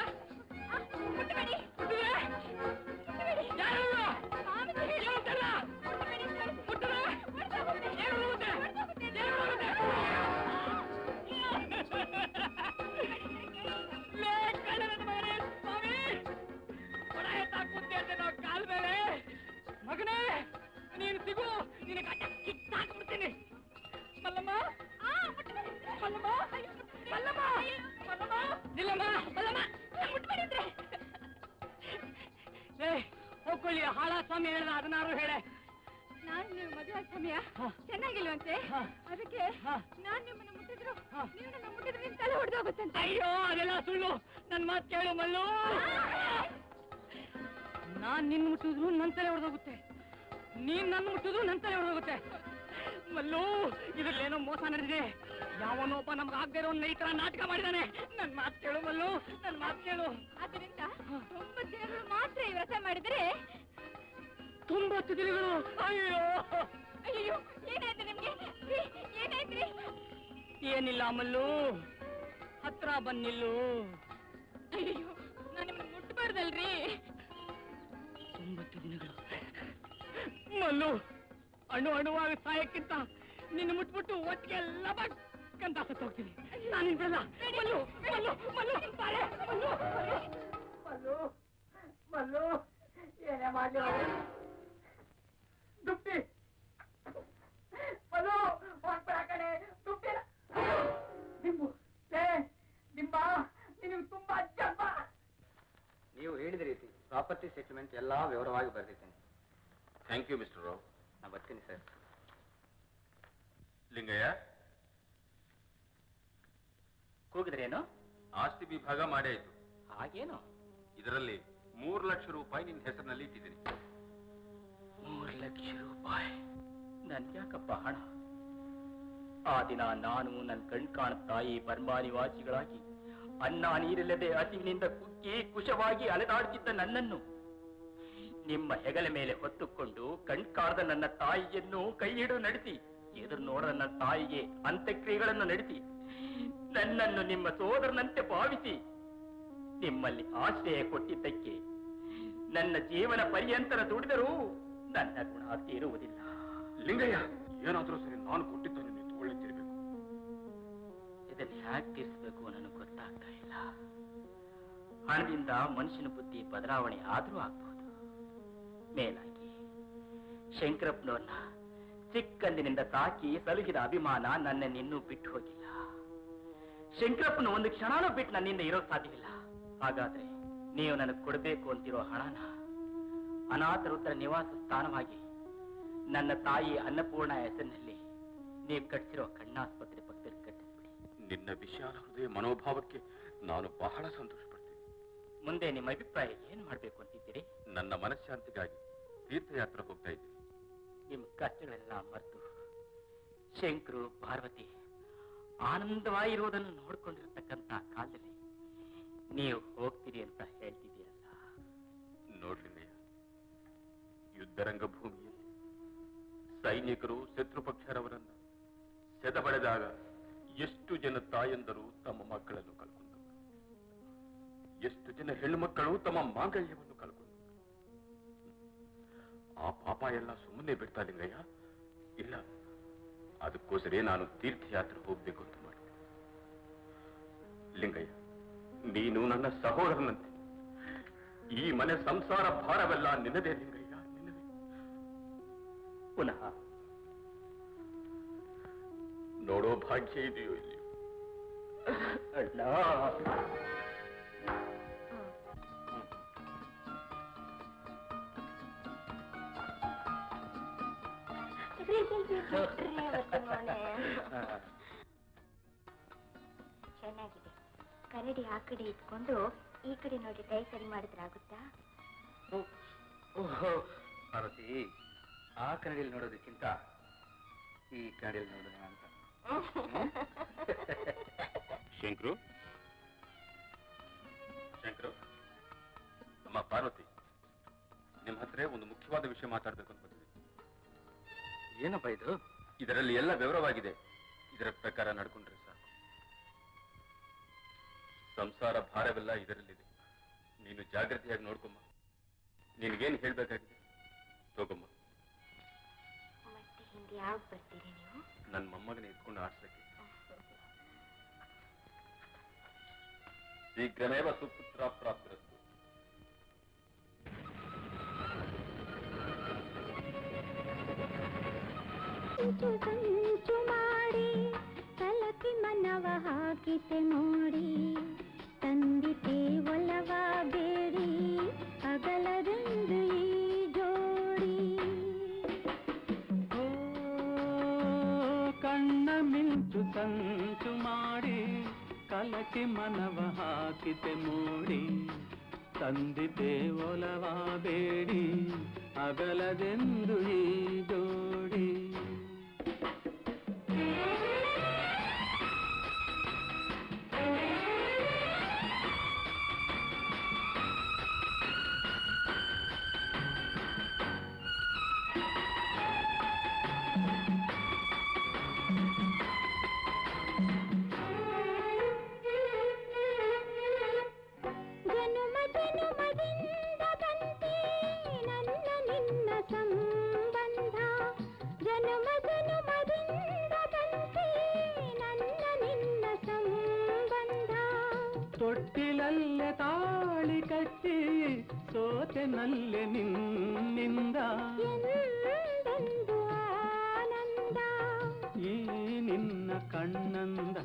ಮಗನೇ, ನೀನು ಸಿಗು, ನಿನ್ನ ಗಡ್ಡ ಕಿತ್ತಾಕ್ಬಿಡ್ತೀನಿ. ಮಲ್ಲಮ್ಮ, ಮಲ್ಲಮ್ಮ, ಮಲ್ಲಮ್ಮ, ಮಲ್ಲಮ್ಮ, ನಿಲ್ಲಮ್ಮ, ಮಲ್ಲಮ್ಮ. ಹೋಗ್ಲಿ ಹಾಳ ಸ್ವಾಮಿ ಹೇಳ್ದ ಅದನ್ನಾರು ಹೇಳೆ. ನಾನು ನೀವು ಮದುವೆ ಆದ ಸಮಯ ಚೆನ್ನಾಗಿಲ್ವಂತೆ, ಅದಕ್ಕೆ ನಾನ್ ನಿಮ್ಮನ್ನ ಮುಟ್ಟಿದ್ರು ನೀವು ನನ್ನ ಮುಟ್ಟಿದ್ರೆ ನಿಮ್ ತಲೆ ಹೊಡೆದೋಗುತ್ತಂತೆ. ಅಯ್ಯೋ ಅದೆಲ್ಲ ಸುಳ್ಳು, ನನ್ ಮಾತು ಕೇಳು ಮಲ್ಲು. ನಾನ್ ನಿನ್ ಮುಟ್ಟಿದ್ರು ನನ್ ತಲೆ ಹೊಡೆದೋಗುತ್ತೆ, ನೀನ್ ನನ್ನ ಮುಟ್ಟಿದ್ರು ನನ್ ತಲೆ ಹೊಡೆದೋಗುತ್ತೆ. ಮಲ್ಲು ಇದ್ರಲ್ಲೇನೋ ಮೋಸ ನಡೆದಿದೆ, ಯಾವನೊಬ್ಬ ನಮ್ಗೆ ಆಗದೆ ಇರೋ ಈ ತರ ನಾಟಕ ಮಾಡಿದಾನೆ. ನನ್ ಮಾತು ಕೇಳು ಮಲ್ಲು, ನನ್ ಮಾತು ಕೇಳು. ಅದರಿಂದ 9 ದಿನಗಳು ಮಾತ್ರ ಈ ವ್ರತ ಮಾಡಿದರೆ 90 ದಿನಗಳು. ಅಯ್ಯೋ ಅಯ್ಯೋ ಏನಾಯ್ತು ನಿಮ್ಗೆ? ಏನಾಯ್ತ್ರಿ? ಏನಿಲ್ಲ ಮಲ್ಲು, ಹತ್ರ ಬನ್ನಿಲ್ಲು. ಅಯ್ಯೋ ನಾನು ನಿಮ್ಮನ್ನ ಮುಟ್ಬಾರ್ದಲ್ರಿ. 90 ದಿನಗಳು ಮಲ್ಲು, ಅಣುವಾಗಿ ಸಾಯಕ್ಕಿಂತ ನಿನ್ನ ಮುಟ್ಬಿಟ್ಟು ಒಟ್ಟಿಗೆ ಎಲ್ಲ ಕಂತ ಸತ್ತೋಗ್ತೀನಿ. ನಾನಿಂದಲ್ಲ ಮಲ್ಲು ಮಲ್ಲು ಮಲ್ಲು ಬಾಳೆ ಮಲ್ಲು ಮಲ್ಲು ಮಲ್ಲು ಏನೇ ಮಾಡ್ಲಿ ದುಪ್ಪಿ ಮಲ್ಲು ಹೋಗ್ಬೇಡ ಕಡೆ ದುಪ್ಪಿ ದಿಂಬು ದಿಂಬ ನಿನಗೆ ತುಂಬಾ ಜಬ್ಬ. ನೀವು ಹೇಳಿದ ರೀತಿ ಪ್ರಾಪರ್ಟಿ ಸೆಟಲ್ಮೆಂಟ್ ಎಲ್ಲಾ ವಿವರವಾಗಿ ಬರೆದಿದ್ದೇನೆ. Thank you mister Rao. ನಾ ಬರ್ತೀನಿ ಸರ್. ಲಿಂಗಯ್ಯ, ಕೂಗಿದ್ರೇನು? ಆಸ್ತಿ ವಿಭಾಗ ಮಾಡೇ ಆಯ್ತು. ಹಾಗೇನು? ಇದರಲ್ಲಿ 3 ಲಕ್ಷ ರೂಪಾಯಿ ನಿನ್ನ ಹೆಸರಿನಲ್ಲಿ ಇಟ್ಟಿದ್ದೀನಿ. 3 ಲಕ್ಷ ರೂಪಾಯಿ ನನ್ಗ್ಯಾಕಪ್ಪ ಹಣ? ಆ ದಿನ ನಾನು ನನ್ನ ಕಣ್ಕಾಣ ತಾಯಿ ಬರ್ಮಾ ನಿವಾಸಿಗಳಾಗಿ ಅನ್ನ ನೀರಿಲ್ಲದೆ ಹಸಿವಿನಿಂದ ಕುಕ್ಕಿ ಕುಶವಾಗಿ ಅಲೆದಾಡ್ತಿದ್ದ ನನ್ನನ್ನು ನಿಮ್ಮ ಹೆಗಲ ಮೇಲೆ ಹೊತ್ತುಕೊಂಡು ಕಣ್ಕಾಣದ ನನ್ನ ತಾಯಿಯನ್ನು ಕೈ ಹಿಡಿದು ನಡೆಸಿ ಎದುರು ನೋಡದ ನನ್ನ ತಾಯಿಗೆ ಅಂತ್ಯಕ್ರಿಯೆಗಳನ್ನು ನಡೆಸಿ ನನ್ನನ್ನು ನಿಮ್ಮ ಸೋದರನಂತೆ ಭಾವಿಸಿ ನಿಮ್ಮಲ್ಲಿ ಆಶ್ರಯ ಕೊಟ್ಟಿದ್ದಕ್ಕೆ ನನ್ನ ಜೀವನ ಪರ್ಯಂತರ ದುಡಿದರೂ ನನ್ನ ಋಣ ತೀರುವುದಿಲ್ಲ. ಲಿಂಗಯ್ಯ, ಏನಾದ್ರೂ ಸರಿ ನಾನು ಕೊಟ್ಟಿದ್ದನ್ನು ನೀವು ತಗೊಳ್ಳಿತ್ತಿರಬೇಕು. ಇದನ್ನು ಹ್ಯಾಕ್ ತೀರಿಸಬೇಕು ನನಗೆ ಗೊತ್ತಾಗ್ತಾ ಇಲ್ಲ. ಹಣದಿಂದ ಮನುಷ್ಯನ ಬುದ್ಧಿ ಬದಲಾವಣೆ ಆದ್ರೂ ಆಗ್ಬಹುದು. ಮೇಲಾಗಿ ಶಂಕರಪ್ಪನವ್ರನ್ನ ಚಿಕ್ಕಂದಿನಿಂದ ಸಾಕಿ ಸಲುಹಿದ ಅಭಿಮಾನ ನನ್ನನ್ನಿನ್ನೂ ಬಿಟ್ಟು ಹೋಗಿಲ್ಲ. ಶಂಕರಪ್ಪನ ಒಂದು ಕ್ಷಣನೂ ಬಿಟ್ಟು ನನ್ನಿಂದ ಇರೋಕ್ ಸಾಧ್ಯವಿಲ್ಲ. ಹಾಗಾದ್ರೆ ನೀವು ನನಗೆ ಕೊಡಬೇಕು ಅಂತಿರೋ ಹಣನ ಅನಾಥ ವೃದ್ಧರ ನಿವಾಸ ಸ್ಥಾನವಾಗಿ ನನ್ನ ತಾಯಿ ಅನ್ನಪೂರ್ಣ ಹೆಸರಿನಲ್ಲಿ ನೀವು ಕಟ್ಟಿಸಿರೋ ಕಣ್ಣಾಸ್ಪತ್ರೆ ಪಕ್ಕದಲ್ಲಿ ಕಟ್ಟಿಸ್ಬಿಡಿ. ನಿನ್ನ ವಿಶಾಲ ಹೃದಯ ಮನೋಭಾವಕ್ಕೆ ನಾನು ಬಹಳ ಸಂತೋಷ ಪಡ್ತೀನಿ. ಮುಂದೆ ನಿಮ್ಮ ಅಭಿಪ್ರಾಯ ಏನ್ ಮಾಡ್ಬೇಕು ಅಂತಿದ್ದೀರಿ? ನನ್ನ ಮನಃಶಾಂತಿಗಾಗಿ ತೀರ್ಥಯಾತ್ರೆ ಹೋಗ್ತಾ ಇದ್ದೀನಿ. ನಿಮ್ಮ ಕಷ್ಟಗಳೆಲ್ಲ ಮರೆತು ಶಂಕರು ಪಾರ್ವತಿ ಆನಂದವಾಗಿರುವುದನ್ನು ನೋಡ್ಕೊಂಡಿರ್ತಕ್ಕಂಥ ಕಾಲದಲ್ಲಿ ನೀವು ಹೋಗ್ತೀರಿ ಅಂತ ಹೇಳ್ತಿದ್ದೀರಲ್ಲ. ನೋಡ್ಲಿಲ್ಲ, ಯುದ್ಧರಂಗ ಭೂಮಿಯಲ್ಲಿ ಸೈನಿಕರು ಶತ್ರು ಪಕ್ಷರವರನ್ನ ಸೆದಬಳೆದಾಗ ಎಷ್ಟು ಜನ ತಾಯಂದರು ತಮ್ಮ ಮಕ್ಕಳನ್ನು ಕಳ್ಕೊಂಡರು, ಎಷ್ಟು ಜನ ಹೆಣ್ಣು ಮಕ್ಕಳು ತಮ್ಮ ಮಾಂಗಲ್ಯವನ್ನು ಕಳ್ಕೊಂಡರು. ಆ ಪಾಪ ಎಲ್ಲ ಸುಮ್ಮನೆ ಬಿಡ್ತಾ ಲಿಂಗಯ್ಯ? ಇಲ್ಲ, ಅದಕ್ಕೋಸ್ಕರ ನಾನು ತೀರ್ಥಯಾತ್ರೆ ಹೋಗ್ಬೇಕು ಅಂತ ಮಾಡಿದೆ. ಲಿಂಗಯ್ಯ, ನೀನು ನನ್ನ ಸಹೋದರನಂತೆ. ಈ ಮನೆ ಸಂಸಾರ ಭಾರವೆಲ್ಲ ನಿನ್ನದೇ ಲಿಂಗಯ್ಯ, ನಿನ್ನದೇ. ಪುನಃ ನೋಡೋ ಭಾಗ್ಯ ಇದೆಯೋ ಇಲ್ಲಿ? ಅಣ್ಣ, ಚೆನ್ನಾಗಿದೆ. ಕರಡಿ ಆ ಕಡೆ ಇಟ್ಕೊಂಡು ಈ ಕಡೆ ನೋಡಿ ಟೈ ಸರಿ ಮಾಡಿದ್ರಾಗುತ್ತಾ? ಪಾರ್ವತಿ, ಆ ಕನ್ನಡಿಯಲ್ಲಿ ನೋಡೋದಕ್ಕಿಂತ ಈ ಕನ್ನಡಿಯಲ್ಲಿ ನೋಡೋಣ ಅಂತ. ಶಂಕರು, ಶಂಕರು, ಅಮ್ಮ ಪಾರ್ವತಿ, ನಿಮ್ಮ ಹತ್ರ ಒಂದು ಮುಖ್ಯವಾದ ವಿಷಯ ಮಾತಾಡ್ಬೇಕು ಅಂತ ಬಂದಿದೆ. ಏನಪ್ಪ ಇದು? ಇದರಲ್ಲಿ ಎಲ್ಲ ವಿವರವಾಗಿದೆ. ಇದರ ಪ್ರಕಾರ ನಡ್ಕೊಂಡ್ರೆ ಸಾಕು. ಸಂಸಾರ ಭಾರವೆಲ್ಲ ಇದರಲ್ಲಿದೆ. ನೀನು ಜಾಗ್ರತೆಯಾಗಿ ನೋಡ್ಕೊಮ್ಮ. ನಿನ್ಗೇನು ಹೇಳ್ಬೇಕಾಗಿದೆ ತಗೋಮ್ಮ. ಮತ್ತೆ ಹಿಂದೆ ಯಾವಾಗ ಬರ್ತೀರಿ ನೀವು? ನನ್ನ ಮೊಮ್ಮಗನ ಎತ್ಕೊಂಡು ಆಡ್ಸಕ್ಕೆ. ಶೀಘ್ರಮೇವ ಸುಪುತ್ರ ಪ್ರಾಪ್ತಿರಸ್ತು. ಸಂಚು ಮಾಡಿ ತಲಕಿ ಮನವ ಹಾಕಿತೆ ನೋಡಿ, ತಂದಿತೆ ಒಲವ ಬೇಡಿ ಅಗಲದೆಂದು ಈ ಸಂಚು ಮಾಡಿ ಕಲಕಿ ಮನವ ಹಾಕಿತೆ ಮೋಡಿ ತಂದಿತೆ ಒಲವ ಬೇಡಿ ಅಗಲದೆಂದು ಈ ಜೋಡಿ ತೊಟ್ಟಿಲಲ್ಲೇ ತಾಳಿ ಕಟ್ಟಿ ಸೋತೆನಲ್ಲೆ ನಿನ್ನಿಂದ ಈ ನಿನ್ನ ಕಣ್ಣಂದ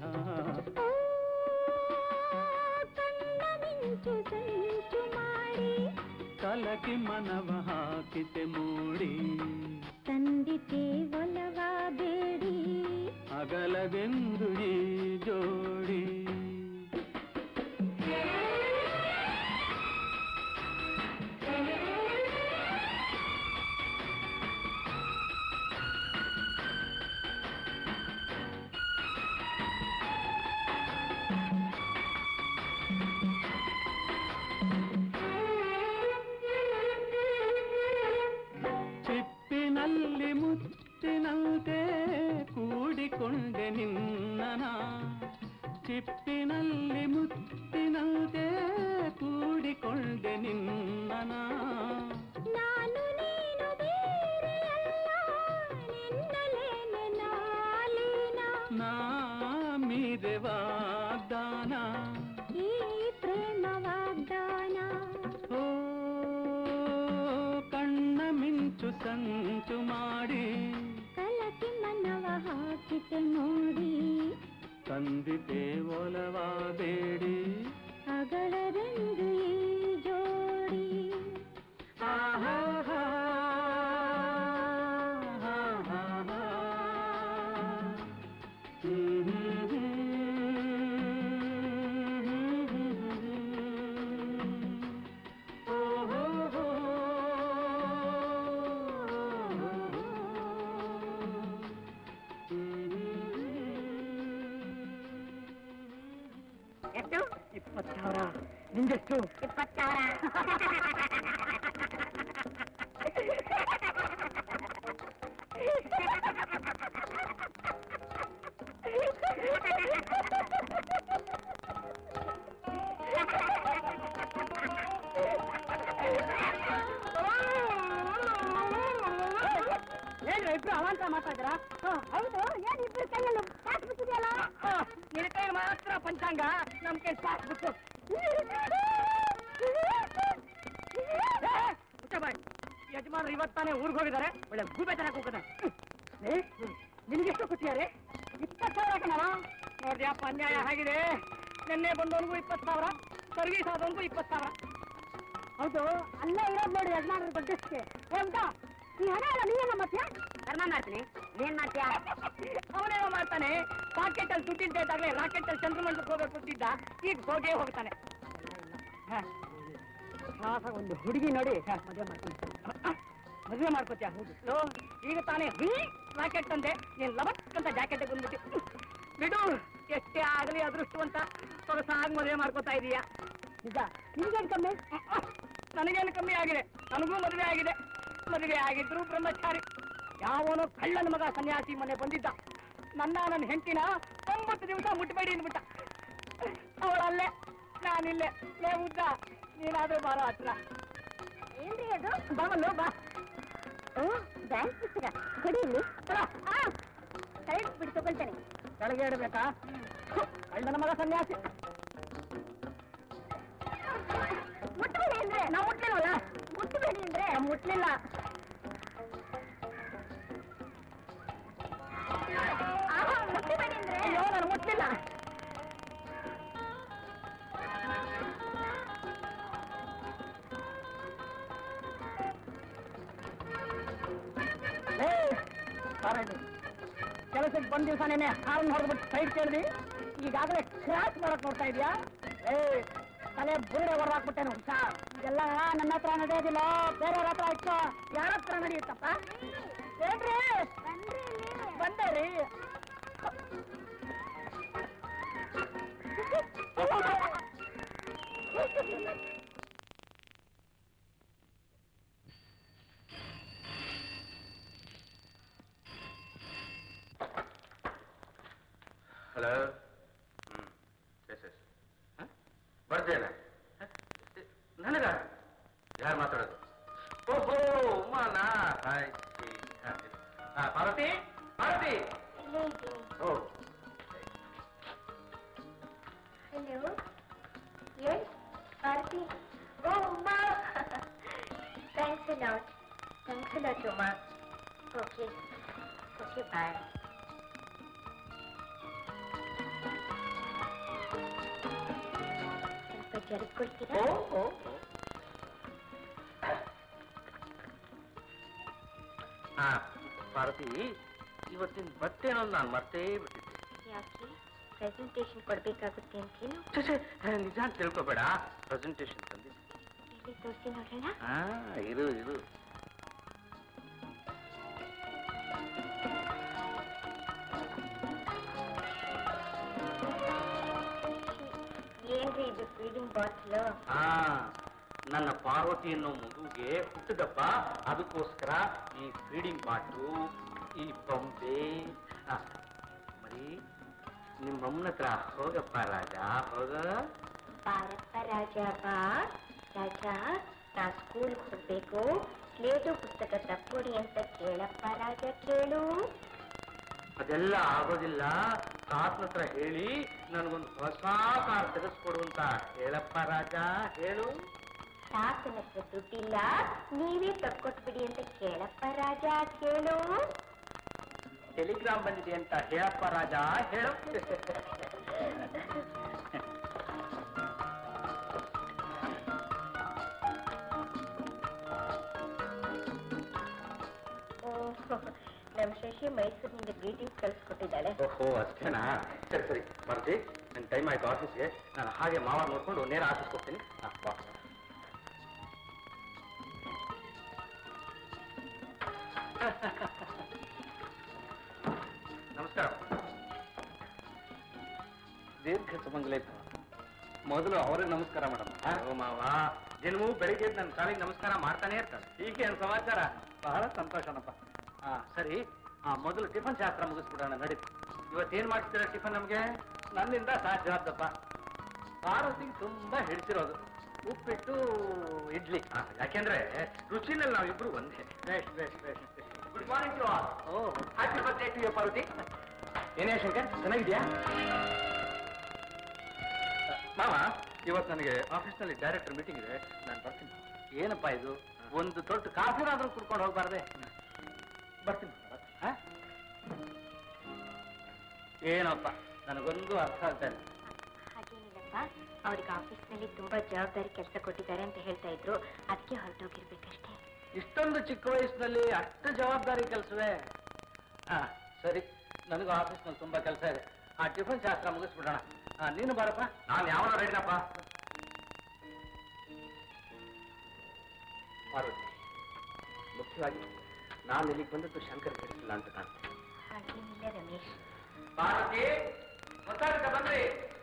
ಕಲಕಿ ಮನವ ಹಾಕಿತೆ ಮೂಡಿ ತಂದಿತೆ ಒಲವ ಬೇಡಿ ಅಗಲದೆಂದು ಈ ಜೋಡಿ ಚಿಪ್ಪಿನಲ್ಲಿ ಮುತ್ತಿನಂತೆ ಕೂಡಿಕೊಂಡೆ ನಿನ್ನನ ಚಿಪ್ಪಿನಲ್ಲಿ ಮುತ್ತಿನಂತೆ ಕೂಡಿಕೊಂಡೆ ನಿನ್ನನ ನಾನು ನೀನು ಬೇರೆಯಲ್ಲ ನಿನ್ನಲೇನೆ ನಾಲೀನ ನಾ ಮೀರೆ ವಾಗ್ದಾನ ಈ ಪ್ರೇಮ ವಾಗ್ದಾನ ಓ ಕಣ್ಣ ಮಿಂಚು ಸಂಚು ಮಾಡಿ ಕಲಕಿ ಮನವ ಹಾಕಿತೆ ನೋಡಿ ತಂದಿತೆ ಒಲವ ಬೇಡಿ ಅಗಳರೆಂದು ಈ ಜೋಡಿ ಆಹಾ ಎಷ್ಟು 20,000 ನಿಂಗೆಷ್ಟು 20,000 ಏನ್ರಿ ಇಬ್ರು ಅವಾಂತರ ಮಾಡ್ತಾ ಇದ್ದೀರಾ? ಹೌದು ಏನ್ ಇಬ್ರು ಕೈಯಲ್ಲೂ ಪಾಸ್ ಬಿಟ್ಟಿದೆಯಲ್ಲ ನಿನ್ನ ಕೈ ಮಾತ್ರ ಪಂಚಾಂಗ ನಮ್ ಕೈ ಪಾಸ್ ಬಿಟ್ಟು ಯಜಮಾನ್ರು ಇವತ್ತಾನೆ ಊರಿಗೆ ಹೋಗಿದ್ದಾರೆ. ಒಳ್ಳೆ ಗೂಬೆ ತರ ಕೂಗ್ತಾರೆ. ನಿನ್ಗೆಷ್ಟು ಕೊಟ್ಟಿದ್ದಾರೆ? 20,000 ಕಣವ. ನೋಡ್ರಿಯಪ್ಪ ಅನ್ಯಾಯ ಆಗಿದೆ. ನಿನ್ನೆ ಬಂದವನಿಗೂ 20,000, ಸರ್ವೀಸ್ ಆದವನಿಗೂ 20,000. ಹೌದು ಅಲ್ಲೇ ಇರೋದು ನೋಡಿ ಯಜಮಾನ್ರ ದೊಡ್ಡಷ್ಟೇ ಹೌದಾ ಈ ಹಣ ಎಲ್ಲ ನೀವೇನ ಮಾಡ್ತೀಯ ಧರ್ಮ ಮಾಡ್ತೀನಿ. ನೀನ್ ಮಾಡ್ತೀಯ? ಅವನೇನೋ ಮಾಡ್ತಾನೆ. ಪಾಕೆಟ್ ಅಲ್ಲಿ ದುಡ್ಡಿದ್ದೆ ಇದ್ದಾಗಲೇ ರಾಕೆಟ್ ಅಲ್ಲಿ ಚಂದ್ರಮಂಡಲಕ್ಕೆ ಹೋಗಬೇಕು ಅಂತಿದ್ದ. ಈಗ ಹೋಗೇ ಹೋಗ್ತಾನೆ. ಒಂದು ಹುಡುಗಿ ನೋಡಿ ಮದುವೆ ಮಾಡ್ಕೋತೀಯ? ಹೌದು. ಈಗ ತಾನೇ ರಾಕೆಟ್ ಅಂದೆ ನೀನ್ ಲವಕ್ ಅಂತ ಜಾಕೆಟ್ ಬಂದ್ಬಿಟ್ಟು ಬಿಡು. ಎಷ್ಟೇ ಆಗಲಿ ಅದೃಷ್ಟವಂತ ಸೊಗಸಾಗಿ ಮದುವೆ ಮಾಡ್ಕೋತಾ ಇದೀಯಾ? ನಿಜ ನಿಮ್ಗೇನು ಕಮ್ಮಿ? ನನಗೇನು ಕಮ್ಮಿ ಆಗಿದೆ? ನನಗೂ ಮದುವೆ ಆಗಿದೆ. ಮದುವೆ ಆಗಿದ್ರು ಬ್ರಹ್ಮಚಾರಿ. ಯಾವನೋ ಕಳ್ಳನ ಮಗ ಸನ್ಯಾಸಿ ಮನೆ ಬಂದಿದ್ದ. ನನ್ನ ಹೆಂಡತಿನ 9 ದಿವಸ ಮುಟ್ಟಬೇಡಿ ಅಂದ್ಬಿಟ್ಟ. ಅವಳಲ್ಲೇ ನಾನಿಲ್ಲೇ. ಲೇ ಉದ್ದ ನೀನಾದ್ರೂ ಬಾರ ಹತ್ರ. ಏನ್ರಿ ಅದು ಬಾವಲ್ಲು ಬಾ. ಓ ಬ್ಯಾಂಕ್ ಪುಸ್ತಕ ಕೊಡಿ ಇಲ್ಲಿ. ಸೈಡ್ ಬಿಟ್ಟು ತಗೊಳ್ತೇನೆ. ಕೆಳಗೆ ಇಡಬೇಕಾ? ಕಳ್ಳನ ಮಗ ಸನ್ಯಾಸಿ. ಮುಟ್ಟಬೇಡಿ ಅಂದ್ರೆ ನಾವು ಮುಟ್ಲಿಲ್ವಲ್ಲ? ಮುಟ್ಟಬೇಡಿ ಅಂದ್ರೆ ಮುಟ್ಲಿಲ್ಲ. ಮುಟ್ಟಬೇಡಿ ಅಂದ್ರೆ ಅಯ್ಯೋ ನಾನು ಮುಟ್ಲಿಲ್ಲ. ಕೆಲಸಕ್ಕೆ ಬಂದ ದಿವಸನೇ ಹಾರನ್ ಹೊಡೆದ್ಬಿಟ್ಟು ಸೈಡ್ ಕೇಳಿದ್ವಿ, ಈಗಾಗಲೇ ಕ್ರಾಸ್ ಮಾಡಕ್ ನೋಡ್ತಾ ಇದೀಯಾ? ತಲೆ ಬುರುಡೆ ಹೊರಹಾಕ್ಬಿಟ್ಟೇನು ಹುಷಾರ್. ಇದೆಲ್ಲ ನನ್ನ ಹತ್ರ ನಡೆಯೋದಿಲ್ಲ, ಬೇರೆಯವ್ರ ಹತ್ರ ಇಟ್ಟು ಯಾರ ಹತ್ರ ನಡೆಯುತ್ತಪ್ಪ? ಏನ್ರಿ ಬಂದೇರಿ? ಹಲೋ. ಬರ್ತೇನೆ. ನನಗ ಯಾರು ಮಾತಾಡೋದು? ಓಹೋ ಉಮಾನಾ. ಪಾರ್ವತಿ ಪಾರ್ವತಿ. ಓ Hello. Yes, Parthi. Oh, Uma. Thanks a lot. Thanks a lot, Uma. Okay. Okay, bye. ಸ್ವಲ್ಪ ಜರುಗ್ಕೊಳ್ತೀರಾ? ಪಾರ್ವತಿ, ಇವತ್ತಿನ ಬಟ್ಟೆ ಅನ್ನೋದು ನಾನು ಮರ್ತೇ ಬಿಟ್ಟಿದ್ದೆ. ಯಾಕೆ? ಪ್ರೆಸೆಂಟೇಷನ್ ಕೊಡ್ಬೇಕಾಗುತ್ತೆ ಅಂತೇನು? ನಿಜ ಅಂತ ತಿಳ್ಕೊಬೇಡ, ಪ್ರೆಸೆಂಟೇಷನ್ ತಂದಿದ್ದೆ. ಎಲ್ಲಿ ತೋರಿಸಿ ನೋಡೋಣ. ಇರು ಇರು. ಏನ್ರಿ ಇದು ಫೀಡಿಂಗ್ ಬಾಟ್ಲು? ನನ್ನ ಪಾರ್ವತಿ ಅನ್ನೋ ಮಗುಗೆ ಹುಟ್ಟಿದಪ್ಪ, ಅದಕ್ಕೋಸ್ಕರ ಈ ಫೀಡಿಂಗ್ ಬಾಟ್ಲು, ಈ ಬೊಂಬೆ. ಮರಿ, ನಿಮ್ಮಮ್ಮನ ಹತ್ರ ಹೋಗಪ್ಪ ರಾಜ, ಹೋಗ. ಬಾರಪ್ಪ ರಾಜ ಬಾ. ರಾಜ, ನಾ ಸ್ಕೂಲ್ ಹೋಗ್ಬೇಕು, ಸ್ಲೇಟು ಪುಸ್ತಕ ತಕ್ಕೊಡಿ ಅಂತ ಕೇಳಪ್ಪ ರಾಜ, ಕೇಳು. ಅದೆಲ್ಲ ಆಗೋದಿಲ್ಲ, ತಾತನ ಹತ್ರ ಹೇಳಿ ನನಗೊಂದು ಹೊಸ ಕಾರ್ ತೆಗೆಸ್ಕೊಡು ಅಂತ ಹೇಳಪ್ಪ ರಾಜ, ಹೇಳು. ತಾತನ ಹತ್ರ ದುಡ್ಡಿಲ್ಲ, ನೀವೇ ತಕ್ಕೊಟ್ಬಿಡಿ ಅಂತ ಕೇಳಪ್ಪ ರಾಜ, ಕೇಳು. ಟೆಲಿಗ್ರಾಮ್ ಬಂದಿದೆ ಅಂತ ಹೇಳಪ್ಪ ರಾಜ, ಹೇಳು. ನಮ್ ಶಶಿ ಮೈಸೂರಿನಿಂದ ಗ್ರೀಟಿಂಗ್ಸ್ ಕಳ್ಸಿಕೊಟ್ಟಿದ್ದಾಳೆ. ಓಹೋ, ಅಷ್ಟೇನಾ? ಸರಿ ಸರಿ ಬರ್ತಿ, ನನ್ನ ಟೈಮ್ ಆಯ್ತು ಆಫೀಸ್ಗೆ. ನಾನು ಹಾಗೆ ಮಾವ ನೋಡ್ಕೊಂಡು ನೇರ ಆಫೀಸ್ಗೆ ಹೋಗ್ತೀನಿ. ನಮಸ್ಕಾರ. ದೀರ್ಘ ಸುಮಂಗಲೇ. ಮೊದಲು ಅವ್ರಿಗೆ ನಮಸ್ಕಾರ ಮೇಡಮ್. ಮಾವ ದಿನವೂ ಬೆಳಿಗ್ಗೆ ನನ್ನ ಕಾಲಿಗೆ ನಮಸ್ಕಾರ ಮಾಡ್ತಾನೆ ಇರ್ತಾರೆ. ಹೀಗೆ ನನ್ನ ಸಮಾಚಾರ. ಬಹಳ ಸಂತೋಷನಪ್ಪ. ಸರಿ, ಮೊದಲು ಟಿಫನ್ ಶಾಸ್ತ್ರ ಮುಗಿಸ್ಬಿಡೋಣ, ನಡೀತು. ಇವತ್ತೇನ್ ಮಾಡ್ತೀರಾ ಟಿಫನ್? ನಮ್ಗೆ ನನ್ನಿಂದ ಸಾಧ್ಯವಾದಪ್ಪ. ಪಾರ್ವತಿಗೆ ತುಂಬಾ ಹಿಡಿಸಿರೋದು ಉಪ್ಪಿಟ್ಟು ಇಡ್ಲಿ. ಯಾಕೆಂದ್ರೆ ರುಚಿನಲ್ಲಿ ನಾವಿಬ್ರು ಒಂದೇ. ಬೇಷ್ ಬೇಷ್ ಬೇಷ್. Good morning to all. Happy birthday to you Parvati. ಏನೇ ಶಂಕರ್, ಚೆನ್ನಾಗಿದ್ಯಾ? ಮಾವ, ಇವತ್ತು ನನಗೆ ಆಫೀಸ್ನಲ್ಲಿ ಡೈರೆಕ್ಟರ್ ಮೀಟಿಂಗ್ ಇದೆ, ನಾನು ಬರ್ತೀನಿ. ಏನಪ್ಪ ಇದು, ಒಂದು ದೊಡ್ಡ ಕಾಫಿನಾದ್ರೂ ಕುಡ್ಕೊಂಡು ಹೋಗ್ಬಾರ್ದೆ? ಬರ್ತೀನಿ. ಏನಪ್ಪ, ನನಗೊಂದು ಅರ್ಥ ಆಗ್ತಾ ಇಲ್ಲ. ಹಾಗೇನಿಲ್ಲಪ್ಪ, ಅವ್ರಿಗೆ ಆಫೀಸ್ನಲ್ಲಿ ತುಂಬಾ ಜವಾಬ್ದಾರಿ ಕೆಲಸ ಕೊಟ್ಟಿದ್ದಾರೆ ಅಂತ ಹೇಳ್ತಾ ಇದ್ರು, ಅದಕ್ಕೆ ಹೊರಟೋಗಿರ್ಬೇಕಷ್ಟೇ. ಇಷ್ಟೊಂದು ಚಿಕ್ಕ ವಯಸ್ಸಿನಲ್ಲಿ ಅಷ್ಟು ಜವಾಬ್ದಾರಿ ಕೆಲಸವೇ? ಸರಿ, ನನಗೂ ಆಫೀಸ್ನಲ್ಲಿ ತುಂಬಾ ಕೆಲಸ ಇದೆ. ಟಿಫನ್ ಶಾಸ್ತ್ರ ಮುಗಿಸ್ಬಿಡೋಣ. ನೀನು ಬಾರಪ್ಪ. ನಾನು ಯಾವನ ರೆಡಿನಪ್ಪ. ಪಾರ್ವತಿ, ಮುಖ್ಯವಾಗಿ ನಾನು ಇಲ್ಲಿಗೆ ಬಂದದ್ದು ಶಂಕರ್ ಕಳಿಸಿಲ್ಲ ಅಂತ ಕಾಣ್ತೇನೆ. ಹಾಗೇನಿಲ್ಲ ರಮೇಶ್. ಪಾರ್ವತಿ, ಗೊತ್ತಾಗುತ್ತೆ ಬಂದ್ರಿ.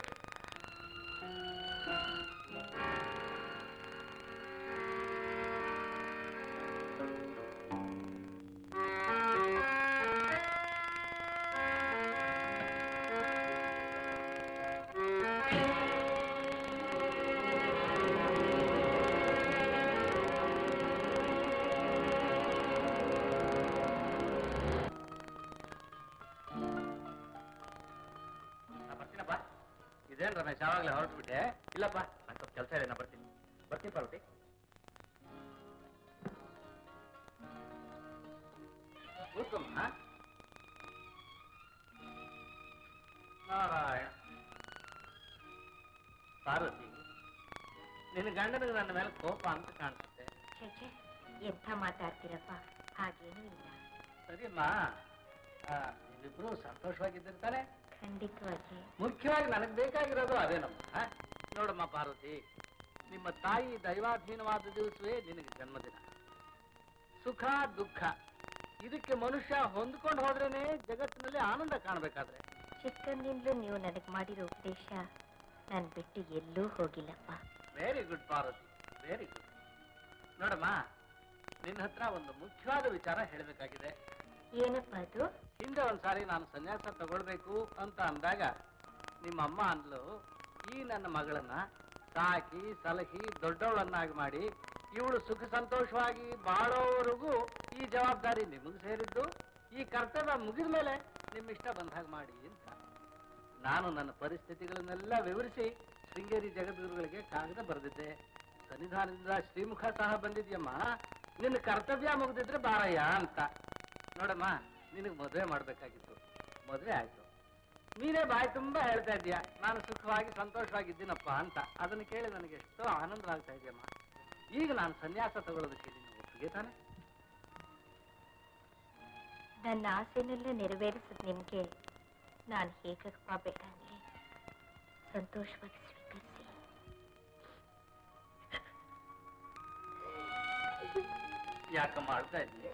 ಇದೇನ್ ರಮೇಶ್, ಯಾವಾಗಲೇ ಹೊರಟು ಬಿಟ್ಟೆ? ಇಲ್ಲಪ್ಪ, ನಾನು ಸ್ವಲ್ಪ ಕೆಲಸ ಇದೆ, ನಾ ಬರ್ತೀನಿ. ಬರ್ತೀನಿ ಪಾರ್ವತಿ. ಕೂತ್ಕೊಮ್ಮ. ನಾರಾಯಣ. ಪಾರ್ವತಿ, ನಿನ್ನ ಗಂಡನಿಗೆ ನನ್ನ ಮೇಲೆ ಕೋಪ ಅಂತ ಕಾಣಿಸುತ್ತೆ. ಛೇ, ಎಂಥ ಮಾತಾಡ್ತೀರಪ್ಪ, ಹಾಗೇನೂ ಇಲ್ಲ. ಸರಿಯಮ್ಮ, ನಿಜ ನೀವಿಬ್ರು ಸಂತೋಷವಾಗಿದ್ದಿರ್ತಾರೆ. ಖಂಡಿತವಾಗಿ. ಮುಖ್ಯವಾಗಿ ನನಗೆ ಬೇಕಾಗಿರೋದು ಅದೇನಮ್ಮ. ನೋಡಮ್ಮ ಪಾರ್ವತಿ, ನಿಮ್ಮ ತಾಯಿ ದೈವಾಧೀನವಾದ ದಿವಸವೇ ನಿನಗೆ ಜನ್ಮದಿನ. ಸುಖ ದುಃಖ ಇದಕ್ಕೆ ಮನುಷ್ಯ ಹೊಂದ್ಕೊಂಡು ಹೋದ್ರೇನೆ ಜಗತ್ತಿನಲ್ಲಿ ಆನಂದ ಕಾಣಬೇಕಾದ್ರೆ. ಚಿಕ್ಕಂದಿಂದಲೂ ನೀವು ನನಗೆ ಮಾಡಿರೋ ಉಪದೇಶ ನಾನು ಬಿಟ್ಟು ಎಲ್ಲೂ ಹೋಗಿಲ್ಲಪ್ಪ. Very good Parvati, very good. ನೋಡಮ್ಮ, ನಿನ್ನ ಹತ್ರ ಒಂದು ಮುಖ್ಯವಾದ ವಿಚಾರ ಹೇಳಬೇಕಾಗಿದೆ. ಏನಪ್ಪ ಅದು? ಹಿಂದೆ ಒಂದ್ಸಾರಿ ನಾನು ಸನ್ಯಾಸ ತಗೊಳ್ಬೇಕು ಅಂತ ಅಂದಾಗ ನಿಮ್ಮ ಅಮ್ಮ ಅಂದ್ಲು, ಈ ನನ್ನ ಮಗಳನ್ನ ಸಾಕಿ ಸಲಹಿ ದೊಡ್ಡವಳನ್ನಾಗಿ ಮಾಡಿ ಇವಳು ಸುಖ ಸಂತೋಷವಾಗಿ ಬಾಳೋವರೆಗೂ ಈ ಜವಾಬ್ದಾರಿ ನಿಮಗೆ ಸೇರಿದ್ದು, ಈ ಕರ್ತವ್ಯ ಮುಗಿದ ಮೇಲೆ ನಿಮ್ಮಿಷ್ಟ ಬಂದಾಗ ಮಾಡಿ ಅಂತ. ನಾನು ನನ್ನ ಪರಿಸ್ಥಿತಿಗಳನ್ನೆಲ್ಲ ವಿವರಿಸಿ ಶೃಂಗೇರಿ ಜಗದ್ಗುರುಗಳಿಗೆ ಕಾಗದ ಬರೆದಿದ್ದೆ. ಸನ್ನಿಧಾನದಿಂದ ಶ್ರೀಮುಖ ಸಹ ಬಂದಿದ್ಯಮ್ಮ, ನಿನ್ನ ಕರ್ತವ್ಯ ಮುಗಿದಿದ್ರೆ ಬಾರಯ್ಯ ಅಂತ. ನೋಡಮ್ಮ, ನಿನಗೆ ಮದುವೆ ಮಾಡ್ಬೇಕಾಗಿತ್ತು, ಮದುವೆ ಆಯ್ತು. ನೀನೇ ಬಾಯಿ ತುಂಬಾ ಹೇಳ್ತಾ ಇದ್ದೀಯ ನಾನು ಸುಖವಾಗಿ ಸಂತೋಷವಾಗಿದ್ದೀನಪ್ಪ ಅಂತ. ಅದನ್ನು ಕೇಳಿ ನನಗೆ ಎಷ್ಟೋ ಆನಂದವಾಗ್ತಾ ಇದೆಯಮ್ಮ. ಈಗ ನಾನು ಸನ್ಯಾಸ ತಗೊಳ್ಳೋದಕ್ಕೆ ನೀನು ಒಪ್ಪಿಗೆ ತಾನೆ? ನನ್ನ ಆಸೆನೆಲ್ಲ ನೆರವೇರಿಸಿದ ನಿಮ್ಗೆ ನಾನು ಹೇಗಪ್ಪ ಬೇಕಾಗಲಿ ಸಂತೋಷವಾಗಿ ಸ್ವೀಕರಿಸಿ. ಯಾಕಮ್ಮ ಆಳ್ತಾ ಇದ್ದೀನಿ?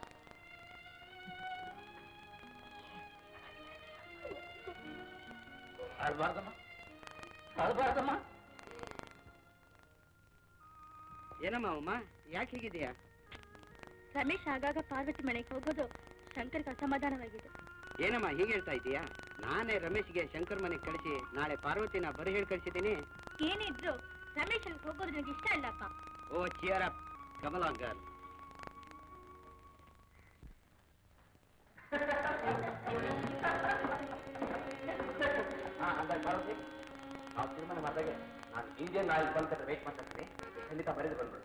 ಅಳ್ಬಾರ್ದಮ್ಮ, ಅಳ್ಬಾರ್ದಮ್ಮ. ಏನಮ್ಮ ಅಮ್ಮ, ಯಾಕೆ ಹೀಗಿದೆಯಾ? ರಮೇಶ್ ಆಗಾಗ ಪಾರ್ವತಿ ಮನೆಗೆ ಹೋಗೋದು ಶಂಕರ್ಗೆ ಅಸಮಾಧಾನವಾಗಿದೆ. ಏನಮ್ಮ ಹೀಗೆ ಹೇಳ್ತಾ ಇದೀಯಾ? ನಾನೇ ರಮೇಶ್ಗೆ ಶಂಕರ್ ಮನೆಗೆ ಕಳಿಸಿ ನಾಳೆ ಪಾರ್ವತಿನ ಬರೀ ಹೇಳಿ ಕಳಿಸಿದ್ದೀನಿ. ಏನಿದ್ರು ರಮೇಶ್ ಅಲ್ಲಿಗೆ ಹೋಗೋದು ನನಗೆ ಇಷ್ಟ ಇಲ್ಲಪ್ಪ. Oh cheer up Kamala girl. Parvati, ನಾವು ತೀರ್ಮಾನ ಮಾಡಿದಾಗೆ ನಾನು ಇಂಡಿಯನ್ ಆಯಿಲ್ ಬಂದ ವೇಟ್ ಮಾಡ್ತೀನಿ. ಖಂಡಿತ ಬರೆದು ಬಂದ್ಬಿಡು.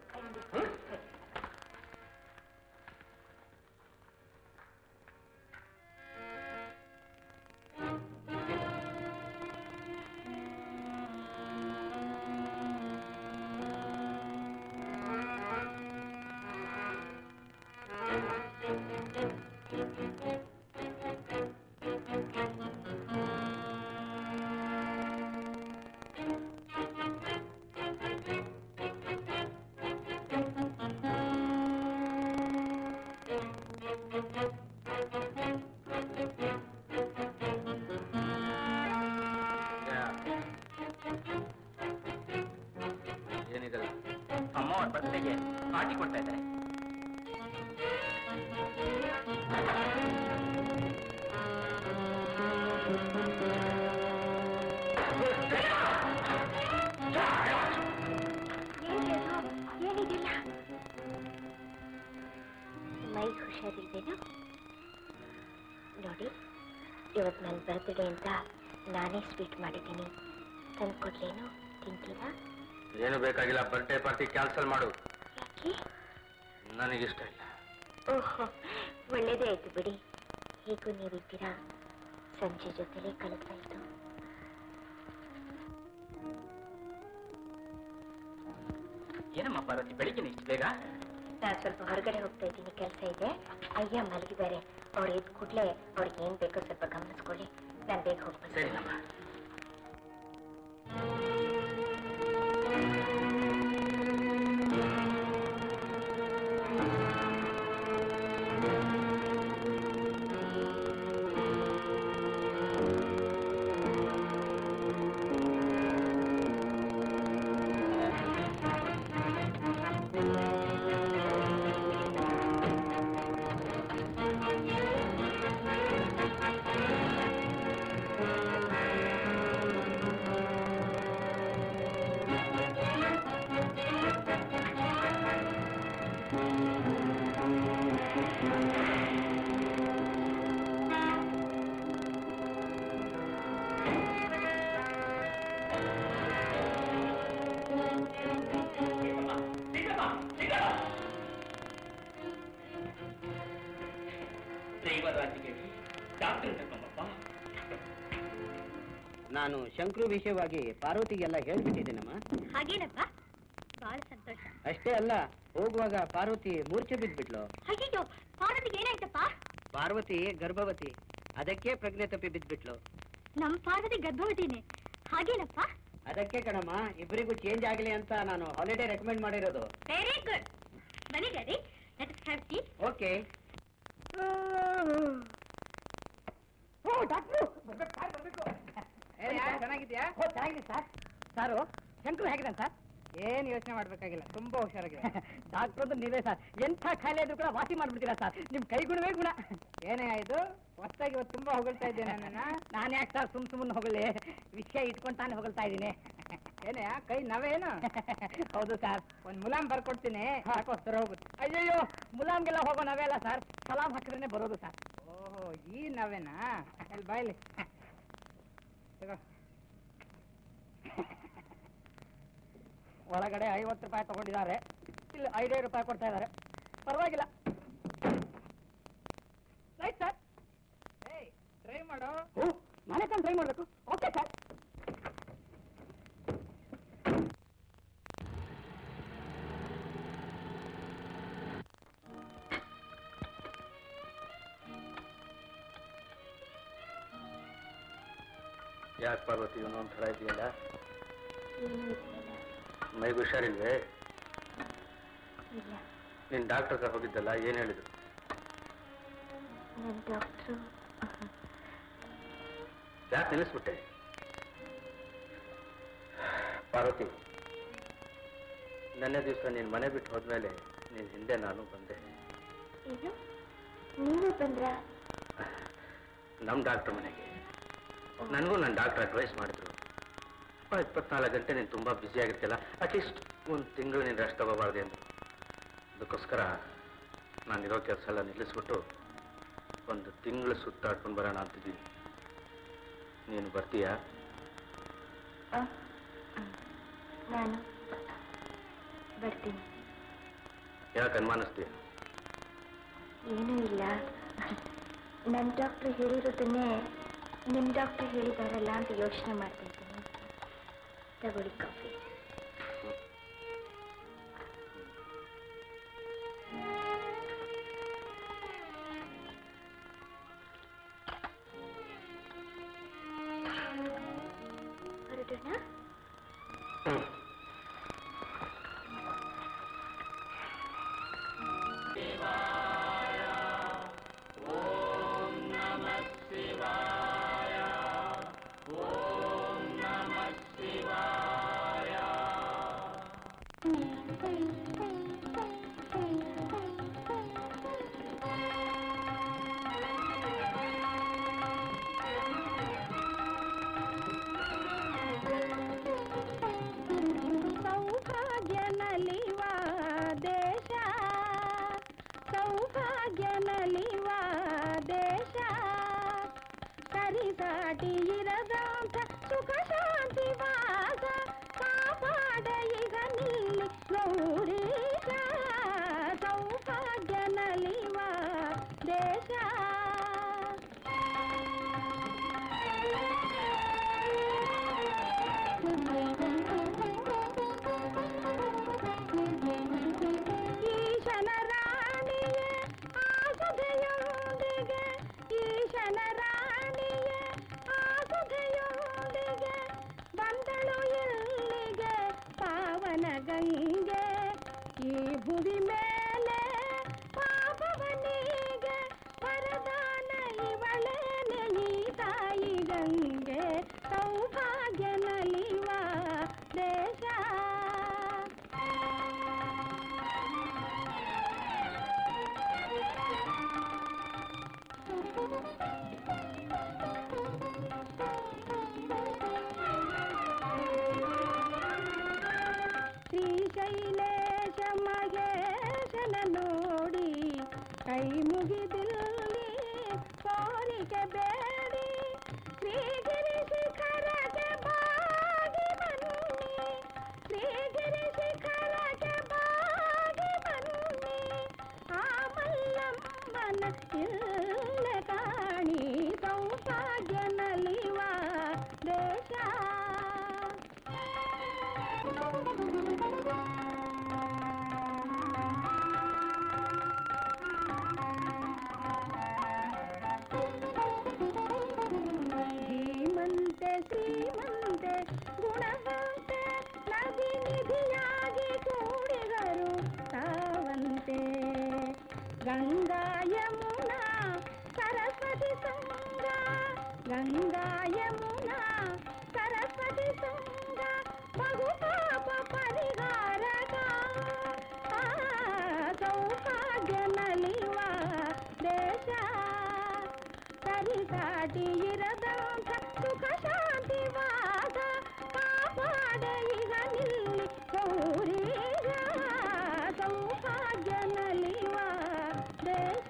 ಏನಿದಲ್ಲ, ಅಮ್ಮ ಅವ್ರ ಬರ್ತ್ಡೇಗೆ ಪಾರ್ಟಿ ಕೊಡ್ತಾ ಇದ್ದಾರೆ. ಏನಿದಿಲ್ಲ, ಮೈ ಹುಷಾರಿಲ್ವೇನು? ನೋಡಿ, ಇವತ್ತು ನನ್ನ ಬರ್ತ್ಡೇ ಅಂತ ನಾನೇ ಸ್ವೀಟ್ ಮಾಡಿದ್ದೀನಿ, ತಂದ್ಕೊಡ್ಲೇನು? ತಿಂತೀರಾ? ಏನು ಬೇಕಾಗಿಲ್ಲ, ಬರ್ತ್ಡೇ ಪಾರ್ಟಿ ಕ್ಯಾನ್ಸಲ್ ಮಾಡು. ಯಾಕೆ? ನನಗಿಷ್ಟ ಇಲ್ಲ. ಓಹೋ, ಒಳ್ಳೇದೇ ಆಯ್ತು ಬಿಡಿ. ಹೇಗೂ ನೀವಿದ್ದೀರಾ, ಸಂಜೆ ಜೊತೆಲೇ ಕಳೆದಾಯ್ತು. ಏನಮ್ಮ ಪಾರ್ವತಿ, ಬೆಳಿಗ್ಗೆ ಇಷ್ಟು ಬೇಗ? ನಾನು ಸ್ವಲ್ಪ ಹೊರಗಡೆ ಹೋಗ್ತಾ ಇದ್ದೀನಿ, ಕೆಲಸ ಇದೆ. ಅಯ್ಯ ಮಲಗಿದ್ದಾರೆ, ಅವ್ರು ಎದ್ದು ಕೂಡಲೇ ಅವ್ರಿಗೆ ಏನ್ ಬೇಕೋ ಸ್ವಲ್ಪ ಗಮನಿಸ್ಕೊಳ್ಳಿ. ನಾನು ಬೇಗ ಹೋಗ್ತೀನಿ. ಸರಿನಮ್ಮ. ನಾನು ಶಂಕರು ವಿಷಯವಾಗಿ ಪಾರ್ವತಿಗೆಲ್ಲ ಹೇಳ್ಬಿಟ್ಟಿದ್ದೀನಮ್ಮ. ಹಾಗೇನಪ್ಪ, ಬಹಳ ಸಂತೋಷ. ಅಷ್ಟೇ ಅಲ್ಲ, ಹೋಗುವಾಗ ಪಾರ್ವತಿ ಮೂರ್ಛೆ ಬಿದ್ಬಿಟ್ಲು. ಅಯ್ಯೋ, ಪಾರ್ವತಿಗೆ ಏನಾಯ್ತಪ್ಪ? ಪಾರ್ವತಿ ಗರ್ಭವತಿ. ಅದಕ್ಕೆ ಪ್ರಜ್ಞೆ ತಪ್ಪಿ ಬಿದ್ಬಿಟ್ಲು. ನಮ್ ಪಾರ್ವತಿ ಗರ್ಭವತಿನೇ, ಹಾಗೇನಪ್ಪ? ಅದಕ್ಕೆ ಕಣಮ್ಮ, ಇಬ್ಬರಿಗೂ ಚೇಂಜ್ ಆಗಲಿ ಅಂತ ನಾನು ಹಾಲಿಡೇ ರೆಕಮೆಂಡ್ ಮಾಡಿರೋದು. Very good. ಬನ್ನಿ daddy, let us have tea. Okay. ಚೆನ್ನಾಗಿದ್ಯಾ? ಚೆನ್ನಾಗಿದೆ ಸರ್. ಸಾರು ಶಂಕರ್ ಹೇಗಿದ್ದಾನೆ ಸರ್? ಏನ್ ಯೋಚನೆ ಮಾಡ್ಬೇಕಾಗಿಲ್ಲ, ತುಂಬಾ ಹುಷಾರಾಗಿದೆ. ಡಾಕ್ಟರ್ ಅಂದ್ರೆ ನೀವೇ ಸರ್, ಎಂಥ ಖಾಲಿ ಆದ್ರೂ ಕೂಡ ವಾಸಿ ಮಾಡ್ಬಿಡ್ತೀರಾ ಸರ್. ನಿಮ್ ಕೈ ಗುಣವೇ ಗುಣ. ಏನೇ ಆಯ್ತು, ಹೊಸದಾಗಿ ಇವತ್ತು ತುಂಬಾ ಹೊಗಳ್ತಾ ಇದ್ದೇನೆ ನನ್ನ. ನಾನು ಯಾಕೆ ಸರ್ ಸುಮ್ಮನೆ ಹೊಗಳಿ, ವಿಷಯ ಇಟ್ಕೊಂಡು ತಾನೇ ಹೊಗಳ್ತಾ ಇದ್ದೀನಿ. ಏನೇ ಕೈ ನವೇನು? ಹೌದು ಸರ್. ಒಂದ್ ಮುಲಾಮ್ ಬರ್ಕೊಡ್ತೀನಿ, ಹಾಕೋಸ್ತರ ಹೋಗುತ್ತೆ. ಅಯ್ಯಯ್ಯೋ, ಮುಲಾಮ್ಗೆಲ್ಲ ಹೋಗೋ ನವೆ ಅಲ್ಲ ಸರ್, ಸಲಾಮ್ ಹಾಕಿದ್ರೆ ಬರೋದು ಸರ್. ಓಹೋ, ಈ ನವೇನಾ? ಅಲ್ಲಿ ಬಾಯ್ಲಿ ತಗೋ. ಒಳಗಡೆ 50 ರೂಪಾಯಿ ತಗೊಂಡಿದ್ದಾರೆ, ಇಲ್ಲಿ 5 ರೂಪಾಯಿ ಕೊಡ್ತಾ ಇದ್ದಾರೆ. ಪರವಾಗಿಲ್ಲ. Right sir. ಟ್ರೈ ಮಾಡೋ. ನಾನೇ ತಾನು ಟ್ರೈ ಮಾಡಬೇಕು. Okay sir. ಯಾಕೆ ಪಾರ್ವತಿ ಇನ್ನೊಂದು ಥರ ಇದೆಯಲ್ಲ? ಮೈಗೆ ಹುಷಾರಿಲ್ವೇ? ನೀನು ಡಾಕ್ಟರ್ ಹತ್ರ ಹೋಗಿದ್ದಲ್ಲ, ಏನು ಹೇಳಿದ್ರು? ಡಾಕ್ಟ್ರು ಯಾಕೆ ನಿಲ್ಲಿಸ್ಬಿಟ್ಟೆ? ಪಾರ್ವತಿ, ನೆನ್ನೆ ದಿವಸ ನೀನು ಮನೆ ಬಿಟ್ಟು ಹೋದ್ಮೇಲೆ ನಿನ್ನ ಹಿಂದೆ ನಾನು ಬಂದೆ. ಏನು, ನೀವು ಬಂದ್ರ? ನಮ್ಮ ಡಾಕ್ಟರ್ ಮನೆಗೆ. ನನಗೂ ನನ್ನ ಡಾಕ್ಟರ್ ಅಡ್ವೈಸ್ ಮಾಡಿದ್ರು, 24 ಗಂಟೆ ನೀನು ತುಂಬ ಬ್ಯುಸಿ ಆಗಿರ್ತಿಲ್ಲ, ಅಟ್ಲೀಸ್ಟ್ 1 ತಿಂಗಳು ನೀನು ರೆಸ್ಟ್ ತಗೋಬಾರ್ದು ಅಂದರು. ಅದಕ್ಕೋಸ್ಕರ ನಾನಿರೋ ಕೆಲಸ ಎಲ್ಲ ನಿಲ್ಲಿಸ್ಬಿಟ್ಟು 1 ತಿಂಗಳು ಸುತ್ತಾಡ್ಕೊಂಡು ಬರೋಣ ಅಂತಿದ್ದೀನಿ. ನೀನು ಬರ್ತೀಯಾ? ನಾನು ಬರ್ತೀನಿ. ಯಾಕೆ ಅನುಮಾನಿಸ್ತೀಯ? ಏನೂ ಇಲ್ಲ, ನನ್ನ ಡಾಕ್ಟ್ರು ಹೇಳಿರೋದನ್ನೇ ನಿಮ್ಮ ಡಾಕ್ಟ್ರು ಹೇಳಿದಾರಲ್ಲ ಅಂತ ಯೋಚನೆ ಮಾಡ್ತಾ ಇದ್ದೀನಿ. ತಗೊಳ್ಳಿ ಕಾಫಿ. ಹೊರಡೋಣ? ಗಂಗಾ ಯಮುನಾ ಸರಸ್ವತಿ ತುಂಗಾ ಗಂಗಾ ಯಮುನಾ ಸರಸ್ವತಿ ತುಂಗಾ ಬಹು ಪಾಪ ಪರಿಹಾರಕ ಸೌಭಾಗ್ಯ ನಲಿವ ದೇಶ ಸರಿಸಾಟಿ ಇರದಂಥ ಸುಖ ಶಾಂತಿವಾದ ಕಾಪಾಡ ಈಗ ನಿಲ್ಲಿ ಗೌರೀಗ ಸೌಭಾಗ್ಯ ನಲಿವ ದೇಶ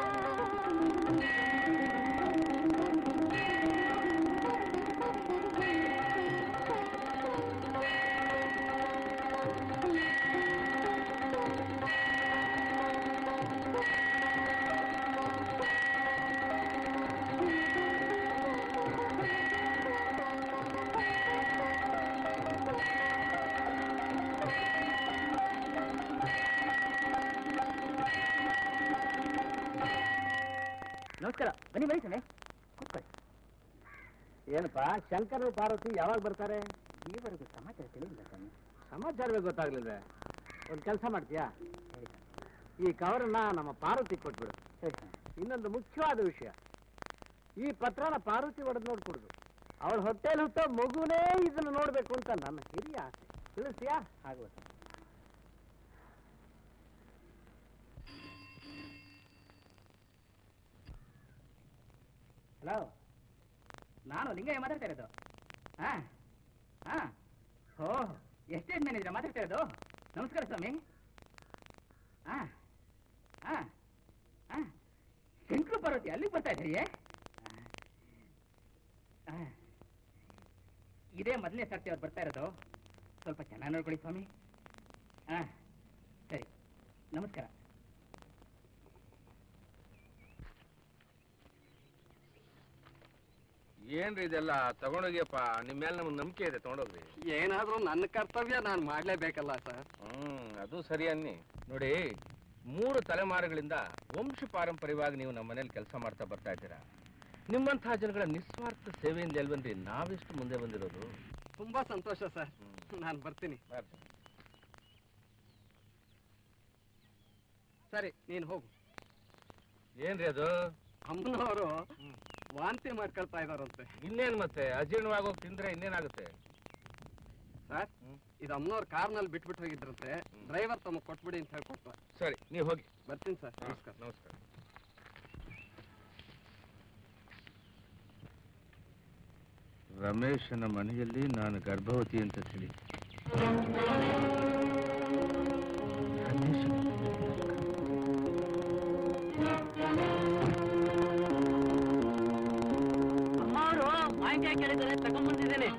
ನಮಸ್ಕಾರ. ಬನ್ನಿ ಬನ್ನಿ ಸ್ವಾಮಿ, ಕೂತ್ಕೊಳ್ಳಿ. ಏನಪ್ಪಾ ಶಂಕರ್ ಪಾರ್ವತಿ ಯಾವಾಗ ಬರ್ತಾರೆ? ಈವರೆಗೂ ಸಮಾಚಾರ ತಿಳಿಯಿಲ್ಲ ಸ್ವಾಮಿ. ಸಮಾಚಾರವೇ ಗೊತ್ತಾಗ್ಲಿಲ್ವೇ? ಒಂದು ಕೆಲಸ ಮಾಡ್ತೀಯಾ? ಈ ಕವರನ್ನ ನಮ್ಮ ಪಾರ್ವತಿ ಕೊಟ್ಬಿಡು. ಇನ್ನೊಂದು ಮುಖ್ಯವಾದ ವಿಷಯ, ಈ ಪತ್ರನ ಪಾರ್ವತಿ ಒಡೆದು ನೋಡ್ಕೊಡುದು. ಅವಳ ಹೊಟ್ಟೆಲಿ ಹುಟ್ಟೋ ಮಗುನೇ ಇದನ್ನು ನೋಡ್ಬೇಕು ಅಂತ ನನ್ನ ಹಿರಿಯ ಆಸೆ. ತಿಳಿಸ್ತೀಯಾ? ಆಗುವ. ಹಲೋ, ನಾನು ಲಿಂಗಯ್ಯ ಮಾತಾಡ್ತಾ ಇರೋದು. ಓ, ಎಸ್ಟೇಟ್ ಮ್ಯಾನೇಜರ್ ಮಾತಾಡ್ತಾ ಇರೋದು. ನಮಸ್ಕಾರ ಸ್ವಾಮಿ. ಶಂಕರ ಪಾರ್ವತಿ ಅಲ್ಲಿಗೆ ಬರ್ತಾ ಇದ್ದೀರಿಯೇ? ಇದೇ ಮೊದಲನೇ ಸರ್ತಿ ಅವ್ರು ಬರ್ತಾ ಇರೋದು. ಸ್ವಲ್ಪ ಚೆನ್ನಾಗಿ ನೋಡ್ಕೊಳ್ಳಿ ಸ್ವಾಮಿ. ಸರಿ, ನಮಸ್ಕಾರ. ಏನ್ರಿ ಇದೆಲ್ಲ? ತಗೊಂಡೋಗಿಯಪ್ಪ, ನಿಮ್ಮ ಮೇಲೆ ನಮ್ಗೆ ನಂಬಿಕೆ ಇದೆ, ತಗೊಂಡೋಗ್ರಿ. ಏನಾದ್ರೂ ನನ್ನ ಕರ್ತವ್ಯ ನಾನು ಮಾಡ್ಲೇಬೇಕಲ್ಲ ಸರ್. ಅದು ಸರಿ ಅನ್ನಿ. ನೋಡಿ, 3 ತಲೆಮಾರುಗಳಿಂದ ವಂಶ ಪಾರಂಪರ್ಯವಾಗಿ ನೀವು ನಮ್ಮ ಮನೇಲಿ ಕೆಲಸ ಮಾಡ್ತಾ ಬರ್ತಾ ಇದ್ದೀರಾ. ನಿಮ್ಮಂತಹ ಜನಗಳ ನಿಸ್ವಾರ್ಥ ಸೇವೆಯಿಂದ ಎಲ್ವನ್ರಿ ನಾವೆಷ್ಟು ಮುಂದೆ ಬಂದಿರೋದು. ತುಂಬಾ ಸಂತೋಷ ಸರ್. ನಾನು ಬರ್ತೀನಿ. ಸರಿ, ನೀನು ಹೋಗು. ಏನ್ರಿ ಅದು? ಅಮ್ಮನವರು ವಾಂತಿ ಮಾಡ್ಕೊಳ್ತಾ ಇದಾರಂತೆ. ಇನ್ನೇನ್ ಮತ್ತೆ, ಅಜೀರ್ಣವಾಗೋಗಿ ತಿಂದ್ರೆ ಇನ್ನೇನಾಗುತ್ತೆ ಸರ್? ಇದು ಅಮ್ಮನವ್ರ ಕಾರ್ನಲ್ಲಿ ಬಿಟ್ಬಿಟ್ಟು ಹೋಗಿದ್ರಂತೆ. ಡ್ರೈವರ್ ತಮ್ಮ ಕೊಟ್ಬಿಡಿ ಅಂತ ಹೇಳ್ಕೊಡ್ತಾರೆ. ಸರಿ, ನೀವು ಹೋಗಿ. ಬರ್ತೀನಿ ಸರ್. ನಮಸ್ಕಾರ. ನಮಸ್ಕಾರ. ರಮೇಶನ ಮನೆಯಲ್ಲಿ ನಾನು ಗರ್ಭವತಿ ಅಂತ ತಿಳಿ. ಅಮ್ಮವರು ಮಾಹಿತಿ ಕೇಳಿದರೆ ತಗೊಂಡ್ಬಂದಿದ್ದೇನೆ.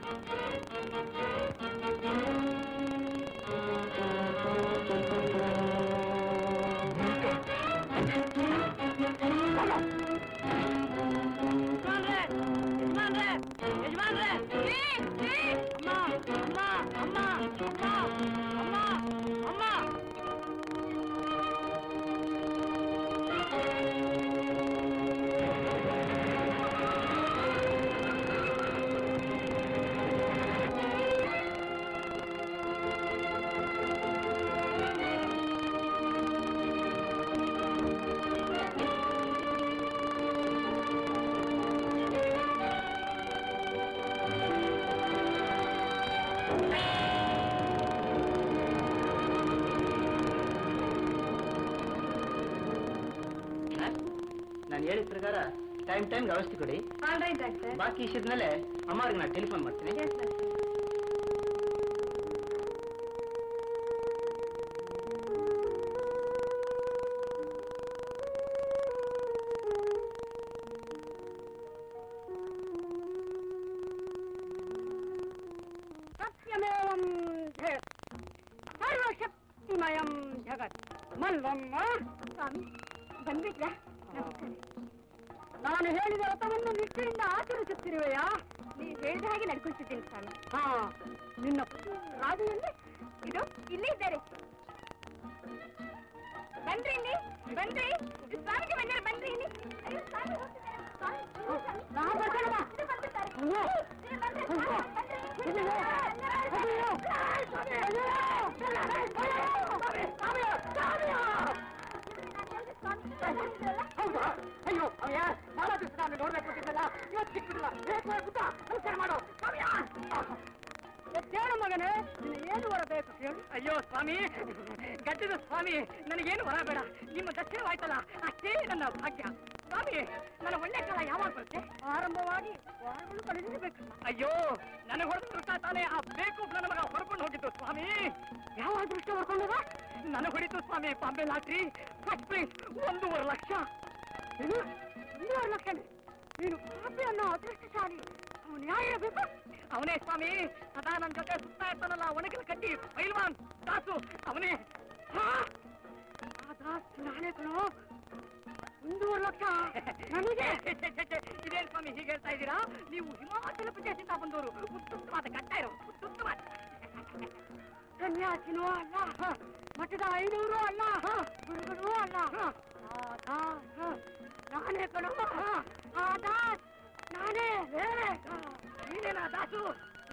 ನಾನು ಹೇಳಿದ ಪ್ರಕಾರ ಟೈಮ್ ವ್ಯವಸ್ಥೆ ಕೊಡಿ. ಬಾಕಿ ಇಷ್ಟಿದ್ಮೇಲೆ ಅಮ್ಮವ್ರಿಗೆ ನಾನು ಟೆಲಿಫೋನ್ ಮಾಡ್ತೀನಿ. ಸತ್ಯಮೇವಂ ಜಗತ್ ಸರ್ವಶಕ್ತಿಮಯಂ ಜಗತ್. ಮಲ್ವಮ್ಮ ಸ್ವಾಮಿ ಬಂದ್ಬಿಟ್ರಾ? ನಾನು ಹೇಳಿದ ವ್ರತವನ್ನು ನಿಷ್ಠೆಯಿಂದ ಆಚರಿಸುತ್ತಿರುವೆಯಾ? ನೀವು ಹೇಳಿದ ಹಾಗೆ ನಡ್ಕೊಳ್ತಿದ್ದೀನಿ ಸ್ವಾಮಿ. ಹಾ, ನಿನ್ನ ರಾಜೆಯಲ್ಲಿ ಇದು ಇಲ್ಲೇ ಇದ್ದಾರೆ. ಬನ್ರಿ ಇಲ್ಲಿ, ಬನ್ರಿ. ಸ್ವಾಮಿಗೆ ಬಂದರೆ ಬನ್ರಿ ಇಲ್ಲಿ. ಅಯ್ಯೋ, ಸ್ವಾಮಿ ಹೋಗ್ತಿದ್ದಾರೆ. ಸ್ವಾಮಿ, ಸ್ವಾಮಿ. ನಾವು ಬರ್ತೀನಮ್ಮ. ಇದು ಬಂದ್ಬಿಡ್ತಾರೆ. ಅಯ್ಯೋ. ಇದು ಬಂದ್ರೆ ಸ್ವಾಮಿ, ಬನ್ರಿ. ಅಯ್ಯೋ. ಅಯ್ಯೋ. ಸ್ವಾಮಿ, ಅಯ್ಯೋ. ಸ್ವಾಮಿ, ಸ್ವಾಮಿ, ಸ್ವಾಮಿ. ಸ್ವಾಮಿ ಸ್ವಾಮಿ ಗಡ್ಡದ ಸ್ವಾಮಿ ನನಗೇನು ಹೊರ ಬೇಡ ನಿಮ್ಮ ದರ್ಶನವಾಯ್ತಲ್ಲ ಅಷ್ಟೇ ನನ್ನ ಭಾಗ್ಯ ಸ್ವಾಮಿ ನನ್ನ ಒಳ್ಳೆ ಕಾಲ ಯಾವಾಗ ಬರುತ್ತೆ ಆರಂಭವಾಗಿ ವಾರಗಳು ಕಳೆದಿರಬೇಕು ಅಯ್ಯೋ ನನಗೆ ಹೊಡೆದ ದೃಷ್ಟ ತಾನೇ ಆ ಬೇಕು ನನ್ನ ಮಗ ಹೊರಕೊಂಡು ಹೋಗಿದ್ದು ಸ್ವಾಮಿ ಯಾವ ದೃಷ್ಟ ಹೊರ್ಕೊಂಡದ ನನಗೆ ಹೊಡಿತು ಸ್ವಾಮಿ Bombay lottery first prize 1.5 lakh ಏನು 1.5 ಲಕ್ಷ ನೀನು ಪಾಪಿ ಅನ್ನೋ ಅದೃಷ್ಟಶಾಲಿ ಅವನು ಯಾರಿರಬೇಕು ಅವನೇ ಸ್ವಾಮಿ ಸದಾ ನನ್ನ ಜೊತೆ ಸುತ್ತಾ ಇರ್ತಾನಲ್ಲ ಒಣಗಲ್ ಕಟ್ಟಿ ಪೈಲ್ವಾನ್ ದಾಸು ಅವನೇ ಆ ದಾಸ್ ನಾನೇ ಕಣೋ 1.5 ಲಕ್ಷ ನನಗೆ ಇದೇನು ಸ್ವಾಮಿ ಹೀಗೆ ಹೇಳ್ತಾ ಇದ್ದೀರಾ ನೀವು ಹಿಮಾಚಲ ಪ್ರದೇಶದಿಂದ ಬಂದವರು ಉತ್ತಮವಾದ ಕಟ್ಟ ಇರೋ ಉತ್ತಮವಾದ ಸನ್ಯಾಸಿನೂ ಅಲ್ಲ ಮಠದ 500 ಅಲ್ಲ ಗುರುಗಳು ಅಲ್ಲ ನಾನೇ ಕಣೋ ಆ ದಾಸ್ ನಾನೇ ನೀನೇನಾ ದಾಸು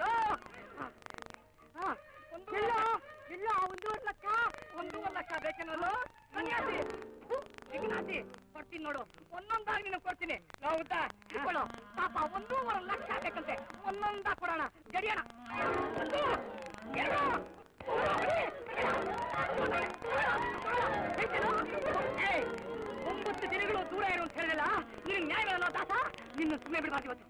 ಇಲ್ಲ 1.5 ಲಕ್ಷ 1.5 ಲಕ್ಷ ಬೇಕೇನಲ್ಲ ಸನ್ಯಾಸಿ ಜಿಗ್ನಾಸಿ ಕೊಡ್ತೀನಿ ನೋಡು ಒಂದೊಂದಾಗಿ ನಿನಗೆ ಕೊಡ್ತೀನಿ ನಾವು ಇಟ್ಕೊಳ್ಳೋ ಪಾಪ 1.5 ಲಕ್ಷ ಬೇಕಂತೆ ಒಂದೊಂದ ಕೊಡೋಣ ಜಡಿಯೋಣ 9 ದಿನಗಳು ದೂರ ಇರು ಅಂತ ಹೇಳಿಲ್ಲ ನೀನು ನ್ಯಾಯವೇನೋ ದಾಸ ನಿನ್ನ ಸುಮ್ಮನೆ ಬಿಡಬಾರ್ದು ಇವತ್ತು